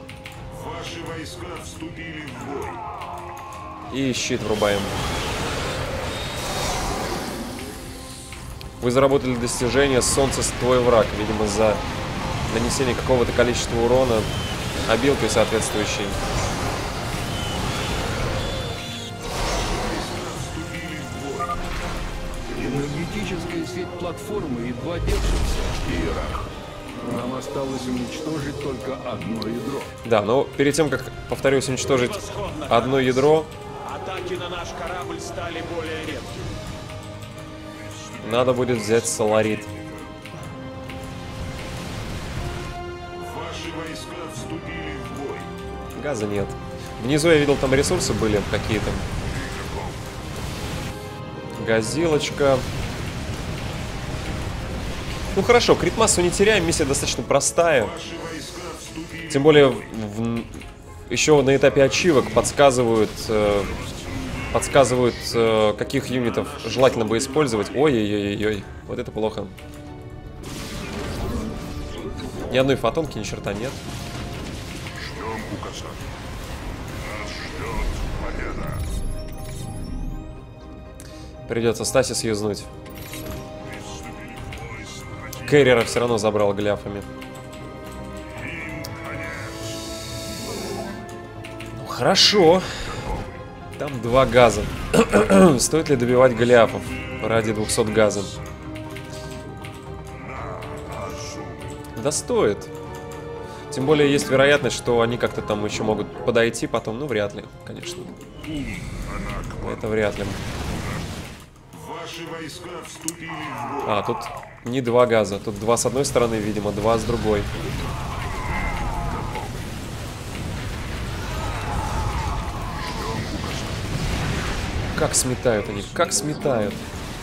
И щит врубаем. Вы заработали достижение «Солнце твой враг», видимо, за нанесение какого-то количества урона обилкой соответствующей. Энергетическая сеть платформы едва держится, Иерарх. Нам осталось уничтожить только одно ядро. Да, но перед тем, как, повторюсь, уничтожить одно ядро, Атаки на наш корабль стали более редкими. надо будет взять Соларит. Ваши войска вступили в бой. Газа нет. Внизу я видел, там ресурсы были какие-то. Газилочка. Ну хорошо, критмассу не теряем, миссия достаточно простая. Тем более, еще на этапе ачивок подсказывают, каких юнитов желательно бы использовать. Ой-ой-ой-ой, вот это плохо. Ни одной фотонки, ни черта нет. Ждем указа. Нас ждет победа. Придется Стасис юзнуть. Керриера все равно забрал гляфами. Ну, хорошо. Там 2 газа. Стоит ли добивать гляфов ради 200 газа? Да стоит. Тем более есть вероятность, что они как-то там еще могут подойти потом. Ну, вряд ли, конечно. Это вряд ли. Ваши войска вступили в бой. А, тут не 2 газа. Тут 2 с одной стороны, видимо, 2 с другой. Как сметают они, как сметают.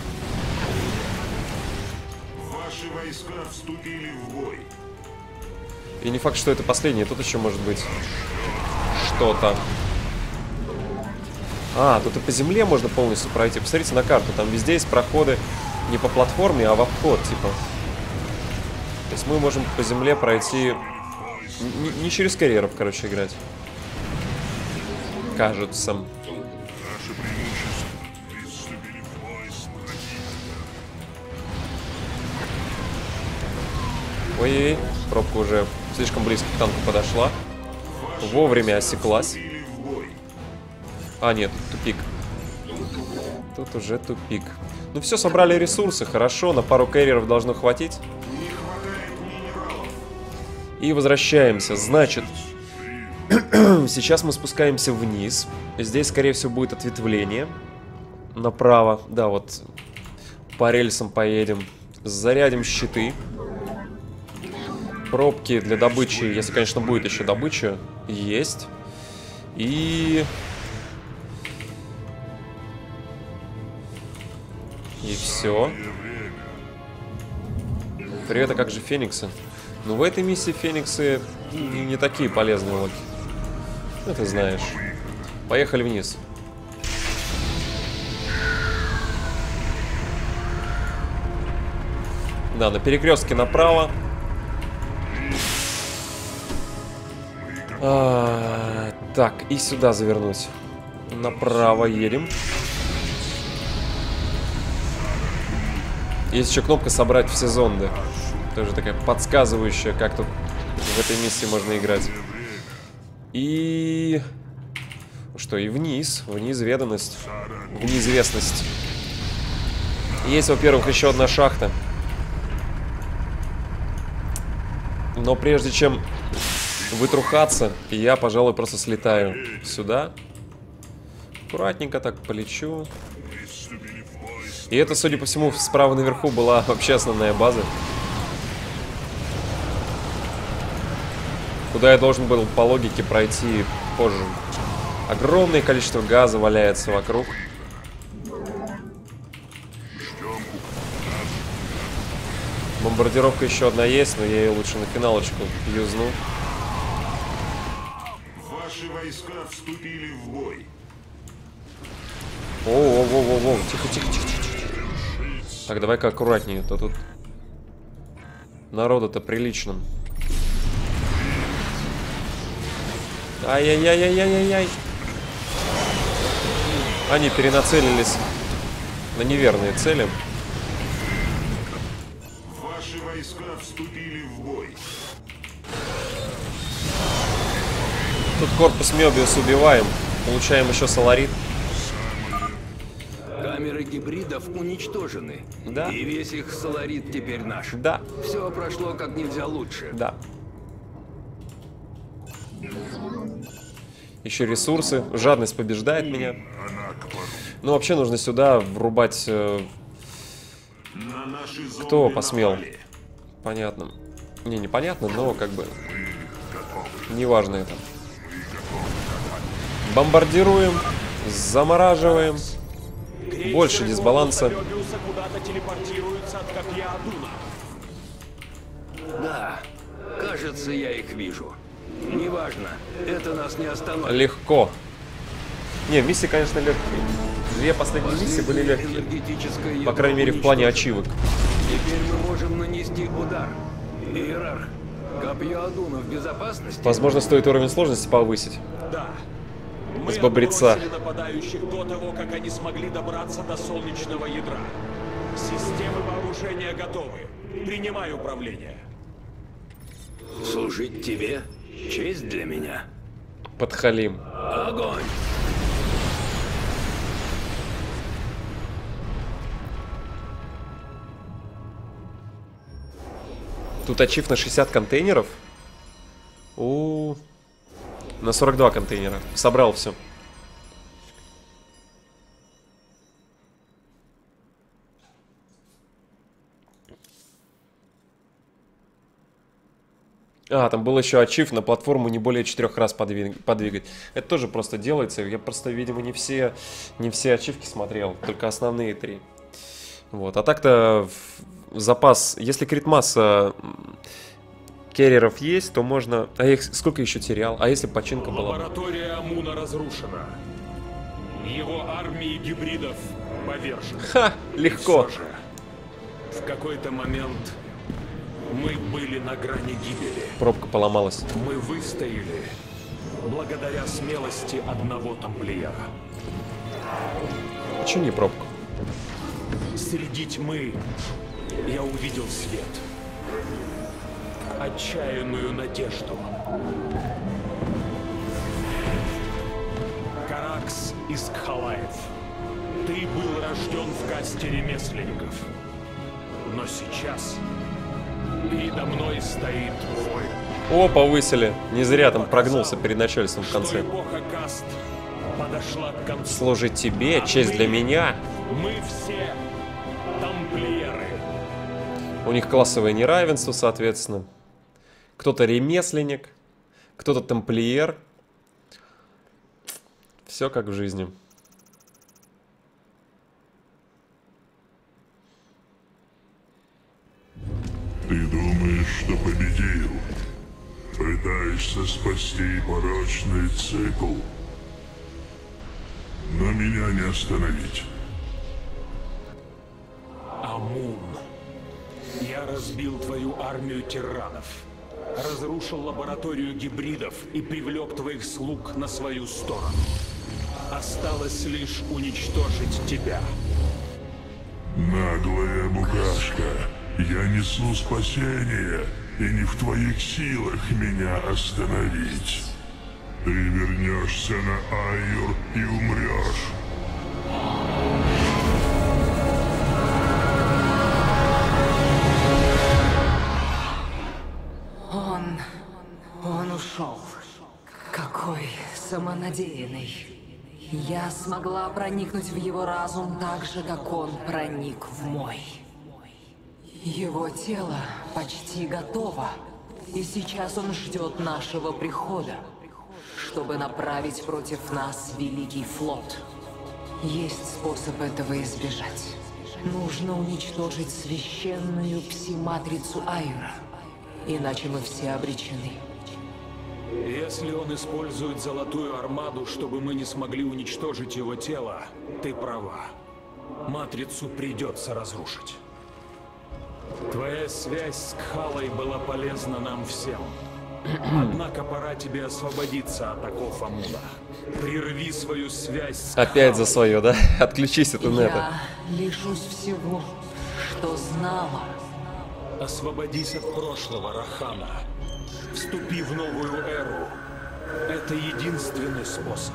Ваши войска вступили в бой. И не факт, что это последнее. Тут еще может быть что-то. А, тут и по земле можно полностью пройти. Посмотрите на карту. Там везде есть проходы не по платформе, а в обход, типа. То есть мы можем по земле пройти... Не через карьеров, короче, играть. Кажется. Ой-ой-ой, пробка уже слишком близко к танку подошла. Вовремя осеклась. А, нет, тупик. Тут уже тупик. Ну все, собрали ресурсы, хорошо, на пару керриеров должно хватить. И возвращаемся. Значит, Сейчас мы спускаемся вниз. Здесь, скорее всего, будет ответвление. Направо. Да, вот по рельсам поедем. Зарядим щиты. Пробки для добычи, если, конечно, будет еще добыча, есть. И все. Привет, а как же фениксы? Ну, в этой миссии фениксы не такие полезные, Локи. Ну, ты знаешь. Поехали вниз. Да, на перекрестке направо. Так, и сюда завернуть. Направо едем. Есть еще кнопка «Собрать все зонды». Тоже такая подсказывающая, как тут в этой миссии можно играть. И... Что, и вниз. В неизведанность. В неизвестность. Есть, во-первых, еще одна шахта. Но прежде чем вытрухаться, я, пожалуй, просто слетаю сюда. Аккуратненько так полечу. И это, судя по всему, справа наверху была вообще основная база. Куда я должен был по логике пройти позже. Огромное количество газа валяется вокруг. Бомбардировка еще одна есть, но я ее лучше на финалочку юзну. Ваши войска вступили в бой. Воу, тихо. Так, давай-ка аккуратнее, то тут народу-то прилично. Ай-яй-яй-яй-яй-яй. Они перенацелились на неверные цели. Ваши войска вступили в бой. Тут корпус Мёбиус убиваем. Получаем еще соларит. Камеры гибридов уничтожены. Да. И весь их соларит теперь наш. Да. Все прошло как нельзя лучше. Да. Еще ресурсы. Жадность побеждает меня. Ну, вообще нужно сюда врубать... Кто посмел? Понятно. Не, непонятно, но как бы... Неважно это. Бомбардируем. Замораживаем. Больше дисбаланса. Да, кажется, я их вижу. Неважно, это нас не остановит. Легко. Не, миссии, конечно, легкие. Две последние миссии были легкие. По крайней мере, в плане ачивок. Теперь мы можем нанести удар. Иерарх, копье Адуна в безопасности? Возможно, стоит уровень сложности повысить. Да. Мы с бобрица. отбросили нападающих до того, как они смогли добраться до солнечного ядра. Системы вооружения готовы. Принимай управление. Служить тебе — честь для меня. Подхалим. Огонь! Тут ачив на 60 контейнеров. На 42 контейнера. Собрал все. Там был еще ачив на платформу не более 4 раз подвигать. Это тоже просто делается. Я просто, видимо, не все ачивки смотрел, только основные 3. Вот. А так-то запас, если крит-масса керреров есть, то можно... А я их сколько еще терял? А если починка была? Лаборатория Амуна разрушена. Его армии гибридов повержены. Ха! Легко. И все же, в какой-то момент мы были на грани гибели. Пробка поломалась. Мы выстояли благодаря смелости одного тамплиера. А чё не пробка? Среди тьмы я увидел свет. Отчаянную надежду. Каракс из Кхалаев. Ты был рожден в касте ремесленников. Но сейчас передо мной стоит воин. О, повысили. Не зря там прогнулся перед начальством в конце. Эпоха каст подошла к концу. Служить тебе, честь для меня. Мы все тамплиеры. У них классовое неравенство, соответственно. Кто-то ремесленник, кто-то тамплиер. Все как в жизни. Ты думаешь, что победил? Пытаешься спасти порочный цикл. Но меня не остановить. Амун, я разбил твою армию тиранов, разрушил лабораторию гибридов и привлек твоих слуг на свою сторону. Осталось лишь уничтожить тебя. Наглая букашка, я несу спасение, и не в твоих силах меня остановить. Ты вернешься на Айюр и умрешь. Он ушел. Какой самонадеянный. Я смогла проникнуть в его разум так же, как он проник в мой. Его тело почти готово, и сейчас он ждет нашего прихода, чтобы направить против нас Великий флот. Есть способ этого избежать. Нужно уничтожить священную пси-матрицу Айюра, иначе мы все обречены. Если он использует Золотую Армаду, чтобы мы не смогли уничтожить его тело, ты права. Матрицу придется разрушить. Твоя связь с Кхалой была полезна нам всем. Однако пора тебе освободиться от оков Амуна. Прерви свою связь с Опять за Кхалой. свое, да? Отключись от инета. Я лишусь всего, что знала. Освободись от прошлого, Рахана. Вступи в новую эру. Это единственный способ.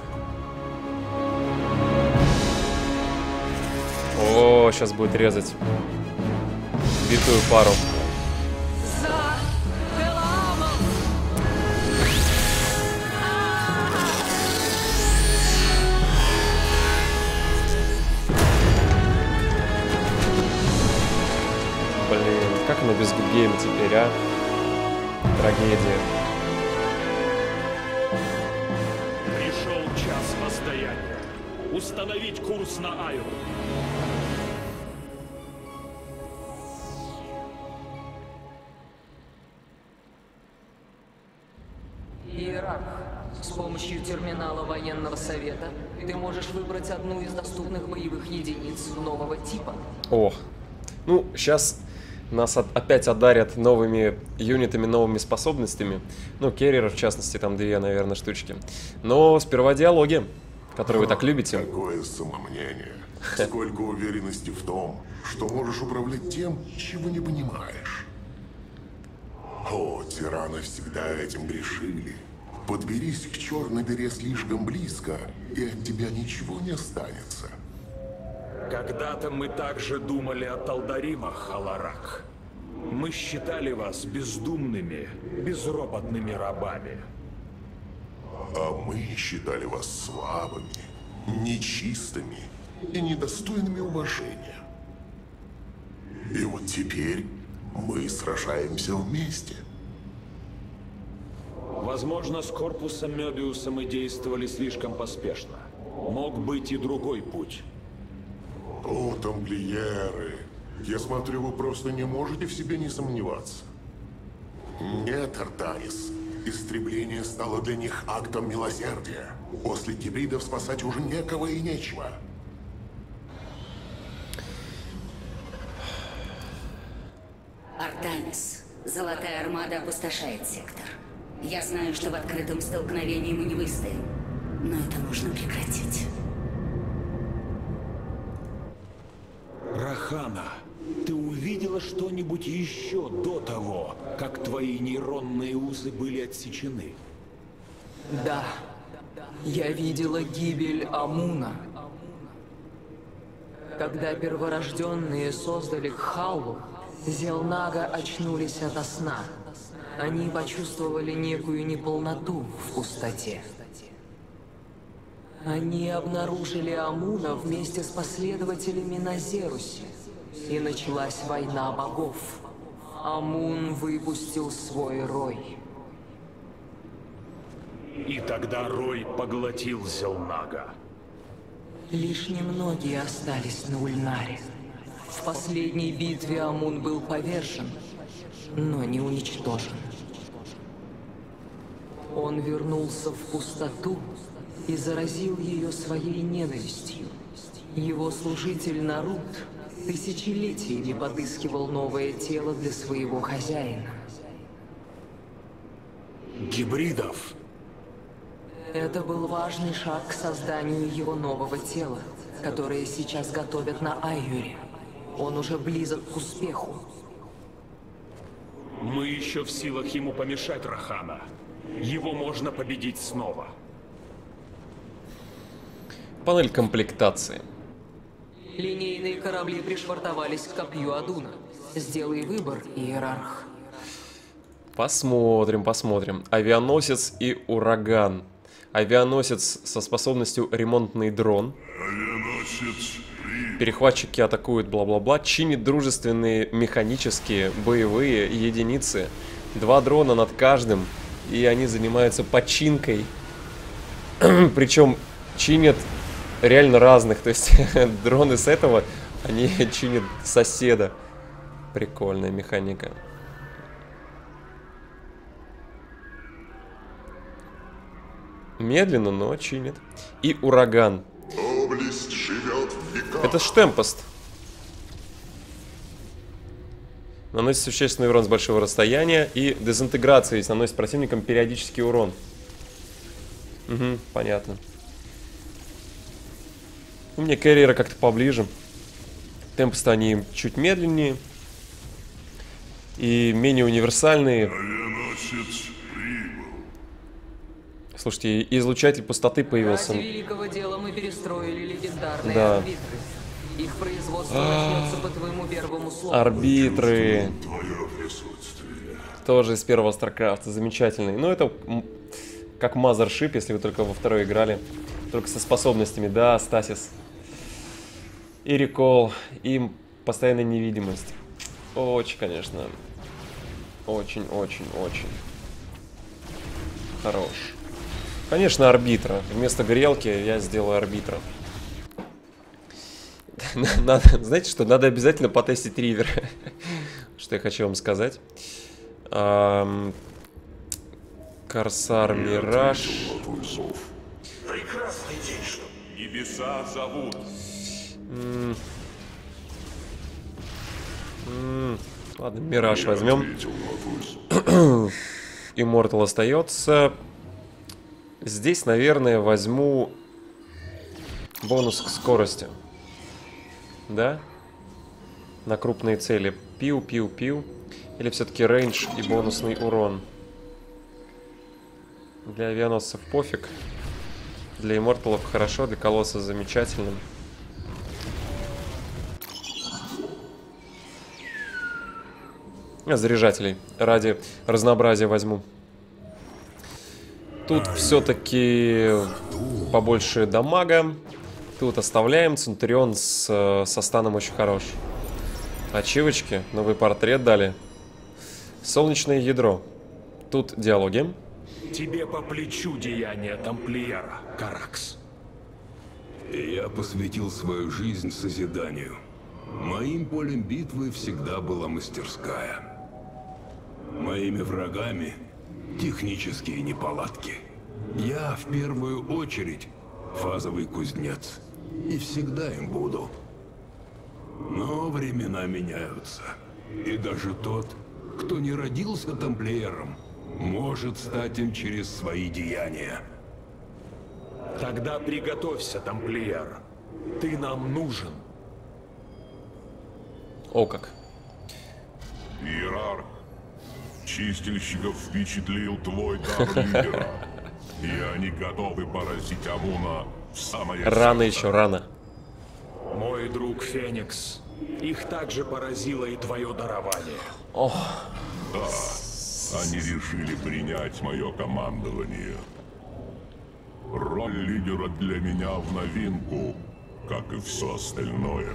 О, сейчас будет резать битую пару. За Деламов! Блин, как оно без гудгейма теперь, а? Трагедия. Пришел час воздаяния. Установить курс на Айюр. Иерарх, с помощью терминала военного совета ты можешь выбрать одну из доступных боевых единиц нового типа. О, ну, сейчас нас опять одарят новыми юнитами, новыми способностями. Ну, керреров, в частности, там 2, наверное, штучки. Но сперва диалоги, которые вы так любите. Какое самомнение. Сколько уверенности в том, что можешь управлять тем, чего не понимаешь. О, тираны всегда этим грешили. Подберись к черной дыре слишком близко, и от тебя ничего не останется. Когда-то мы также думали о Талдаримах, Аларак. Мы считали вас бездумными, безропотными рабами. А мы считали вас слабыми, нечистыми и недостойными уважения. И вот теперь мы сражаемся вместе. Возможно, с корпусом Мёбиуса мы действовали слишком поспешно. Мог быть и другой путь. О, тамплиеры, я смотрю, вы просто не можете в себе не сомневаться. Нет, Артарис, истребление стало для них актом милосердия. После гибридов спасать уже некого и нечего. Артанис, Золотая Армада опустошает сектор. Я знаю, что в открытом столкновении мы не выстоим, но это нужно прекратить. Рахана, ты увидела что-нибудь еще до того, как твои нейронные узы были отсечены? Да, я видела гибель Амуна. Когда перворожденные создали Кхалу, Зелнага очнулись ото сна. Они почувствовали некую неполноту в пустоте. Они обнаружили Амуна вместе с последователями на Зерусе. И началась война богов. Амун выпустил свой рой. И тогда рой поглотил Зелнага. Лишь немногие остались на Ульнаре. В последней битве Амун был повержен, но не уничтожен. Он вернулся в пустоту и заразил ее своей ненавистью. Его служитель Нарут тысячелетиями подыскивал новое тело для своего хозяина. Гибридов? Это был важный шаг к созданию его нового тела, которое сейчас готовят на Айюре. Он уже близок к успеху. Мы еще в силах ему помешать, Рахана. Его можно победить снова. Панель комплектации. Линейные корабли пришвартовались к копью Адуна. Сделай выбор, Иерарх. Посмотрим, посмотрим. Авианосец и ураган. Авианосец со способностью ремонтный дрон. Авианосец Перехватчики атакуют, бла-бла-бла. Чинит дружественные механические боевые единицы. 2 дрона над каждым. И они занимаются починкой. Причем чинят реально разных. То есть дроны с этого, они чинят соседа. Прикольная механика. Медленно, но чинит. И ураган. Доблесть живет в веках. Это Штемпост. Наносит существенный урон с большого расстояния. И дезинтеграция здесь наносит противникам периодический урон. Угу, понятно. У меня карьера как-то поближе. Темпосты они чуть медленнее. И менее универсальные. Авианосец прибыл. Слушайте, и излучатель пустоты появился. Ради великого дела мы перестроили легендарные Да. арбитры. Их производство начнется по твоему первому слову. Арбитры. Твое присутствие. Тоже из первого StarCraft. Замечательный. Ну, это как Mothership, если вы только во второй играли. Только со способностями. Да, Стасис. И рекол. И постоянная невидимость. Очень, конечно. Очень, очень, очень. Хорош. Конечно, арбитра. Вместо грелки я сделаю арбитра. Надо, знаете что? Надо обязательно потестить ривер. Что я хочу вам сказать. Корсар Мираж. Прекрасный день, что небеса зовут. Ладно, Мираж возьмем. Immortal остается. Здесь, наверное, возьму бонус к скорости. Да? На крупные цели. Пиу-пиу-пиу. Или все-таки рейндж и бонусный урон. Для авианосцев пофиг. Для имморталов хорошо, для колосса замечательно. Заряжателей. Ради разнообразия возьму. Тут все-таки побольше дамага. Тут оставляем. Центурион со станом очень хорош. Ачивочки. Новый портрет дали. Солнечное ядро. Тут диалоги. Тебе по плечу деяния тамплиера, Каракс. Я посвятил свою жизнь созиданию. Моим полем битвы всегда была мастерская. Моими врагами технические неполадки. Я в первую очередь фазовый кузнец. И всегда им буду. Но времена меняются. И даже тот, кто не родился тамплиером, может стать им через свои деяния. Тогда приготовься, тамплиер. Ты нам нужен. О как. Иерарх, чистильщиков впечатлил твой дар лидера. И они готовы поразить Амуна в самое Рано сердце. еще, рано. Мой друг Феникс. Их также поразило и твое дарование. Ох. Они решили принять мое командование. Роль лидера для меня в новинку, как и все остальное.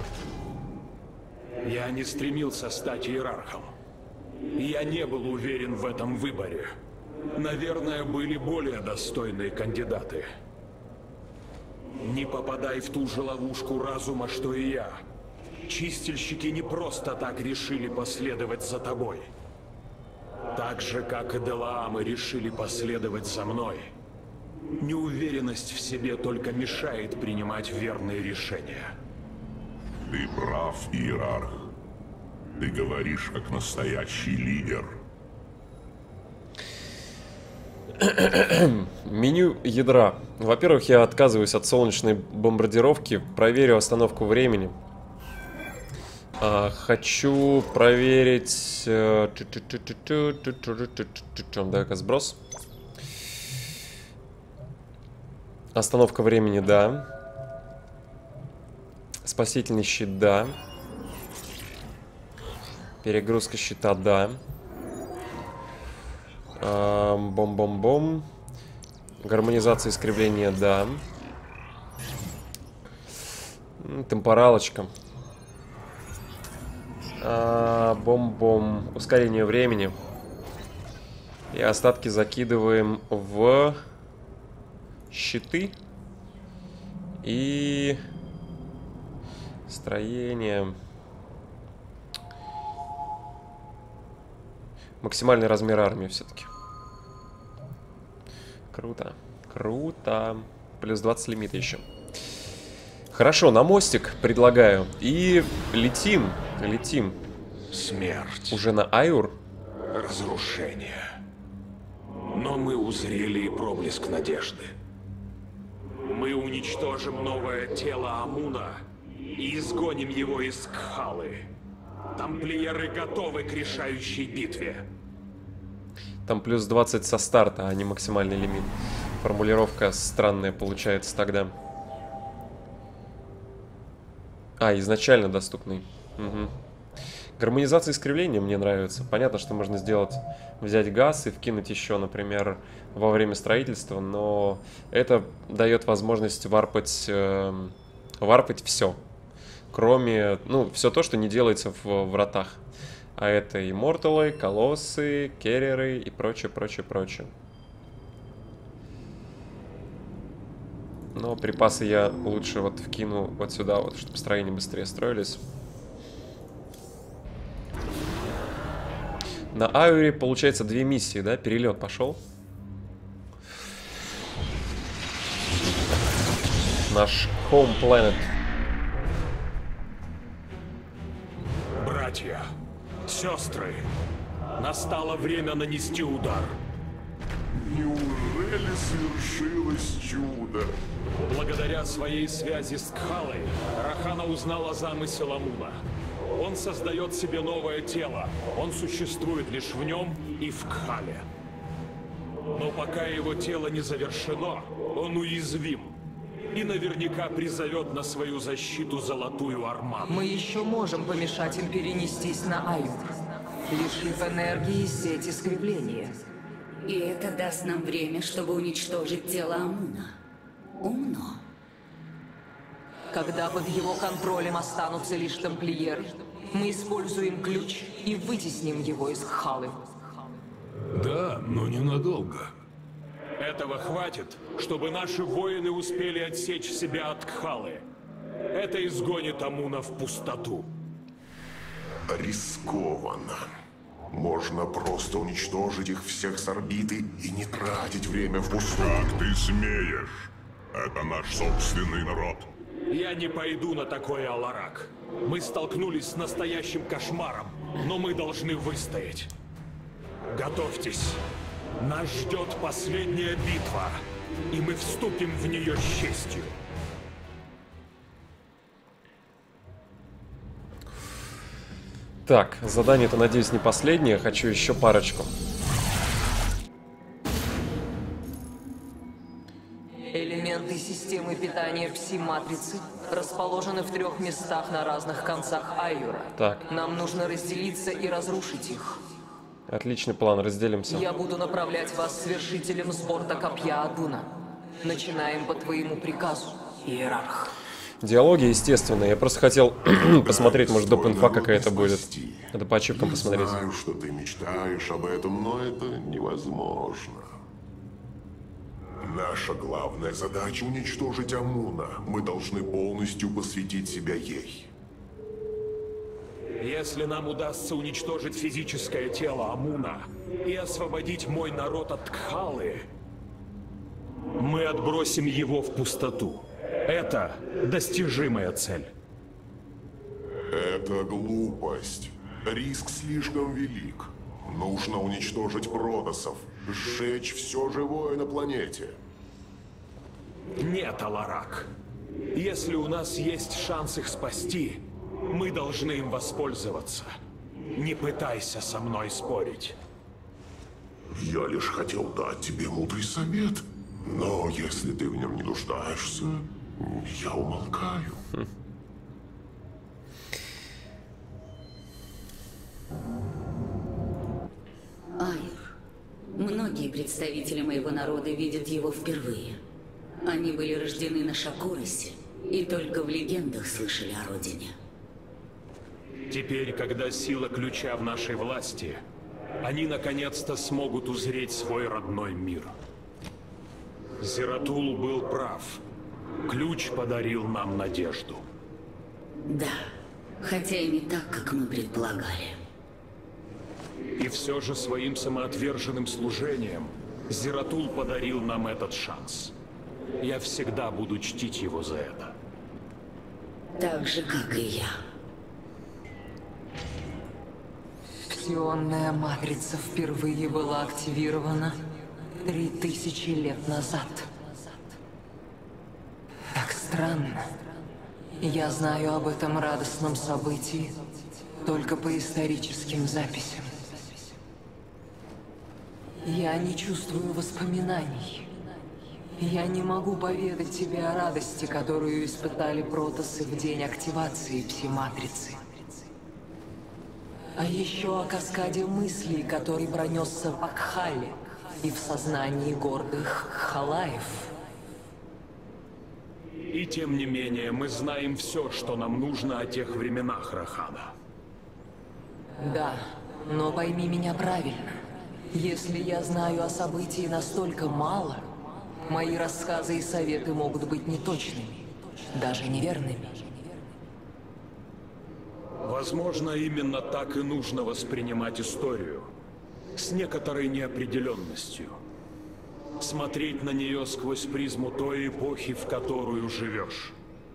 Я не стремился стать иерархом. Я не был уверен в этом выборе. Наверное, были более достойные кандидаты. Не попадай в ту же ловушку разума, что и я. Чистильщики не просто так решили последовать за тобой. Так же, как и Делаамы решили последовать за мной. Неуверенность в себе только мешает принимать верные решения. Ты прав, иерарх. Ты говоришь, как настоящий лидер. Меню ядра. Во-первых, я отказываюсь от солнечной бомбардировки. Проверю остановку времени. Хочу проверить... Дай-ка сброс. Остановка времени, да. Спасительный щит, да. Перегрузка щита, да. Бом-бом-бом. Гармонизация искривления, да. Темпоралочка. Бом-бом. Ускорение времени. И остатки закидываем в щиты. И строение. Максимальный размер армии все-таки. Круто. Круто. Плюс 20 лимита еще. Хорошо, на мостик предлагаю. И летим. Летим. Смерть. Уже на Айур? Разрушение. Но мы узрели и проблеск надежды. Мы уничтожим новое тело Амуна и изгоним его из Кхалы. Тамплиеры готовы к решающей битве. Там плюс 20 со старта, а не максимальный лимит. Формулировка странная получается тогда. Изначально доступный. Угу. Гармонизация искривления мне нравится. Понятно, что можно сделать, взять газ и вкинуть еще, например, во время строительства, но это дает возможность варпать все. Кроме, все то, что не делается в вратах. А это имморталы, колоссы, керреры и прочее, прочее, прочее. Но припасы я лучше вот вкину вот сюда, вот, чтобы строения быстрее строились. На Айуре, получается, 2 миссии, да? Перелет пошел. Наш Home Planet. Братья, сестры, настало время нанести удар. Неужели свершилось чудо? Благодаря своей связи с Кхалой, Рахана узнала замысел Амуна. Он создает себе новое тело. Он существует лишь в нем и в Кхале. Но пока его тело не завершено, он уязвим. И наверняка призовет на свою защиту Золотую Армаду. Мы еще можем помешать им перенестись на Айур, лишив энергии сеть искривления. И это даст нам время, чтобы уничтожить тело Амуна. Умно. Когда под его контролем останутся лишь тамплиеры, мы используем ключ и вытесним его из Кхалы. Да, но ненадолго. Этого хватит, чтобы наши воины успели отсечь себя от Кхалы. Это изгонит Амуна в пустоту. Рискованно. Можно просто уничтожить их всех с орбиты и не тратить время впустую. Как ты смеешь? Это наш собственный народ. Я не пойду на такой Аларак. Мы столкнулись с настоящим кошмаром, но мы должны выстоять. Готовьтесь. Нас ждет последняя битва, и мы вступим в нее с честью. Так, задание-то, надеюсь, не последнее. Хочу еще парочку. Элементы системы питания Пси-матрицы расположены в 3 местах на разных концах Айура. Так. Нам нужно разделиться и разрушить их. Отличный план, разделимся. Я буду направлять вас с вершителем с борта копья Адуна. Начинаем по твоему приказу, Иерарх. Диалоги, естественно. Я просто хотел посмотреть, может, доп. Инфа какая-то будет. Надо по ачивкам посмотреть. Я знаю, что ты мечтаешь об этом, но это невозможно. Наша главная задача — уничтожить Амуна. Мы должны полностью посвятить себя ей. Если нам удастся уничтожить физическое тело Амуна и освободить мой народ от Кхалы, мы отбросим его в пустоту. Это достижимая цель. Это глупость. Риск слишком велик. Нужно уничтожить протоссов, сжечь все живое на планете. Нет, Аларак. Если у нас есть шанс их спасти, мы должны им воспользоваться. Не пытайся со мной спорить. Я лишь хотел дать тебе мудрый совет, но если ты в нем не нуждаешься, я умолкаю. Айр. Многие представители моего народа видят его впервые. Они были рождены на Шакуросе и только в легендах слышали о родине. Теперь, когда сила ключа в нашей власти, они наконец-то смогут узреть свой родной мир. Зератул был прав. Ключ подарил нам надежду. Да, хотя и не так, как мы предполагали. И все же своим самоотверженным служением Зератул подарил нам этот шанс. Я всегда буду чтить его за это. Так же, как и я. Псионная матрица впервые была активирована 3000 лет назад. Так странно. Я знаю об этом радостном событии только по историческим записям. Я не чувствую воспоминаний. Я не могу поведать тебе о радости, которую испытали протоссы в день активации пси-матрицы. А еще о каскаде мыслей, который пронесся в Акхале и в сознании гордых Халаев. И тем не менее, мы знаем все, что нам нужно о тех временах, Рахана. Да, но пойми меня правильно. Если я знаю о событии настолько мало, мои рассказы и советы могут быть неточными, даже неверными. Возможно, именно так и нужно воспринимать историю. С некоторой неопределенностью. Смотреть на нее сквозь призму той эпохи, в которую живешь.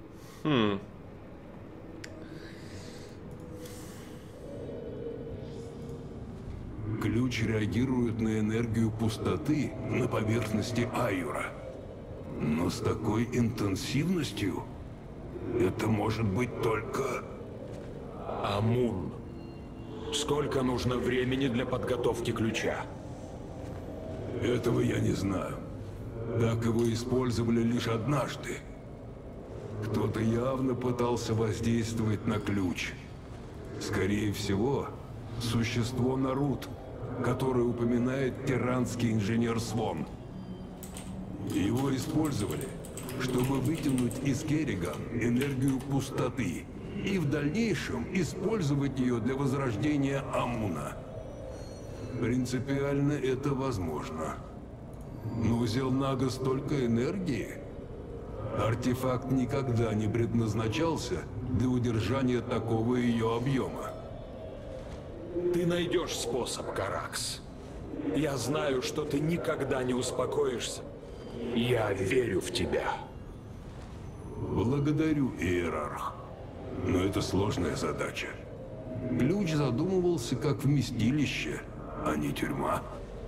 Ключ реагирует на энергию пустоты на поверхности Айюра. Но с такой интенсивностью это может быть только... Амун. Сколько нужно времени для подготовки ключа? Этого я не знаю. Так его использовали лишь однажды. Кто-то явно пытался воздействовать на ключ. Скорее всего, существо Нарут, которое упоминает тиранский инженер Свон. Его использовали, чтобы вытянуть из Керриган энергию пустоты и в дальнейшем использовать ее для возрождения Амуна. Принципиально это возможно. Но у Зелнага столько энергии. Артефакт никогда не предназначался для удержания такого ее объема. Ты найдешь способ, Каракс. Я знаю, что ты никогда не успокоишься. Я верю в тебя. Благодарю, Иерарх. Но это сложная задача. Ключ задумывался как вместилище, а не тюрьма.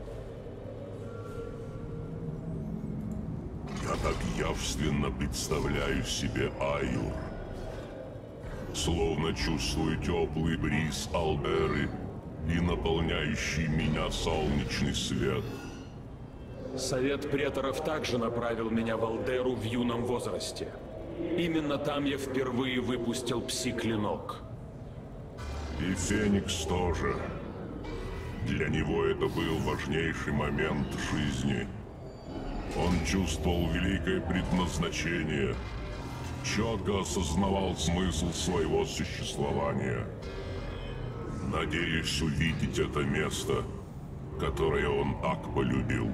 Я так явственно представляю себе Айюр. Словно чувствую теплый бриз Алберы и наполняющий меня солнечный свет. Совет преторов также направил меня в Алдеру в юном возрасте. Именно там я впервые выпустил пси-клинок. И Феникс тоже. Для него это был важнейший момент жизни. Он чувствовал великое предназначение, четко осознавал смысл своего существования. Надеюсь увидеть это место, которое он так полюбил.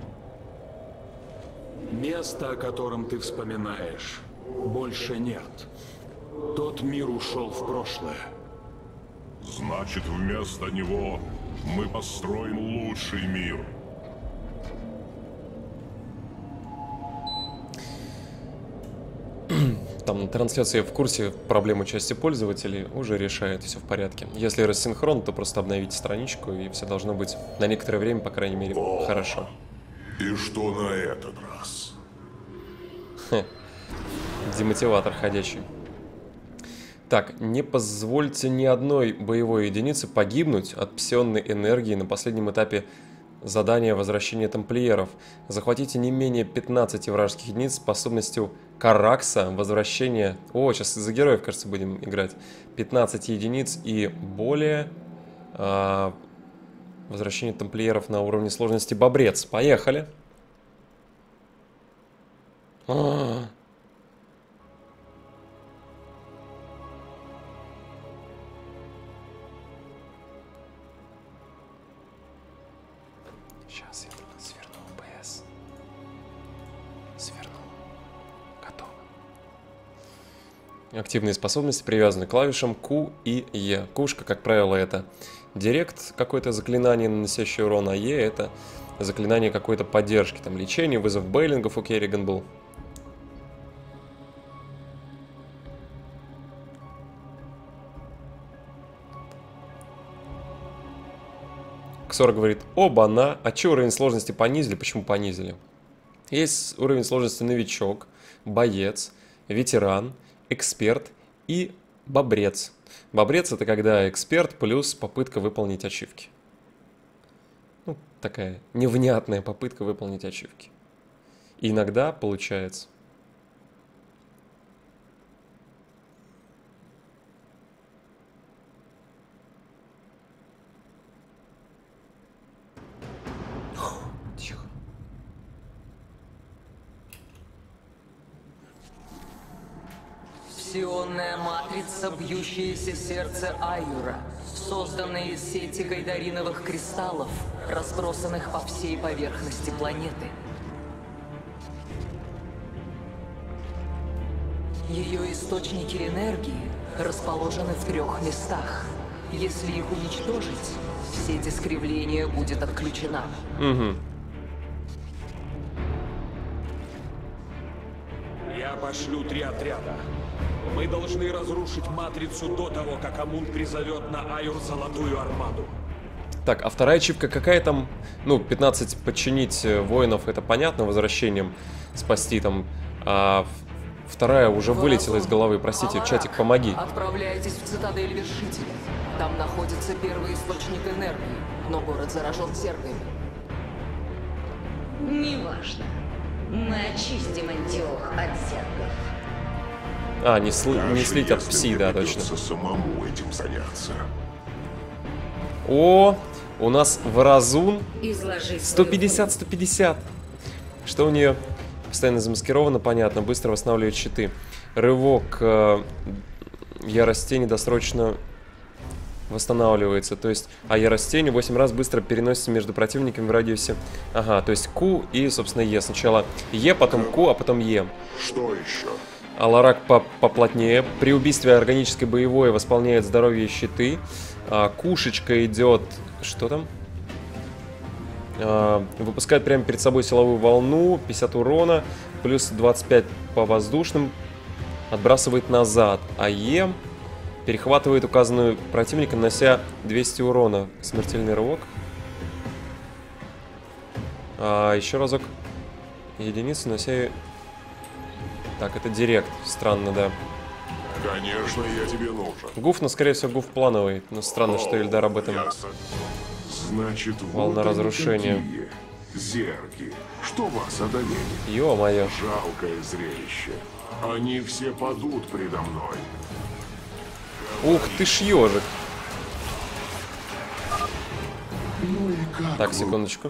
Место, о котором ты вспоминаешь, больше нет. Тот мир ушел в прошлое. Значит, вместо него мы построим лучший мир. Там на трансляции в курсе проблемы части пользователей, уже решает, все в порядке. Если рассинхрон, то просто обновите страничку, и все должно быть на некоторое время, по крайней мере, хорошо. И что на этот раз? Демотиватор ходячий. Так, не позвольте ни одной боевой единице погибнуть от псионной энергии на последнем этапе задания возвращения тамплиеров. Захватите не менее 15 вражеских единиц с способностью Каракса, возвращение... О, сейчас за героев, кажется, будем играть. 15 единиц и более. Возвращение тамплиеров на уровне сложности Бобрец. Поехали. Сейчас я сверну ОБС. Сверну. Готово. Активные способности привязаны к клавишам Q и E. Кушка, как правило, это директ, какое-то заклинание, наносящее урон, а E это заклинание какой-то поддержки, там лечение, вызов бейлингов у Керриган был. Ксор говорит: оба-на, а че уровень сложности понизили? Почему понизили? Есть уровень сложности новичок, боец, ветеран, эксперт и бобрец. Бобрец — это когда эксперт плюс попытка выполнить ачивки. Ну, такая невнятная попытка выполнить ачивки. И иногда получается. Тихо. Псионная матрица, бьющееся сердце Аюра, созданная из сети гайдариновых кристаллов, разбросанных по всей поверхности планеты. Ее источники энергии расположены в 3 местах. Если их уничтожить, сеть искривления будет отключена. Угу. Я пошлю 3 отряда. Мы должны разрушить матрицу до того, как Амун призовет на Аюр Золотую Армаду. Так, а вторая ачивка какая там? Ну, 15 подчинить воинов, это понятно, возвращением спасти там. А вторая уже вылетела из головы, простите, чатик, помоги. Отправляйтесь в цитадель Вершителя. Там находится первый источник энергии, но город заражен зергами. Неважно. Мы очистим Антиох от зергов. А, не слить от пси, да, точно. Самому этим заняться. О, у нас Варазун. Изложи 150-150. Что у нее? Постоянно замаскировано, понятно. Быстро восстанавливает щиты. Рывок ярость тени досрочно восстанавливается. То есть, ярость тени 8 раз быстро переносится между противниками в радиусе. Ага, то есть Q и, собственно, E. Сначала E, потом Q, а потом E. Что еще? Аларак поплотнее. При убийстве органической боевой восполняет здоровье и щиты. Кушечка идет... Что там? Выпускает прямо перед собой силовую волну. 50 урона. Плюс 25 по воздушным. Отбрасывает назад. А Е перехватывает указанную противника, нанося 200 урона. Смертельный рывок. Еще разок. Единицу, нанося... Так, это директ. Странно, да. Конечно, я тебе нужен. Гуф, но, скорее всего, гуф плановый. Но странно, что Ильдар об этом... Значит, волна вот разрушения. Такие зерги. Что вас одолели? Ё-моё. Жалкое зрелище. Они все падут предо мной. Ух ты ж ёжик. Ну и как Так, вы- секундочку.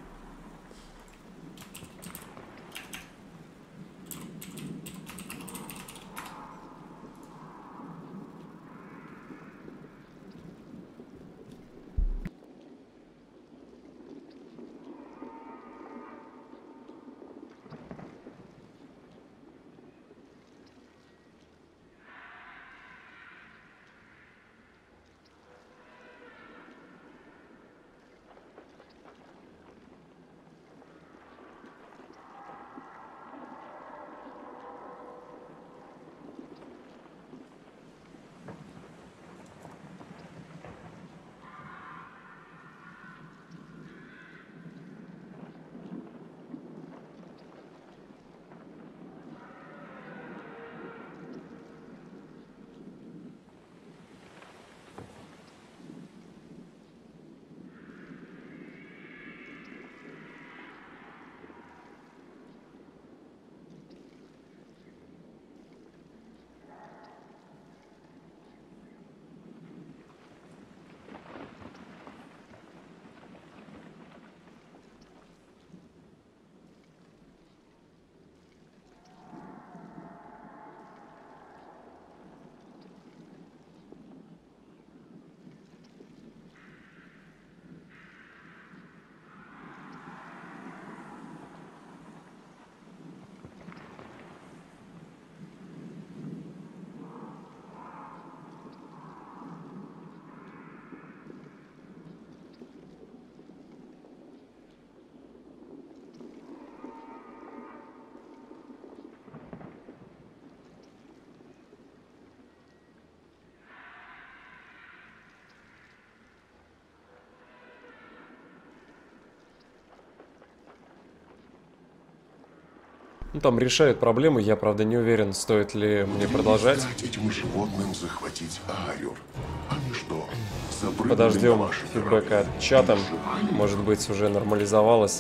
Ну, там решают проблему, я, правда, не уверен, стоит ли мне продолжать. Дать этим животным захватить Айур. Они что, запрыгнули на Подождем ваши фидбэка корабли? от чата. Выживали? Может быть, уже нормализовалось.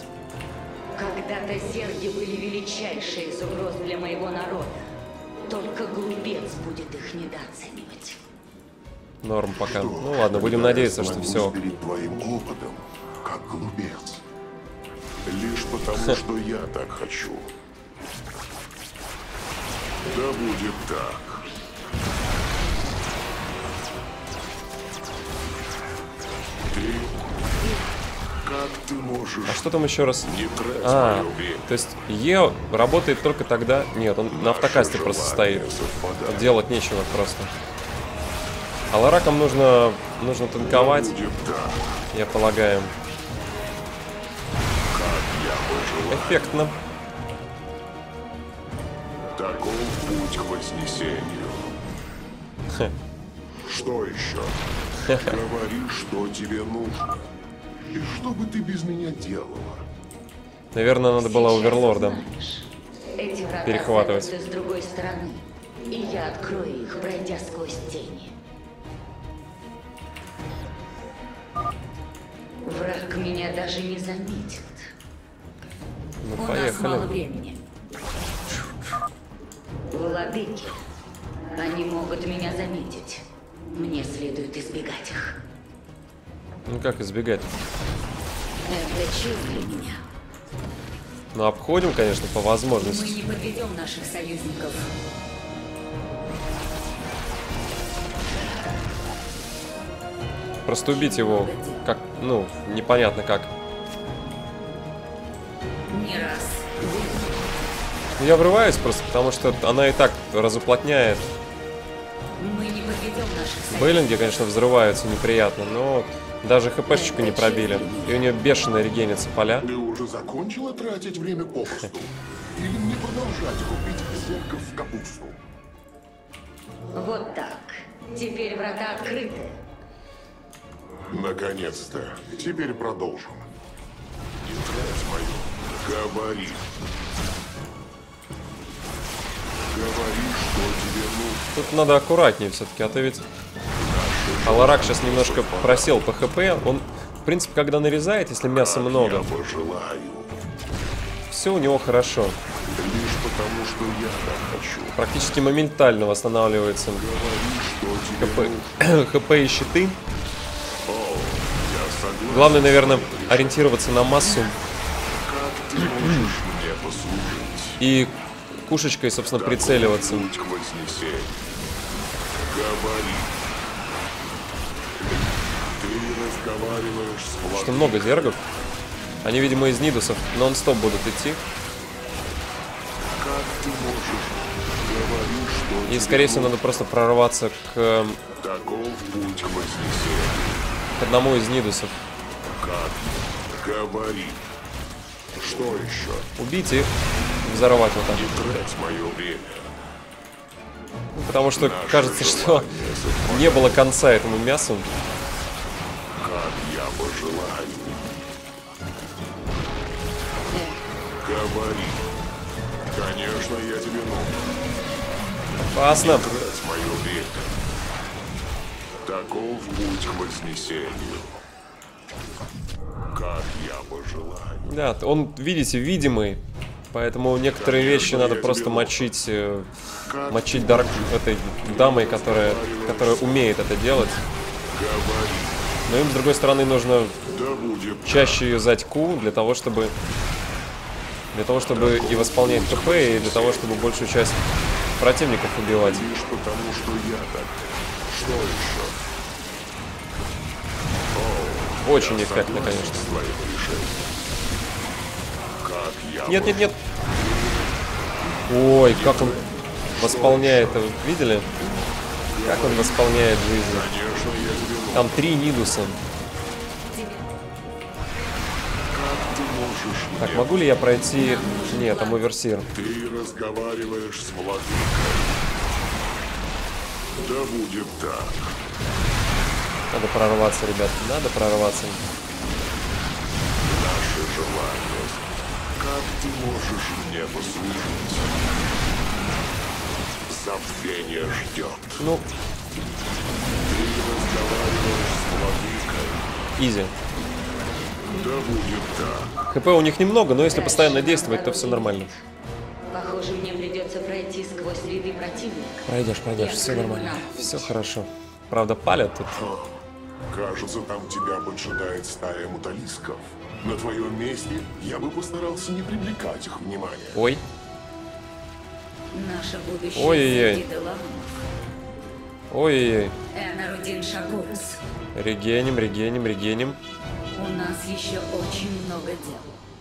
Когда-то зерги были величайшей из угроз для моего народа. Только глупец будет их недооценивать. Норм пока. Что, Ну ладно, будем когда я надеяться, что становлюсь все. перед твоим опытом, как глупец. Лишь потому, что я так хочу. Да будет так. Ты... Как ты можешь А что там еще раз? не тратить А, мое время? то есть Е работает только тогда... Нет, он на автокасте просто стоит. Совпадает. Делать нечего просто. А ларакам нужно танковать, Будет так. я полагаю. Я пожелаю. Эффектно. Таков путь к вознесению. Хе. Что еще? Говори, что тебе нужно. И что бы ты без меня делала? Наверное, надо было Сейчас оверлордом узнаешь. Эти врата перехватывать. закрыты с другой стороны, и я открою их, пройдя сквозь тени. Враг меня даже не заметит. Ну, У нас мало поехали. времени. Владыки, они могут меня заметить. Мне следует избегать их. Ну как избегать? Это честь для меня. Ну обходим, конечно, по Мы возможности. не подведем наших союзников. Просто убить его, как, ну, непонятно как. Не раз. Ну, я врываюсь просто, потому что она и так разуплотняет. Мы не подведем наших союзников. Бейлинги, конечно, взрываются неприятно, но даже хпшечку не пробили. И у нее бешено регенятся поля. Ты уже закончила тратить время попусту? Или мне продолжать купить зерков в капусту? Вот так. Теперь врата открыты. Наконец-то. Теперь продолжим. Не трать мою. Говори. Говори, что тебе нужно. Тут надо аккуратнее все-таки, а то ведь... Аларак сейчас немножко просел по хп. Он, в принципе, когда нарезает, если мяса Я много, пожелаю. все у него хорошо. Лишь потому, что я так хочу. Практически моментально восстанавливается Говори, что тебе нужно. хп и щиты. О, я Главное, наверное, ориентироваться на массу. Как ты можешь мне послужить? И пушечкой, собственно, прицеливаться. Путь к вознесению. Говори. Ты разговариваешь с Что владыкой. много зергов. Они, видимо, из Нидусов нон-стоп будут идти. Как ты можешь? Говори, что И, скорее всего, надо просто прорваться к таков путь к вознесению. одному из Нидусов. Как? Говори. Что еще? Убить их, взорвать вот так. Не трать мое время. Потому что кажется, что не было конца этому мясу. Как я пожелаю. Говори. Конечно, я тебе нужен. Опасно. Трать мое время. Таков путь к вознесению. Как я пожелаю. Да, он, видите, видимый. Поэтому некоторые вещи надо просто мочить, мочить дарк этой дамой, которая умеет это делать. Говори. Но им, с другой стороны, нужно Да будет чаще юзать Q для того, чтобы и восполнять КП, и для того, чтобы большую часть противников убивать. лишь потому, что я так. Что еще? Очень эффектно, конечно. С твоим решением. Как я Нет, нет, нет. Ой, как он восполняет. Видели? Как он восполняет жизнь. Конечно, я тебе нужен. Там 3 Нидуса. Ты можешь Так, мне. могу ли я пройти? Нет, там оверсир. Ты разговариваешь с владыкой. Да будет так. Надо прорваться, ребят. Надо прорваться. Наши желания. Как ты можешь мне послужить? Забвение ждет. Ну, Ты разговариваешь с владыкой. изи. Да будет так. ХП у них немного, но если постоянно действовать, то все нормально. Похоже, мне придется пройти сквозь ряды противника. Пройдешь, все нормально. Все хорошо. Правда, палят тут. Кажется, там тебя поджидает стая муталисков. На твоем месте я бы постарался не привлекать их внимания. Ой, Наше будущее Ой-ой-ой. среди Деламов. ой-ой-ой. Энарудин Шагурс. Регеним, регеним, регеним. У нас еще очень много дел.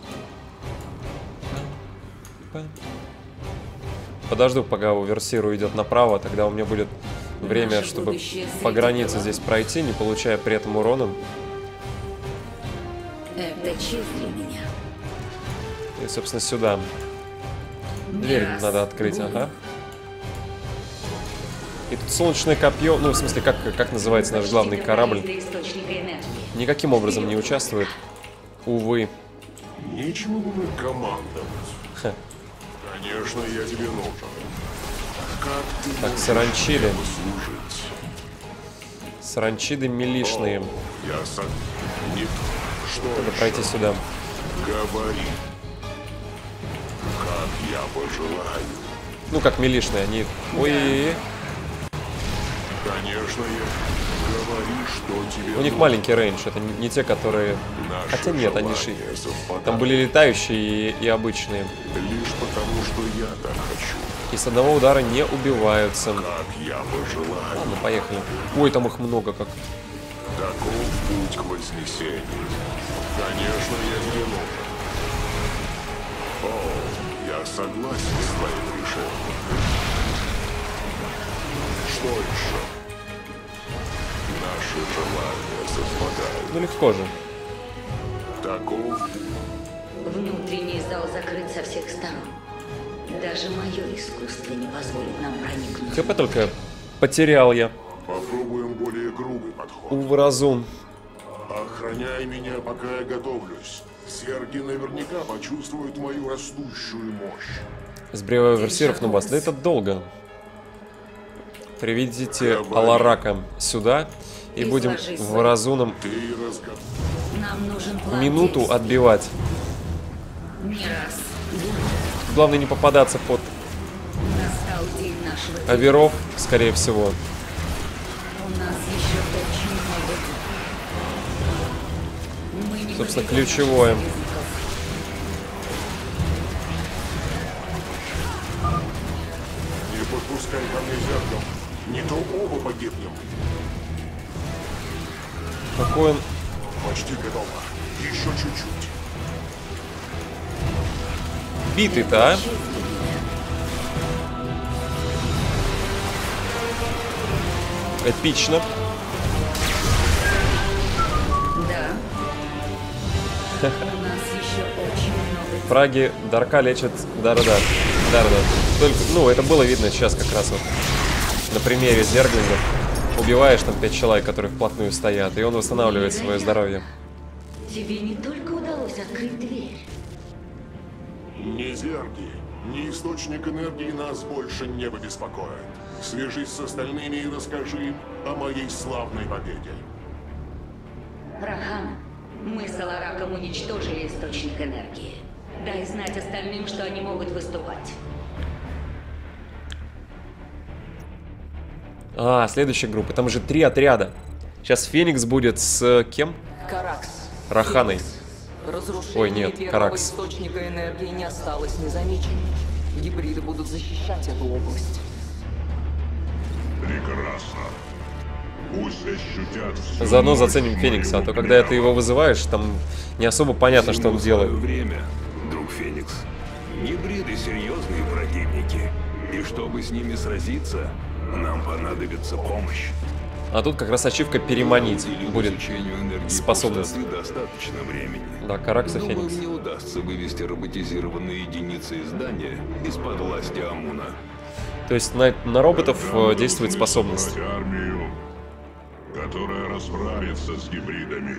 Подожду, пока оверсир уйдет направо, тогда у меня будет время, Наше чтобы будущее по среди границе дела. здесь пройти, не получая при этом урона. Это честь для меня. И, собственно, сюда. Дверь раз надо открыть, буду. ага. И тут солнечное копье, ну, в смысле, как называется наш главный корабль, Для источника энергии. никаким образом не участвует. Увы. Нечему было командовать. Ха. Конечно, я тебе нужен. Как ты Так, можешь саранчиды. мне послужить? Саранчиды милишные. Я сам... Нет. Что Надо еще? пройти сюда. Говори. Как я пожелаю. Ну, как милишные, они... Ой, Конечно, я... Говори, что тебе у них нужно. маленький рейндж, это не те, которые... Наши Хотя нет, они же... желания совпадают. Там были летающие и обычные. Лишь потому, что я так хочу. И с одного удара не убиваются. Как я пожелаю. Ладно, поехали. Ой, там их много как. Таков путь к вознесению. Конечно, я тебе нужен. О, я согласен с твоим решением. Что еще? Наши желания совпадают. Ну, легко же. Таков Внутренний зал закрыт со всех сторон. Даже мое искусство не позволит нам проникнуть. ХП только потерял я. попробуем более грубый подход. Увразун. Охраняй меня, пока я готовлюсь. Серги наверняка почувствуют мою растущую мощь. С бревоверсиров на бас. Да это долго. Приведите Аларака сюда. И Ты будем сложи в свой. разумном Ты разговариваешь. Нам нужен план минуту действий. отбивать. Не раз. Главное не попадаться под Настал день нашего дела. оверов, скорее всего. У нас еще очень много дел. Собственно, ключевое. Не подпускай ко мне зеркал. Не то оба погибнем. Какой он... Почти готово. Еще чуть-чуть. Битый-то, а? Эпично. Да. У нас еще очень много... Фраги Дарка лечат... Да-да-да. Да-да-да. Только, ну, это было видно сейчас как раз вот на примере зерглингов. Убиваешь там 5 человек, которые вплотную стоят, и он восстанавливает свое здоровье. Тебе не только удалось открыть дверь. Ни зерги, ни источник энергии нас больше не побеспокоят. Свяжись с остальными и расскажи им о моей славной победе. Рахан, мы с Алараком уничтожили источник энергии. Дай знать остальным, что они могут выступать. А, следующая группа. Там же 3 отряда. Сейчас Феникс будет с кем? Каракс. Раханой. Разрушение Ой, нет, первого Каракс. источника энергии не осталось незамеченным. Гибриды будут защищать эту область. Прекрасно. Пусть ощутят всю Заодно мощь заценим Феникса, а то моего когда ты гнева. его вызываешь, там не особо понятно, что он Всему свое делает. время, друг Феникс. Гибриды серьезные противники. И чтобы с ними сразиться, нам понадобится помощь. А тут как раз ачивка переманить Уделив будет. изучению энергии способность. пустоты достаточно времени. Да, Каракс и Думаю, Феникс. мне удастся вывести роботизированные единицы здания из-под власти Амуна. То есть на роботов Когда действует должны способность. собрать армию, которая расправится с гибридами.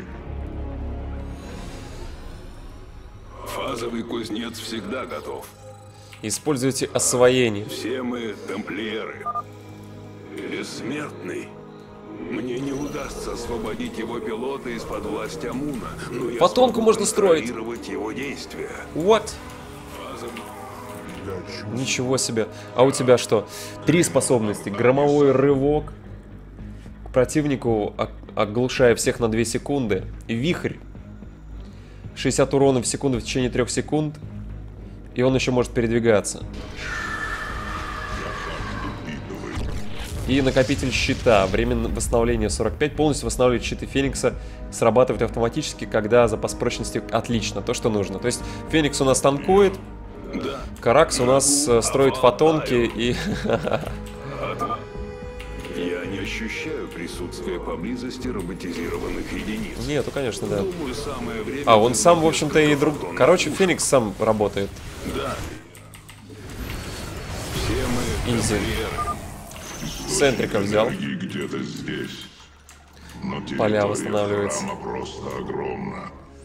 Фазовый кузнец всегда готов. Используйте освоение. Все мы тамплиеры. Бессмертный. Мне не удастся освободить его пилота из-под власти Амуна, но я Фотонку смогу можно строить. контролировать его действия. What? Фазовый... Ничего себе. А у тебя что? 3 способности. Громовой рывок. К противнику, оглушая всех на 2 секунды. Вихрь. 60 урона в секунду в течение 3 секунд. И он еще может передвигаться. И накопитель щита. Время восстановления 45. Полностью восстанавливает щиты Феникса. Срабатывает автоматически, когда запас прочности отлично. То, что нужно. То есть Феникс у нас танкует. Да. Каракс у нас строит фотонки и... Я не ощущаю присутствия поблизости роботизированных единиц. Нету, конечно, да. Думаю, самое время... А, он сам, в общем-то, и друг... фотонов. Короче, Феникс сам работает. Да. Все мы Изи. тамплиеры. Центрика взял. Энергии где-то здесь. Но Поля территория восстанавливается. храма просто огромна.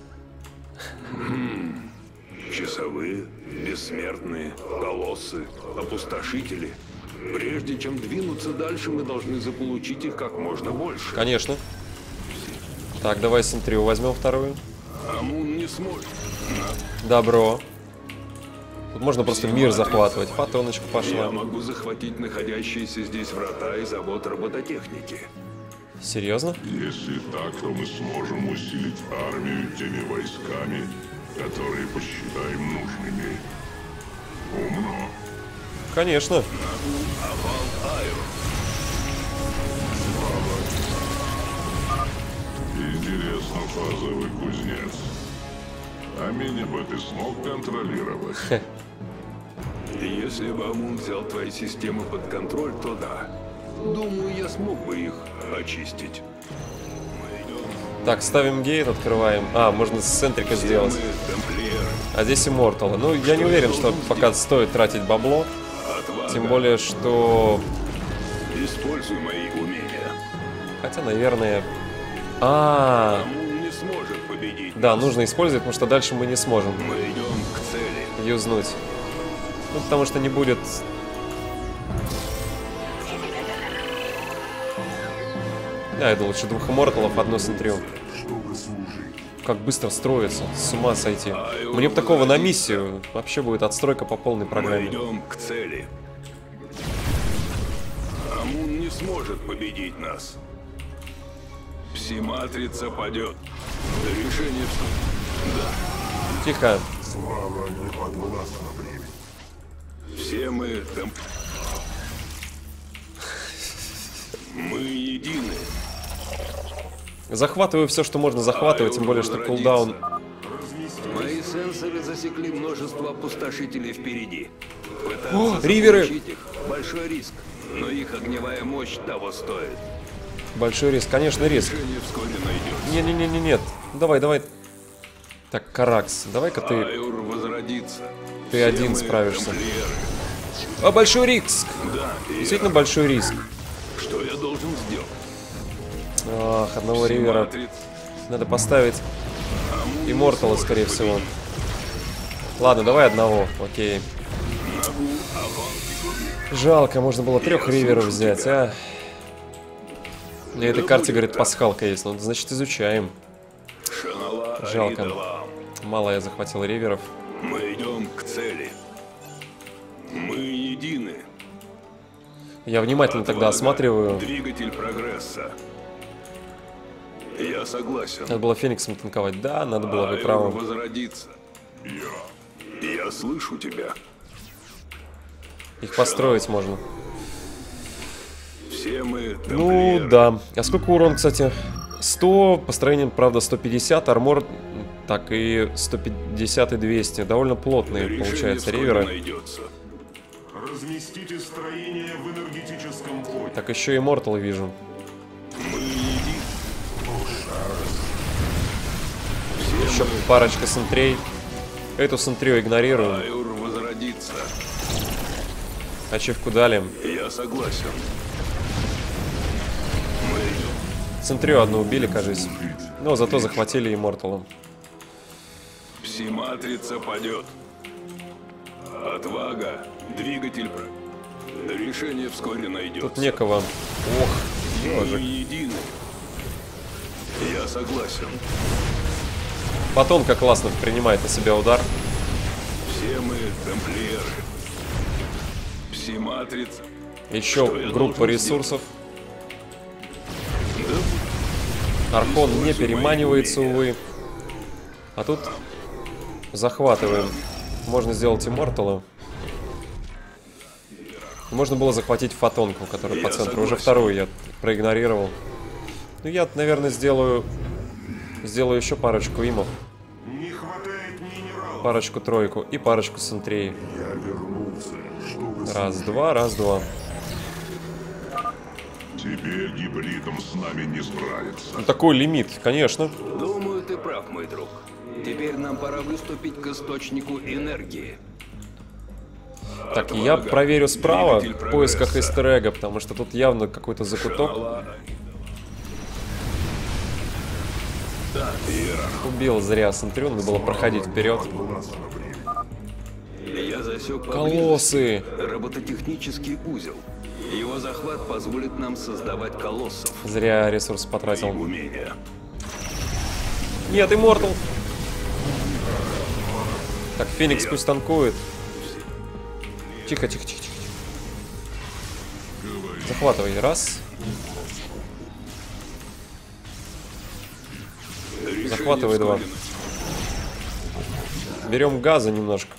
Часовые, бессмертные, колоссы, опустошители. Прежде чем двинуться дальше, мы должны заполучить их как можно больше. Конечно. Так, давай Сентрию возьмем вторую. Амун не сможет. Добро. Тут можно просто мир захватывать. Фотоночка Я пошла. могу захватить находящиеся здесь врата и завод робототехники. Серьезно? Если так, то мы сможем усилить армию теми войсками, которые посчитаем нужными. Умно. Конечно. Интересно, фазовый кузнец. А меня бы ты смог контролировать? Если бы Амун взял твои системы под контроль, то да. Думаю, я смог бы их очистить. Так, ставим гейт, открываем. А, можно с центрика Все сделать. мы тамплиеры. А здесь Имморталы. Ну, я не уверен, что пока стоит тратить бабло. Отвага. Тем более, что... Используй мои умения. Хотя, наверное... А, Амун не сможет победить. да, нас. нужно использовать, потому что дальше мы не сможем Мы идем к цели. юзнуть. Ну, потому что не будет... Да, это лучше 2 Имморталов, 1 Сентрию. Чтобы служить. Как быстро строится, с ума сойти. Мне бы такого на миссию. Вообще будет отстройка по полной Мы программе. идем к цели. Амун не сможет победить нас. Пси-матрица падет. Решение в... Да. Тихо. Слава не подвластна времени. Все мы там... Мы едины. Захватываю все, что можно захватывать, тем более, что кулдаун... Мои сенсоры засекли множество опустошителей впереди. О, Пытаться риверы! заполучить их — большой риск, но их огневая мощь того стоит. Большой риск, конечно, риск. Решение вскоре найдется. Не-не-не, нет. Давай. Так, Каракс, давай-ка ты Айур возродится. Ты один Все мы справишься. тамплиеры. А, большой риск! Да, и Действительно большой риск. что я должен сделать? Ах, одного ривера Пси-матриц. надо поставить. Иммортала, скорее всего. Ладно, давай одного, окей. Жалко, можно было 3 риверов взять, а. На этой карте, говорит, пасхалка есть, ну, значит, изучаем. Шанала Жалко. Аридова. Мало я захватил риверов. Мы идем к цели. Мы едины. Я внимательно тогда Отвага, осматриваю. Двигатель прогресса. Я согласен. Надо было Фениксом танковать. Да, надо было, вы Айур правы. возродится. Я слышу тебя. Их построить можно. Все мы Ну, тамплиеры. да. А сколько урон, кстати? 100, построением, правда, 150, армор, так и 150 и 200. Довольно плотные, Решение получается, вскоре риверы. найдется. Разместите строение в энергетическом поле. Так, еще и Мортал вижу. Мы едины. Еще парочка сентрей. Эту сентрию игнорирую. Айур возродится. Ачивку дали. Я согласен. Мы идем. Сентрию одну убили, кажется. Но зато захватили Иммортала. Пси-матрица падет. Отвага. Двигатель. Решение вскоре найдется. Тут некого. Ох, Мы ёжик. едины. Я согласен. Потомка классно принимает на себя удар. Все мы тамплиеры. Пси-матрица. Еще Что я группа должен ресурсов. Да, Архон не переманивается, увы. А тут захватываем. Можно сделать Иммортала. Можно было захватить Фотонку, которая по Я центру. Уже согласен. вторую я проигнорировал. Ну, я, наверное, сделаю еще парочку имов. Не хватает минералов. Парочку-тройку и парочку сентрей. Я вернулся, чтобы... Раз-два, раз-два. Тебе, гибридам, с нами не справиться. Ну, такой лимит, конечно. Думаю, ты прав, мой друг. Теперь нам пора выступить к источнику энергии. Так, я проверю справа Двигатель в поисках прогресса. истер-эга, потому что тут явно какой-то закуток. Шанала. Да, иерарх. Убил зря сентрю, надо было проходить вперед. Я засек Колоссы! робототехнический узел. Его захват позволит нам создавать колоссов. Зря ресурс потратил. Умения. Нет, Иммортал! Так, Феникс пусть танкует. Тихо, тихо, тихо, тихо. Захватывай. Раз. Решение Захватывай два. вскоре Берем газа немножко.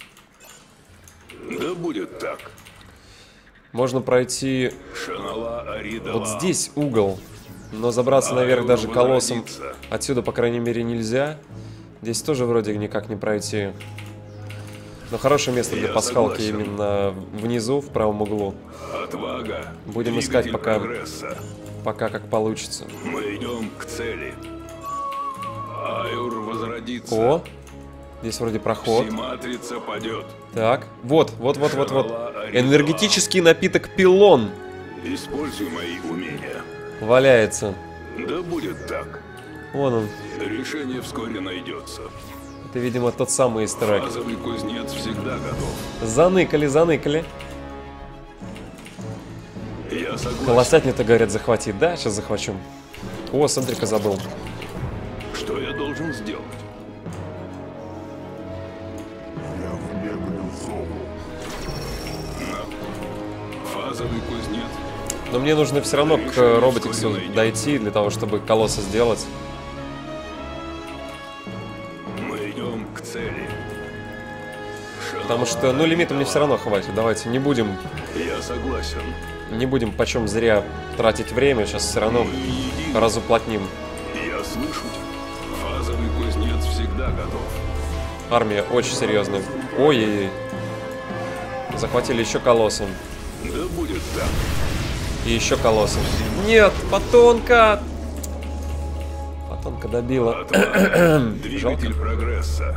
Да будет так. Можно пройти Шанала Аридова. вот здесь угол. Но забраться наверх даже колоссом отсюда, по крайней мере, нельзя. Здесь тоже вроде никак не пройти. Но хорошее место для Я пасхалки согласен. именно внизу, в правом углу. Отвага. Будем Двигатель искать пока. прогресса. Пока как получится. Мы идем к цели. Айур возродится. О! Здесь вроде проход. Пси-матрица падет. Так, вот. Энергетический напиток Пилон Используй мои умения. валяется. Да будет так. Вон он. Решение вскоре найдется. Это, видимо, тот самый истер-эг. Фазовый кузнец всегда готов. Заныкали. Я согласен. Колоссятню-то, говорят, захвати. Да, сейчас захвачу. О, Сентрика забыл. Что я должен сделать? Я внедрил зову. Фазовый кузнец. Но мне нужно все равно к Роботиксу дойти для того, чтобы колосса сделать. Мы идем к цели. Потому что, ну, лимита мне все равно хватит. Давайте не будем Я согласен. почем зря тратить время. Сейчас все равно разуплотним. Я слышу тебя. Фазовый кузнец всегда готов. Армия очень серьезная. Ой-ой-ой. Захватили еще колосса. Да будет так. И еще колосса. Нет, Фотонка! Фотонка добила. Двигатель прогресса.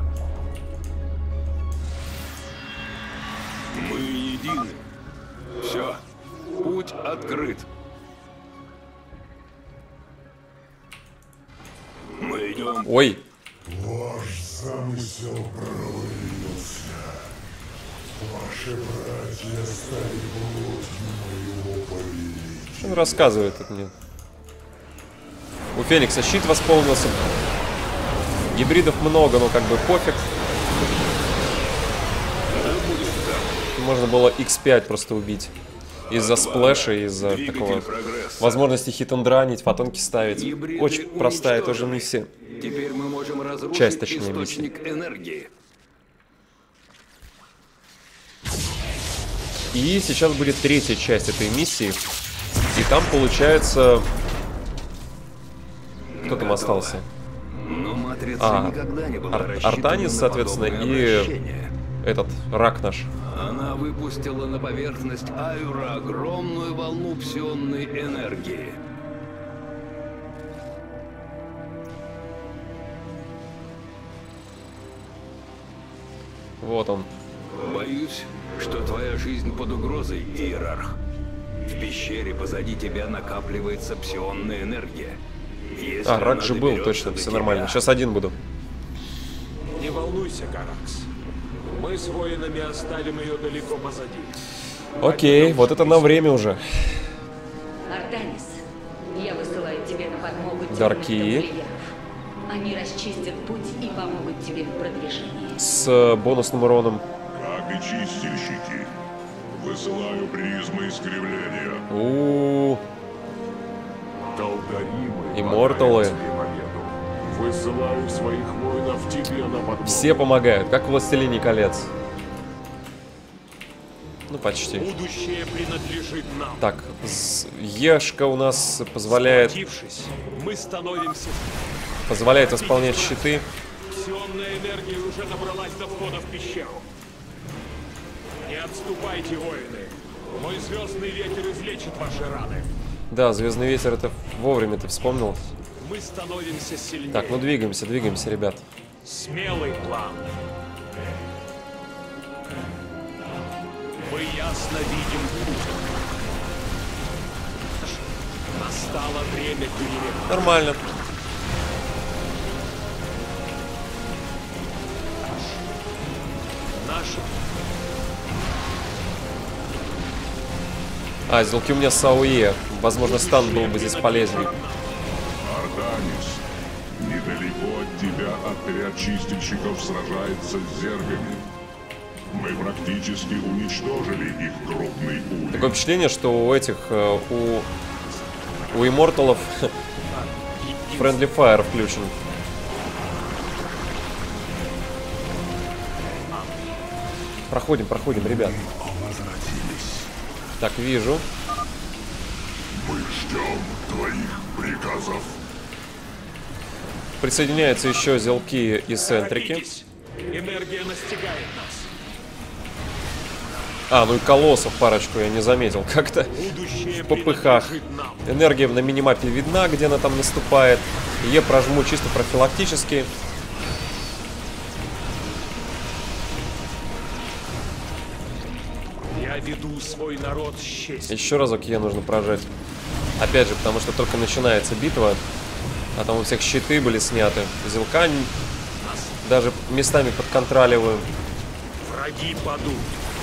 Мы едины. Все. Путь открыт. Мы идем. Ой. Ваш замысел провалился. Ваши братья стали плотью моего повелителя. Что он рассказывает тут мне? У Феникса щит восполнился. Гибридов много, но как бы пофиг. Можно было X5 просто убить. Из-за сплэша, из-за такого возможности хит-н-дранить, фотонки ставить. Очень простая тоже миссия. Теперь мы можем разрушить Часть, точнее, источник энергии. И сейчас будет третья часть этой миссии. И там получается... Кто там остался? Но матрица никогда не была рассчитана Артанис, на соответственно, подобное и обращение. этот рак наш. Она выпустила на поверхность Айура огромную волну псионной энергии. Вот он. Боюсь, что твоя жизнь под угрозой, Иерарх. В пещере позади тебя накапливается псионная энергия. Если Рак она же был, доберется точно, до все тебя, нормально. Сейчас один буду. Не волнуйся, Каракс. Мы с воинами оставим ее далеко позади. Окей, вот это на время уже. Артанис, я высылаю тебе на подмогу Дарки. темных тамплиеров. Они расчистят путь и помогут тебе в продвижении. С бонусным уроном. Как и чистильщики. Высылаю призмы искривления. У-у-у. Долгаримы, Имморталы. тебе победу. Высылаю своих воинов тебе на подмогу. Все помогают, как в «Властелине колец». Ну, почти. Будущее принадлежит нам. Так, Ешка у нас позволяет Сплотившись, мы становимся... восполнять щиты. Псионная энергия уже добралась до входа в пещеру. Не отступайте, воины. Мой звездный ветер излечит ваши раны. Да, звездный ветер, это вовремя ты вспомнил. Мы становимся сильнее. Так, ну двигаемся, ребят. Смелый план. Мы ясно видим путь. Настало время перемен. Нормально. Наши Зелки у меня с АОЕ. Возможно, стан был бы здесь полезней. Артанис, недалеко от тебя отряд чистильщиков сражается с зергами. Мы практически уничтожили их крупный улей. Такое впечатление, что у этих, у имморталов Friendly Fire включен. Проходим, ребят. Так, вижу. Мы ждем твоих приказов. Присоединяются еще зелки и центрики. торопитесь. Энергия настигает нас. Ну и колоссов парочку я не заметил. Как-то Будущее в попыхах. принадлежит нам. Энергия на минимапе видна, где она там наступает. Е прожму чисто профилактически. Я веду свой народ с честью. Еще разок Е нужно прожать. Опять же, потому что только начинается битва. А там у всех щиты были сняты. Зелка даже местами подконтроливаю. Враги падут.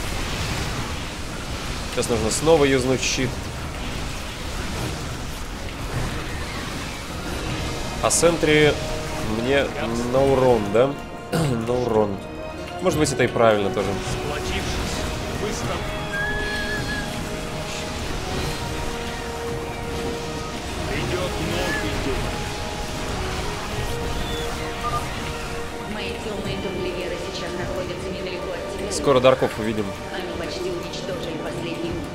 Сейчас нужно снова юзнуть щит. А Сентри мне на урон, да? На урон. Может быть, это и правильно тоже. Сплотившись, мы Скоро Дарков увидим. Они почти уничтожили последний муки.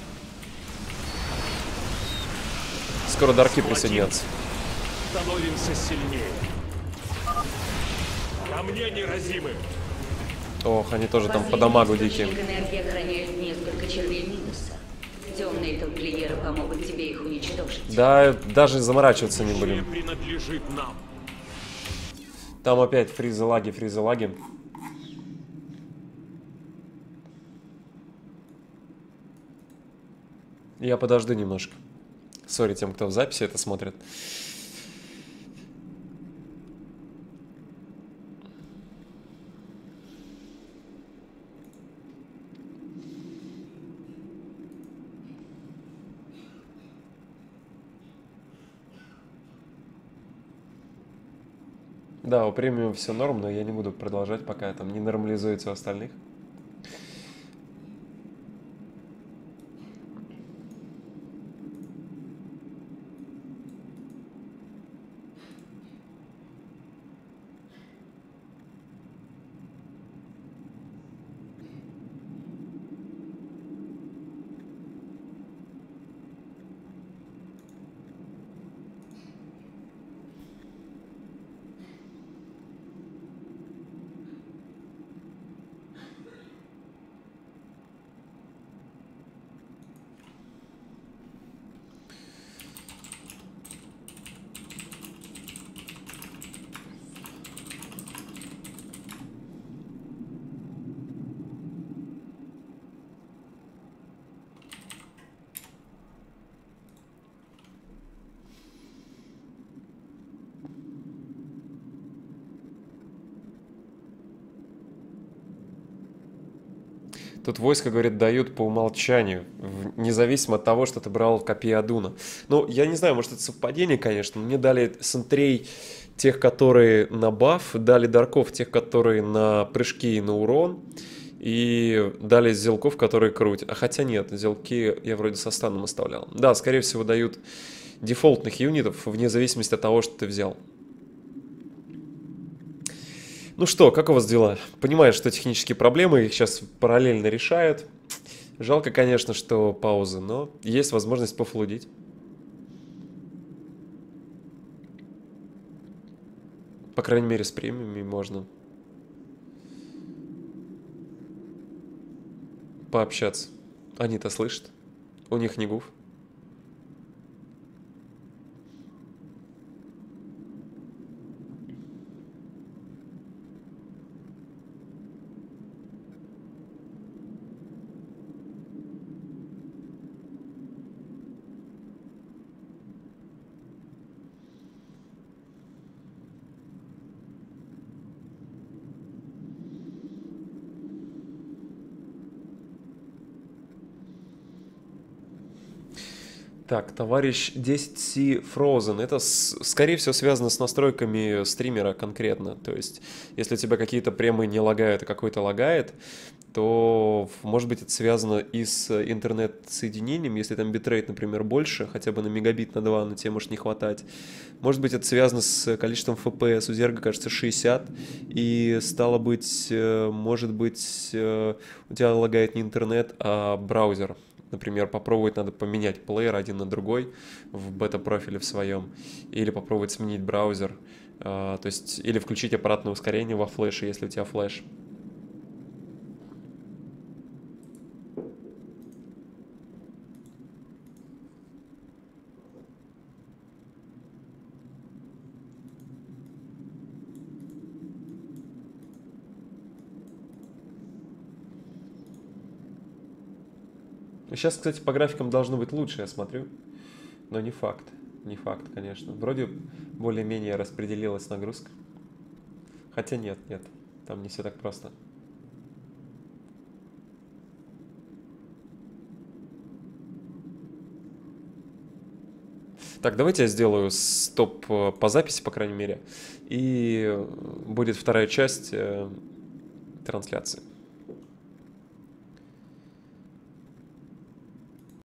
Скоро Дарки присоединятся. Становимся сильнее. Ко мне неразимы. Ох, они тоже там по дамагу дикие. Энергия охраняет несколько червей Минуса. Темные тамплиеры помогут тебе их уничтожить. Да, даже заморачиваться не Оружие будем. принадлежит нам. Там опять фризы-лаги, фризы-лаги. Я подожду немножко. Сори тем, кто в записи это смотрит. Да, у премиум все норм, но я не буду продолжать, пока там не нормализуется у остальных. Тут войска, говорит, дают по умолчанию, независимо от того, что ты брал копии Адуна. Ну, я не знаю, может, это совпадение, конечно. Мне дали сентрей тех, которые на баф, дали дарков тех, которые на прыжки и на урон, и дали зелков, которые крутят. А хотя нет, зелки я вроде со станом оставлял. Да, скорее всего, дают дефолтных юнитов, вне зависимости от того, что ты взял. Ну что, как у вас дела? Понимаю, что технические проблемы, их сейчас параллельно решают. Жалко, конечно, что паузы, но есть возможность пофлудить. По крайней мере, с премиями можно пообщаться. Они-то слышат. У них не гуф. Так, товарищ 10C Frozen. Это, скорее всего, связано с настройками стримера конкретно. То есть, если у тебя какие-то премы не лагают, а какой-то лагает, то, может быть, это связано и с интернет-соединением. Если там битрейт, например, больше, хотя бы на мегабит, на 2, но тебе может не хватать. Может быть, это связано с количеством FPS. У Зерга, кажется, 60. И, стало быть, может быть, у тебя лагает не интернет, а браузер. Например, попробовать надо поменять плеер один на другой в бета-профиле в своем. Или попробовать сменить браузер. То есть, или включить аппаратное ускорение во флеше, если у тебя флеш. Сейчас, кстати, по графикам должно быть лучше, я смотрю. Но не факт. Не факт, конечно. Вроде более-менее распределилась нагрузка. Хотя нет. Там не все так просто. Так, давайте я сделаю стоп по записи, по крайней мере. И будет вторая часть трансляции.